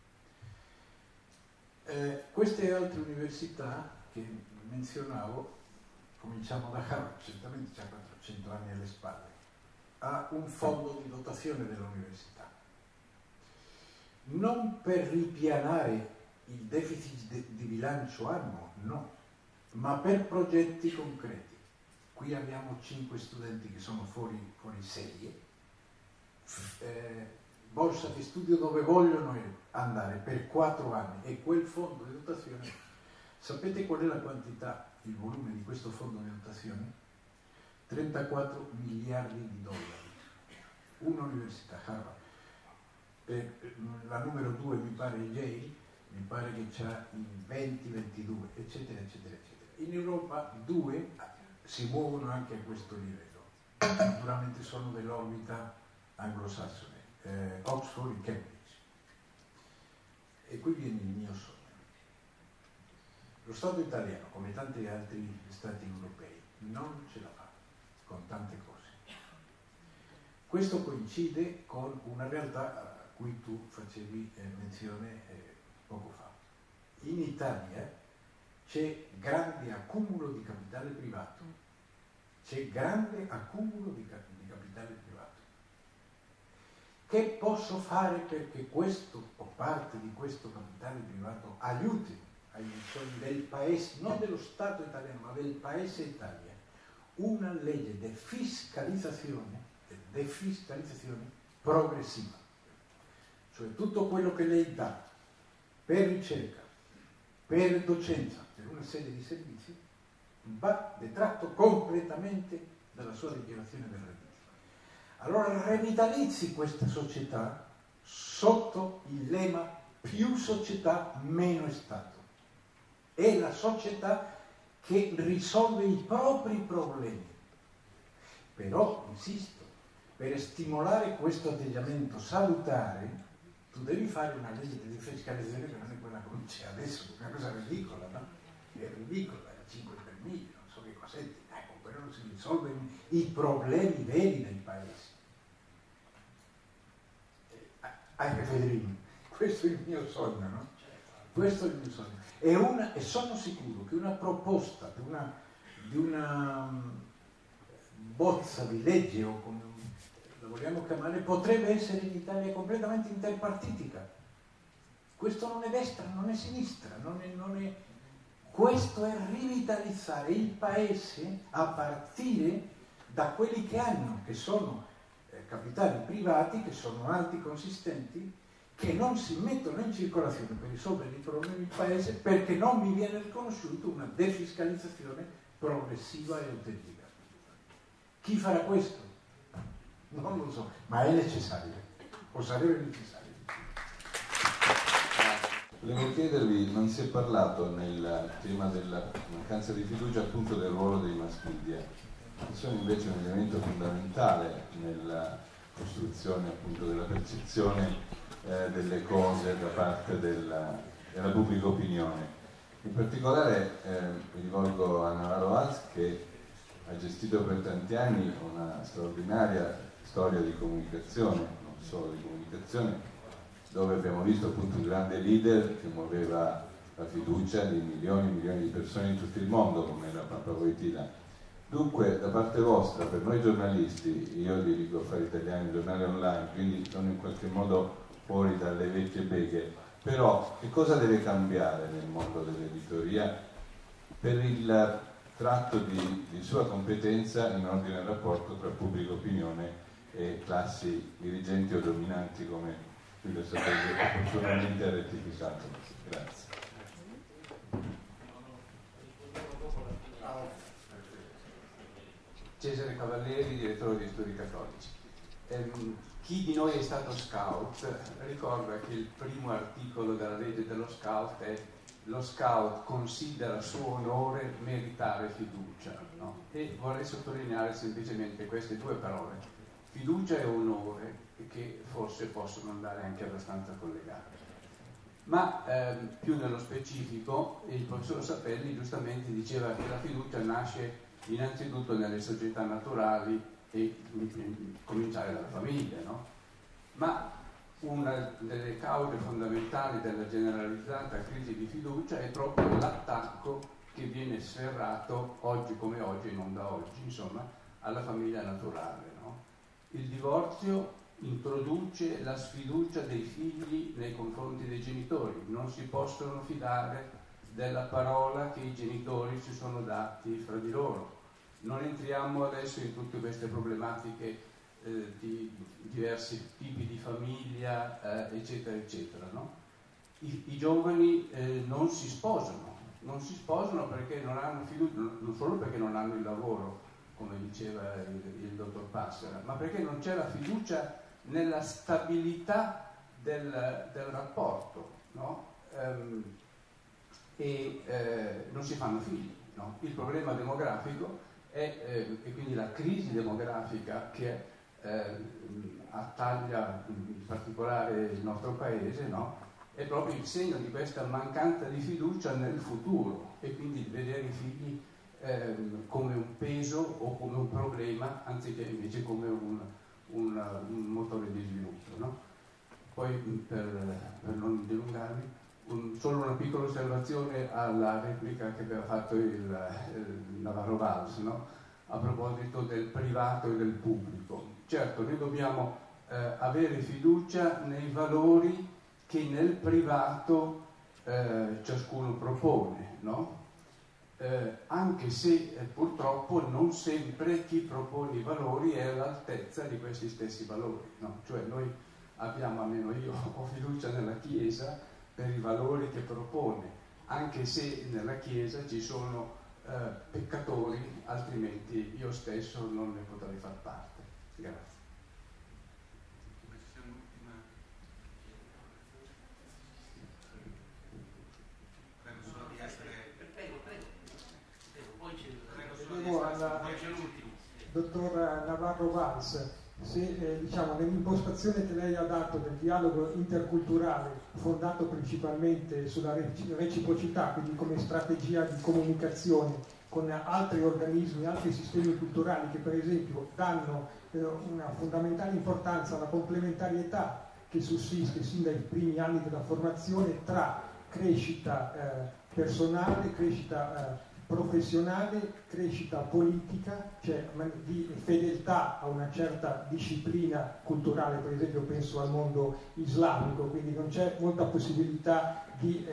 Queste altre università che menzionavo, cominciamo da Harvard, certamente c'ha 400 anni alle spalle, ha un fondo di dotazione dell'università. Non per ripianare il deficit di bilancio annuo, no, ma per progetti concreti. Qui abbiamo 5 studenti che sono fuori serie, borsa di studio dove vogliono andare per 4 anni, e quel fondo di dotazione, sapete qual è la quantità, il volume di questo fondo di dotazione? 34 miliardi di dollari. Un'università, Harvard. La numero 2 mi pare Yale, mi pare che c'ha il 20-22, eccetera, eccetera, eccetera. In Europa 2 si muovono anche a questo livello. Naturalmente sono dell'orbita anglosassone, Oxford e Cambridge. E qui viene il mio sogno. Lo Stato italiano, come tanti altri Stati europei, non ce la fa con tante cose. Questo coincide con una realtà a cui tu facevi menzione poco fa. In Italia c'è grande accumulo di capitale privato, Che posso fare perché questo o parte di questo capitale privato aiuti ai bisogni del paese, non dello Stato italiano, ma del paese Italia? Una legge di fiscalizzazione progressiva. Cioè tutto quello che lei dà per ricerca, per docenza, per una serie di servizi, va detratto completamente dalla sua dichiarazione del reddito. Allora revitalizzi questa società sotto il lemma più società, meno Stato. È la società che risolve i propri problemi. Però, insisto, per stimolare questo atteggiamento salutare, tu devi fare una legge di fiscalizzazione che non è quella che c'è adesso, è una cosa ridicola, no? È ridicola, è 5 per mille, non so che cosetti, con quello non si risolvono i problemi veri del paese. Anche Federino, questo è il mio sogno, no? Questo è il mio sogno. E sono sicuro che una proposta di una bozza di legge, o come la vogliamo chiamare, potrebbe essere in Italia completamente interpartitica. Questo non è destra, non è sinistra, questo è rivitalizzare il paese a partire da quelli che sono capitali privati, che sono alti, consistenti, che non si mettono in circolazione per risolvere i problemi del paese, perché non mi viene riconosciuta una defiscalizzazione progressiva e autentica. Chi farà questo? Non lo so, ma è necessario, o sarebbe necessario. Volevo chiedervi, non si è parlato nel tema della mancanza di fiducia appunto del ruolo dei mass media, che sono invece un elemento fondamentale nella costruzione appunto della percezione delle cose da parte della pubblica opinione. In particolare mi rivolgo a Navarro Valls, che ha gestito per tanti anni una straordinaria storia di comunicazione, non solo di comunicazione, dove abbiamo visto appunto un grande leader che muoveva la fiducia di milioni e milioni di persone in tutto il mondo, come era Papa Wojtyla. Dunque, da parte vostra, per noi giornalisti, io dirigo Affari Italiani, giornale online, quindi sono in qualche modo fuori dalle vecchie beghe, però che cosa deve cambiare nel mondo dell'editoria per il tratto di sua competenza in ordine al rapporto tra pubblica opinione e classi dirigenti o dominanti, come qui lo sapete opportunamente rettificato? Grazie. Cesare Cavalleri, direttore di Studi Cattolici. Chi di noi è stato scout ricorda che il primo articolo della legge dello scout è: lo scout considera suo onore meritare fiducia, no? E vorrei sottolineare semplicemente queste due parole, fiducia e onore, che forse possono andare anche abbastanza collegate. Ma più nello specifico, il professor Sapelli giustamente diceva che la fiducia nasce innanzitutto nelle società naturali e cominciare dalla famiglia, no? Ma una delle cause fondamentali della generalizzata crisi di fiducia è proprio l'attacco che viene sferrato oggi come oggi, non da oggi, insomma, alla famiglia naturale, no? Il divorzio introduce la sfiducia dei figli nei confronti dei genitori, non si possono fidare della parola che i genitori si sono dati fra di loro. Non entriamo adesso in tutte queste problematiche di diversi tipi di famiglia, eccetera, eccetera, no? I giovani non si sposano perché non hanno fiducia, non solo perché non hanno il lavoro, come diceva il dottor Passera, ma perché non c'è la fiducia nella stabilità del rapporto, no? Non si fanno figli, no? Il problema demografico e quindi la crisi demografica che attaglia in particolare il nostro paese, no? È proprio il segno di questa mancanza di fiducia nel futuro, e quindi di vedere i figli come un peso o come un problema, anziché invece come un motore di sviluppo, no? Poi per non dilungarmi, solo una piccola osservazione alla replica che aveva fatto il Navarro Valls, no? A proposito del privato e del pubblico. Certo, noi dobbiamo avere fiducia nei valori che nel privato ciascuno propone, no? Anche se purtroppo non sempre chi propone i valori è all'altezza di questi stessi valori, no? Cioè noi abbiamo, almeno io ho fiducia nella Chiesa per i valori che propone, anche se nella Chiesa ci sono peccatori, altrimenti io stesso non ne potrei far parte. Grazie. Dottor Navarro Valls, se diciamo, nell'impostazione che lei ha dato del dialogo interculturale fondato principalmente sulla reciprocità, quindi come strategia di comunicazione con altri organismi, altri sistemi culturali che per esempio danno una fondamentale importanza alla complementarietà che sussiste sin dai primi anni della formazione tra crescita personale, crescita professionale, crescita politica, cioè di fedeltà a una certa disciplina culturale, per esempio penso al mondo islamico, quindi non c'è molta possibilità di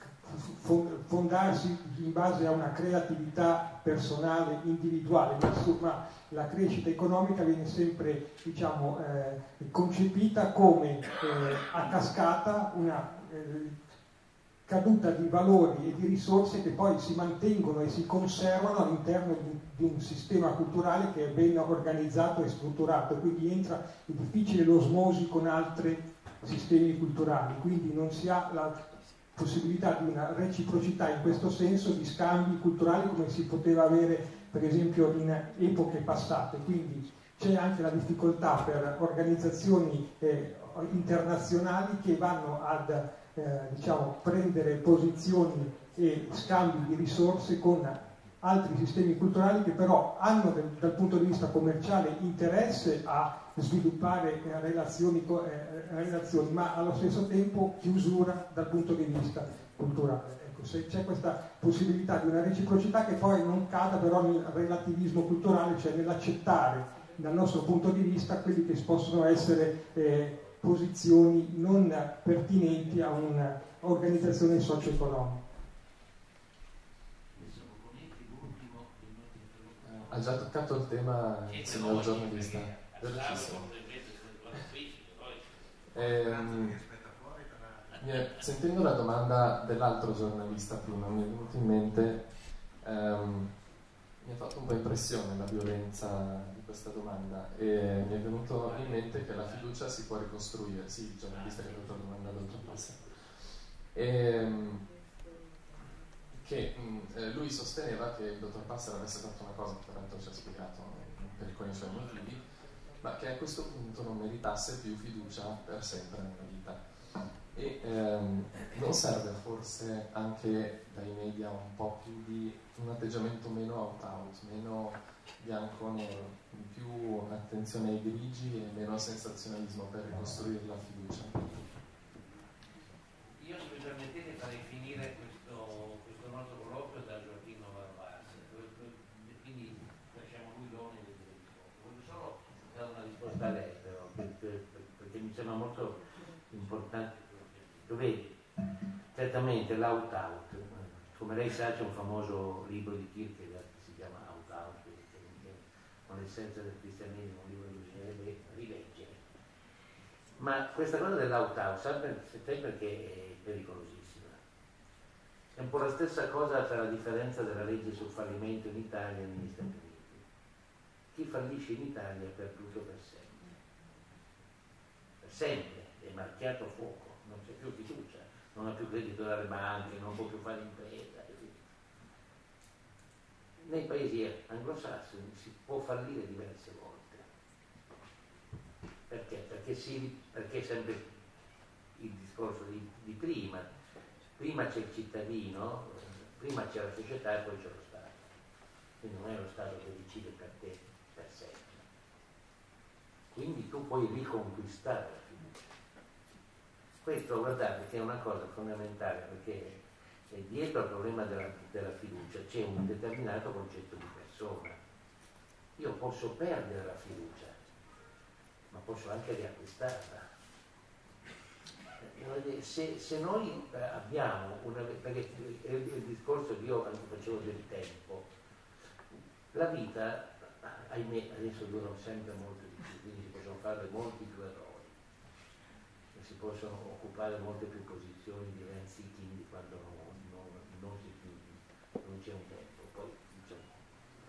fondarsi in base a una creatività personale, individuale, ma la crescita economica viene sempre diciamo, concepita come a cascata una caduta di valori e di risorse che poi si mantengono e si conservano all'interno di un sistema culturale che è ben organizzato e strutturato, quindi è difficile l'osmosi con altri sistemi culturali, quindi non si ha la possibilità di una reciprocità in questo senso, di scambi culturali come si poteva avere per esempio in epoche passate, quindi c'è anche la difficoltà per organizzazioni internazionali che vanno ad diciamo, prendere posizioni e scambi di risorse con altri sistemi culturali che però hanno dal punto di vista commerciale interesse a sviluppare relazioni, ma allo stesso tempo chiusura dal punto di vista culturale. Ecco, se c'è questa possibilità di una reciprocità che poi non cada però nel relativismo culturale, cioè nell'accettare dal nostro punto di vista quelli che possono essere posizioni non pertinenti a un'organizzazione socio-economica. Ha già toccato il tema il signor giornalista. Velocissimo. Sentendo la domanda dell'altro giornalista prima mi è venuto in mente, mi ha fatto un po' impressione la violenza di questa domanda e mi è venuto in mente che la fiducia si può ricostruire, sì, il giornalista che ha fatto la domanda d'oltrepasso, che lui sosteneva che il dottor Passera avesse fatto una cosa che peraltro ci ha spiegato con i suoi motivi, ma che a questo punto non meritasse più fiducia per sempre nella vita. E non serve forse anche dai media un po' più di un atteggiamento meno out-out, meno bianco-nero, più attenzione ai grigi e meno sensazionalismo per ricostruire la fiducia? Io, se mi permettete, farei finire questo nostro colloquio da Gioacchino Varvas, quindi lasciamo lui l'onere di rispondere. Voglio solo dare una risposta a lei, però, perché mi sembra molto importante. Vedi, certamente l'out-out, come lei sa c'è un famoso libro di Kierkegaard che si chiama Out-out, con l'essenza del cristianesimo, un libro che bisognerebbe rileggere. Ma questa cosa dell'out-out, sapete perché è pericolosissima? È un po' la stessa cosa per la differenza della legge sul fallimento in Italia e negli Stati Uniti. Chi fallisce in Italia è perduto per sempre. Per sempre, è marchiato a fuoco. Non c'è più fiducia, non ha più credito dalle banche, non può più fare impresa. Nei paesi anglosassoni si può fallire diverse volte. Perché? Perché sempre il discorso di prima. Prima c'è il cittadino, prima c'è la società e poi c'è lo Stato. Quindi non è lo Stato che decide per te per sempre. Quindi tu puoi riconquistare la fiducia. Questo, guardate, che è una cosa fondamentale, perché dietro al problema della fiducia c'è un determinato concetto di persona. Io posso perdere la fiducia, ma posso anche riacquistarla. Se noi abbiamo perché il discorso che io anche facevo del tempo, la vita, ahimè, adesso dura sempre molto di più, quindi si possono fare molti più errori. Si possono occupare molte più posizioni di ranzichini quando non c'è un tempo. Poi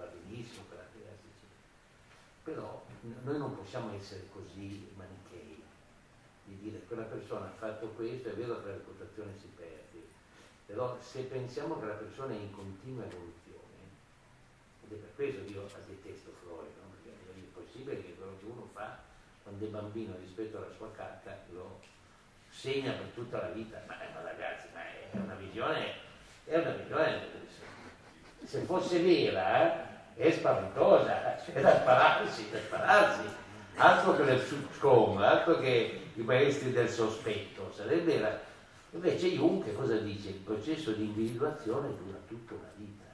fa benissimo per attivarsi, però noi non possiamo essere così manichei, di dire che quella persona ha fatto questo, è vero che la reputazione si perde, però se pensiamo che la persona è in continua evoluzione, ed è per questo che io detesto Freud, no? Perché è impossibile che quello che uno fa quando è bambino rispetto alla sua cacca lo segna per tutta la vita. Ma ragazzi, ma è una visione, se fosse vera, è spaventosa, è da spararsi, altro che le Psutcom, altro che i maestri del sospetto, sarebbe la... Invece Jung che cosa dice? Il processo di individuazione dura tutta una vita.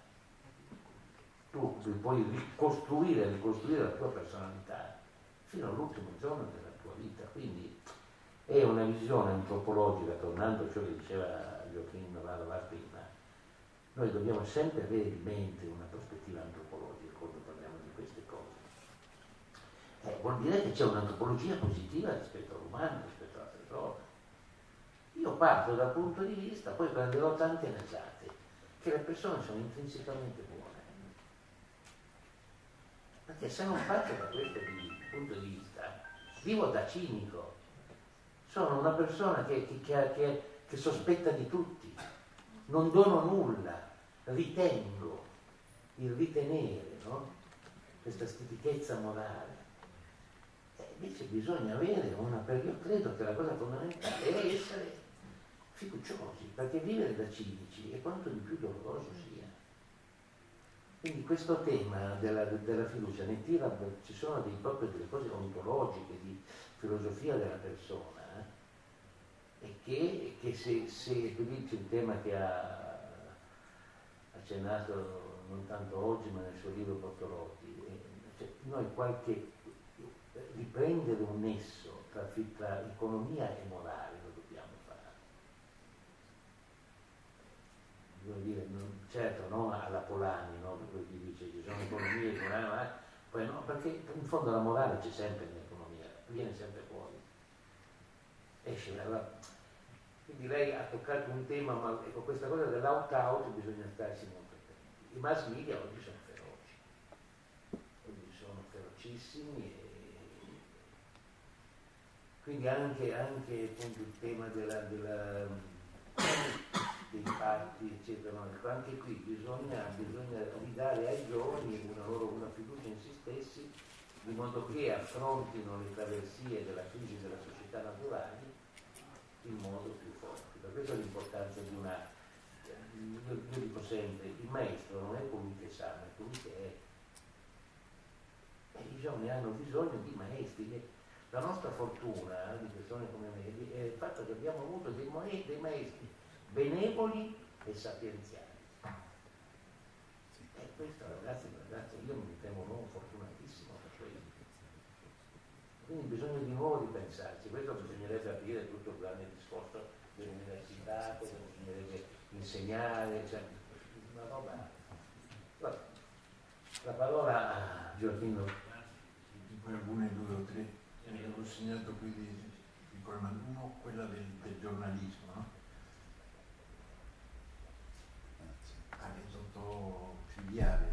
Tu puoi ricostruire la tua personalità fino all'ultimo giorno della tua vita, quindi è una visione antropologica, tornando a ciò che diceva Joachim Navarro prima. Noi dobbiamo sempre avere in mente una prospettiva antropologica quando parliamo di queste cose. Vuol dire che c'è un'antropologia positiva rispetto all'umano, rispetto alla persona. Io parto dal punto di vista, poi prenderò tante nasate, che le persone sono intrinsecamente buone. Perché se non parto da questo punto di vista, vivo da cinico. Sono una persona che sospetta di tutti, non dono nulla, ritengo, il ritenere, no? Questa stitichezza morale. Invece bisogna avere perché io credo che la cosa fondamentale è essere fiduciosi, perché vivere da cinici è quanto di più doloroso sia. Quindi questo tema della fiducia ne tira, ci sono proprio delle cose ontologiche, di filosofia della persona, e che se tu dici un tema che ha accennato non tanto oggi ma nel suo libro Bortolotti, cioè noi riprendere un nesso tra economia e morale lo dobbiamo fare. Devo dire, certo non alla Polanyi, no? Per cui dice ci sono economie e morale, ma poi no, perché in fondo la morale c'è sempre nell'economia, viene sempre fuori. Esce dalla... Quindi lei ha toccato un tema, ma ecco, questa cosa dell'out-out bisogna starsi molto attenti. I mass media oggi sono ferocissimi, e quindi anche appunto il tema dei patti, eccetera, no? Anche qui bisogna ridare ai giovani una fiducia in se stessi, di modo che affrontino le traversie della crisi della società naturali in modo più forte. Per questo l'importanza di io dico sempre, il maestro non è colui che sa, ma è colui che è. E i giovani hanno bisogno di maestri. La nostra fortuna di persone come me è il fatto che abbiamo avuto dei maestri benevoli e sapienziali. E questo, ragazzi, io mi ritengo un uomo fortunatissimo per questo. Quindi bisogna di nuovo ripensarci. Questo bisognerebbe aprire tutto il grande discorso dell'università, cosa bisognerebbe insegnare, cioè una roba. Vabbè. La parola a Gioacchino. Poi alcune 2 o 3 ho segnato qui di uno, quella del giornalismo, no? Aneddoto triviale.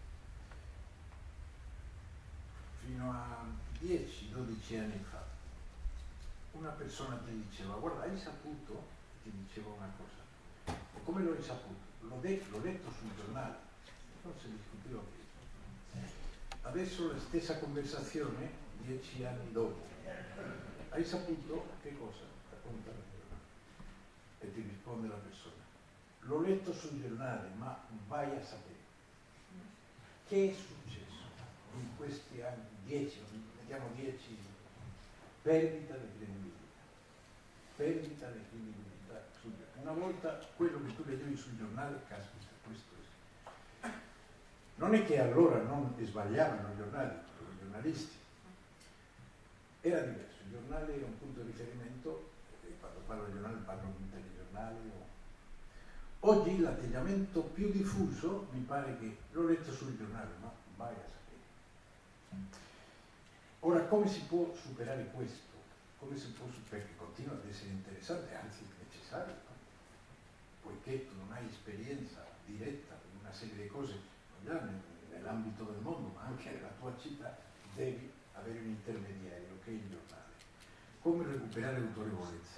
Fino a 10-12 anni fa una persona ti diceva: guarda, hai saputo? Ti diceva una cosa. E come l'ho saputo? L'ho letto sul giornale, non si discuteva più. Adesso la stessa conversazione 10 anni dopo. Hai saputo che cosa? Racconta la giornale. E ti risponde la persona: l'ho letto sul giornale, ma vai a sapere. Che è successo in questi anni? 10, mettiamo 10, perdita di credibilità. Una volta quello che tu leggevi sul giornale, caspita, questo è. Non è che allora non sbagliavano i giornalisti, era diverso. Il giornale è un punto di riferimento, e quando parlo di giornale parlo di un telegiornale. Oggi l'atteggiamento più diffuso mi pare che l'ho letto sul giornale, ma vai a sapere. Ora, come si può superare questo? Come si può superare? Perché continua ad essere interessante, anzi necessario, no? Poiché tu non hai esperienza diretta in una serie di cose, nell'ambito del mondo, ma anche nella tua città, devi avere un intermediario che è il giornale. Come recuperare autorevolezza?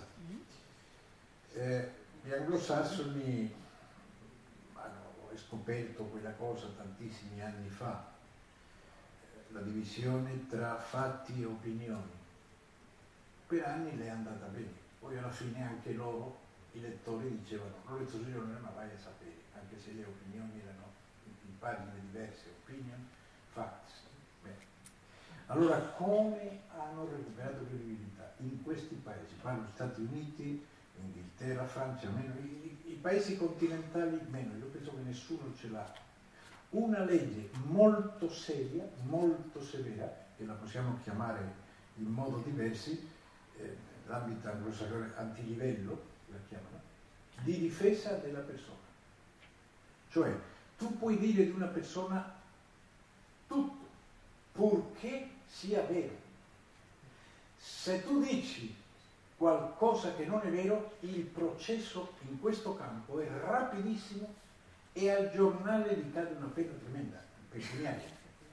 Gli anglosassoni hanno scoperto quella cosa tantissimi anni fa, la divisione tra fatti e opinioni. Per anni le è andata bene, poi alla fine anche loro, i lettori, dicevano: l'ho letto sul giornale, ma vai a sapere, anche se le opinioni erano in pagine diverse, opinion, facts. Bene. Allora, come hanno recuperato credibilità? In questi paesi, parlo Stati Uniti, Inghilterra, Francia, meno, i paesi continentali meno, io penso che nessuno ce l'ha. Una legge molto seria, molto severa, che la possiamo chiamare in modo diversi, l'ambito anglosassone antilivello, la chiamano, di difesa della persona. Cioè, tu puoi dire di una persona tutto, purché sia vero. Se tu dici qualcosa che non è vero, il processo in questo campo è rapidissimo e al giornale gli cade una pena tremenda, pecuniaria.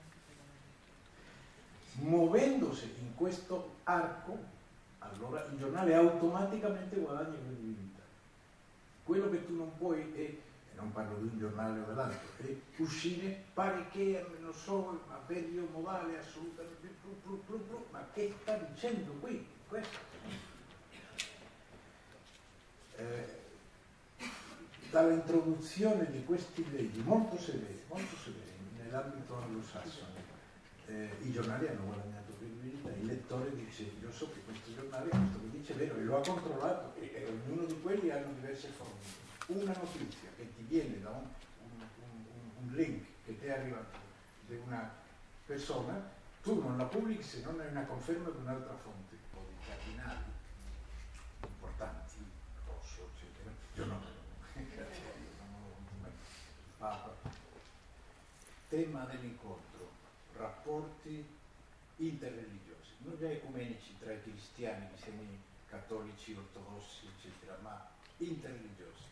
Muovendosi in questo arco, allora il giornale automaticamente guadagna credibilità. Quello che tu non puoi è, e non parlo di un giornale o dell'altro, è uscire, pare che, non so, avere io modale assolutamente, ma che sta dicendo qui? Questo. Dall'introduzione di queste leggi molto severe nell'ambito anglosassone, i giornali hanno guadagnato credibilità. Il lettore dice: io so che questo giornale, questo che dice è vero, e lo ha controllato, e ognuno di quelli hanno diverse forme. Una notizia che ti viene da un link che ti è arrivato di una persona, tu non la pubblichi se non hai una conferma di un'altra fonte, o di cardinali importanti, Rosso, eccetera. Io no. Papa. Tema dell'incontro: rapporti interreligiosi, non già ecumenici tra i cristiani, che siamo cattolici, ortodossi, eccetera, ma interreligiosi,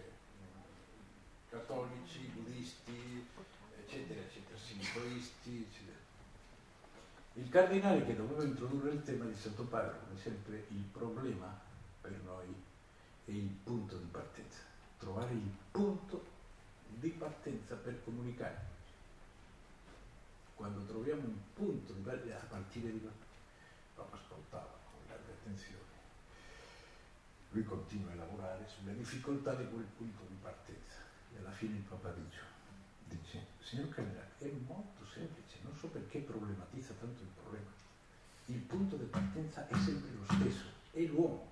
cattolici, buddisti, eccetera, eccetera, sintoisti, eccetera. Il cardinale che doveva introdurre il tema di Santo Padre, come sempre, il problema per noi è il punto di partenza, trovare il punto di partenza per comunicare. Quando troviamo un punto di partenza, a partire di Papa ascoltava con grande attenzione. Lui continua a lavorare sulle difficoltà di quel punto di partenza e alla fine il Papa dice: signor Cardinale, è molto semplice, non so perché problematizza tanto il problema. Il punto di partenza è sempre lo stesso, è l'uomo.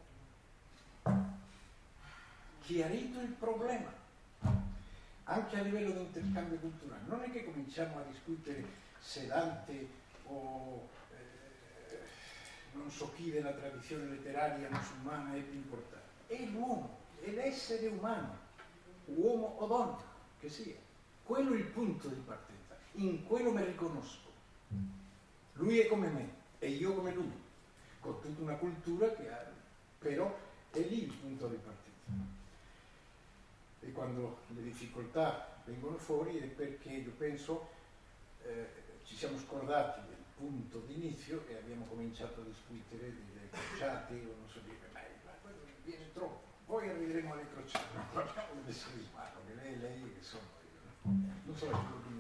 Chiarito il problema, anche a livello di intercambio culturale, non è che cominciamo a discutere se Dante o non so chi della tradizione letteraria musulmana è più importante. È l'uomo, è l'essere umano, uomo o donna che sia. Quello è il punto di partenza, in quello mi riconosco. Lui è come me e io come lui, con tutta una cultura che ha, però è lì il punto di partenza. E quando le difficoltà vengono fuori è perché io penso ci siamo scordati del punto di inizio e abbiamo cominciato a discutere delle crociate o non so dire, ma quello viene troppo, poi arriveremo alle crociate, non parliamo dell'essere umano, che lei che sono io, non so quello che...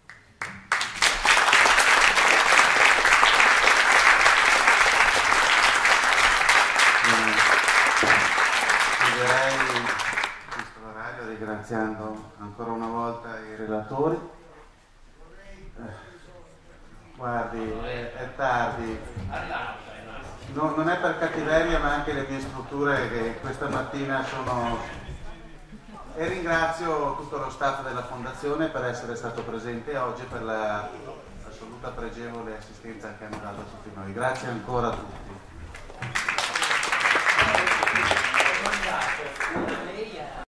Chiuderei questo orario ringraziando ancora una volta i relatori. Guardi, è tardi, non è per cattiveria, ma anche le mie strutture che questa mattina sono... E ringrazio tutto lo staff della Fondazione per essere stato presente oggi, per la assoluta pregevole assistenza che hanno dato a tutti noi. Grazie ancora a tutti.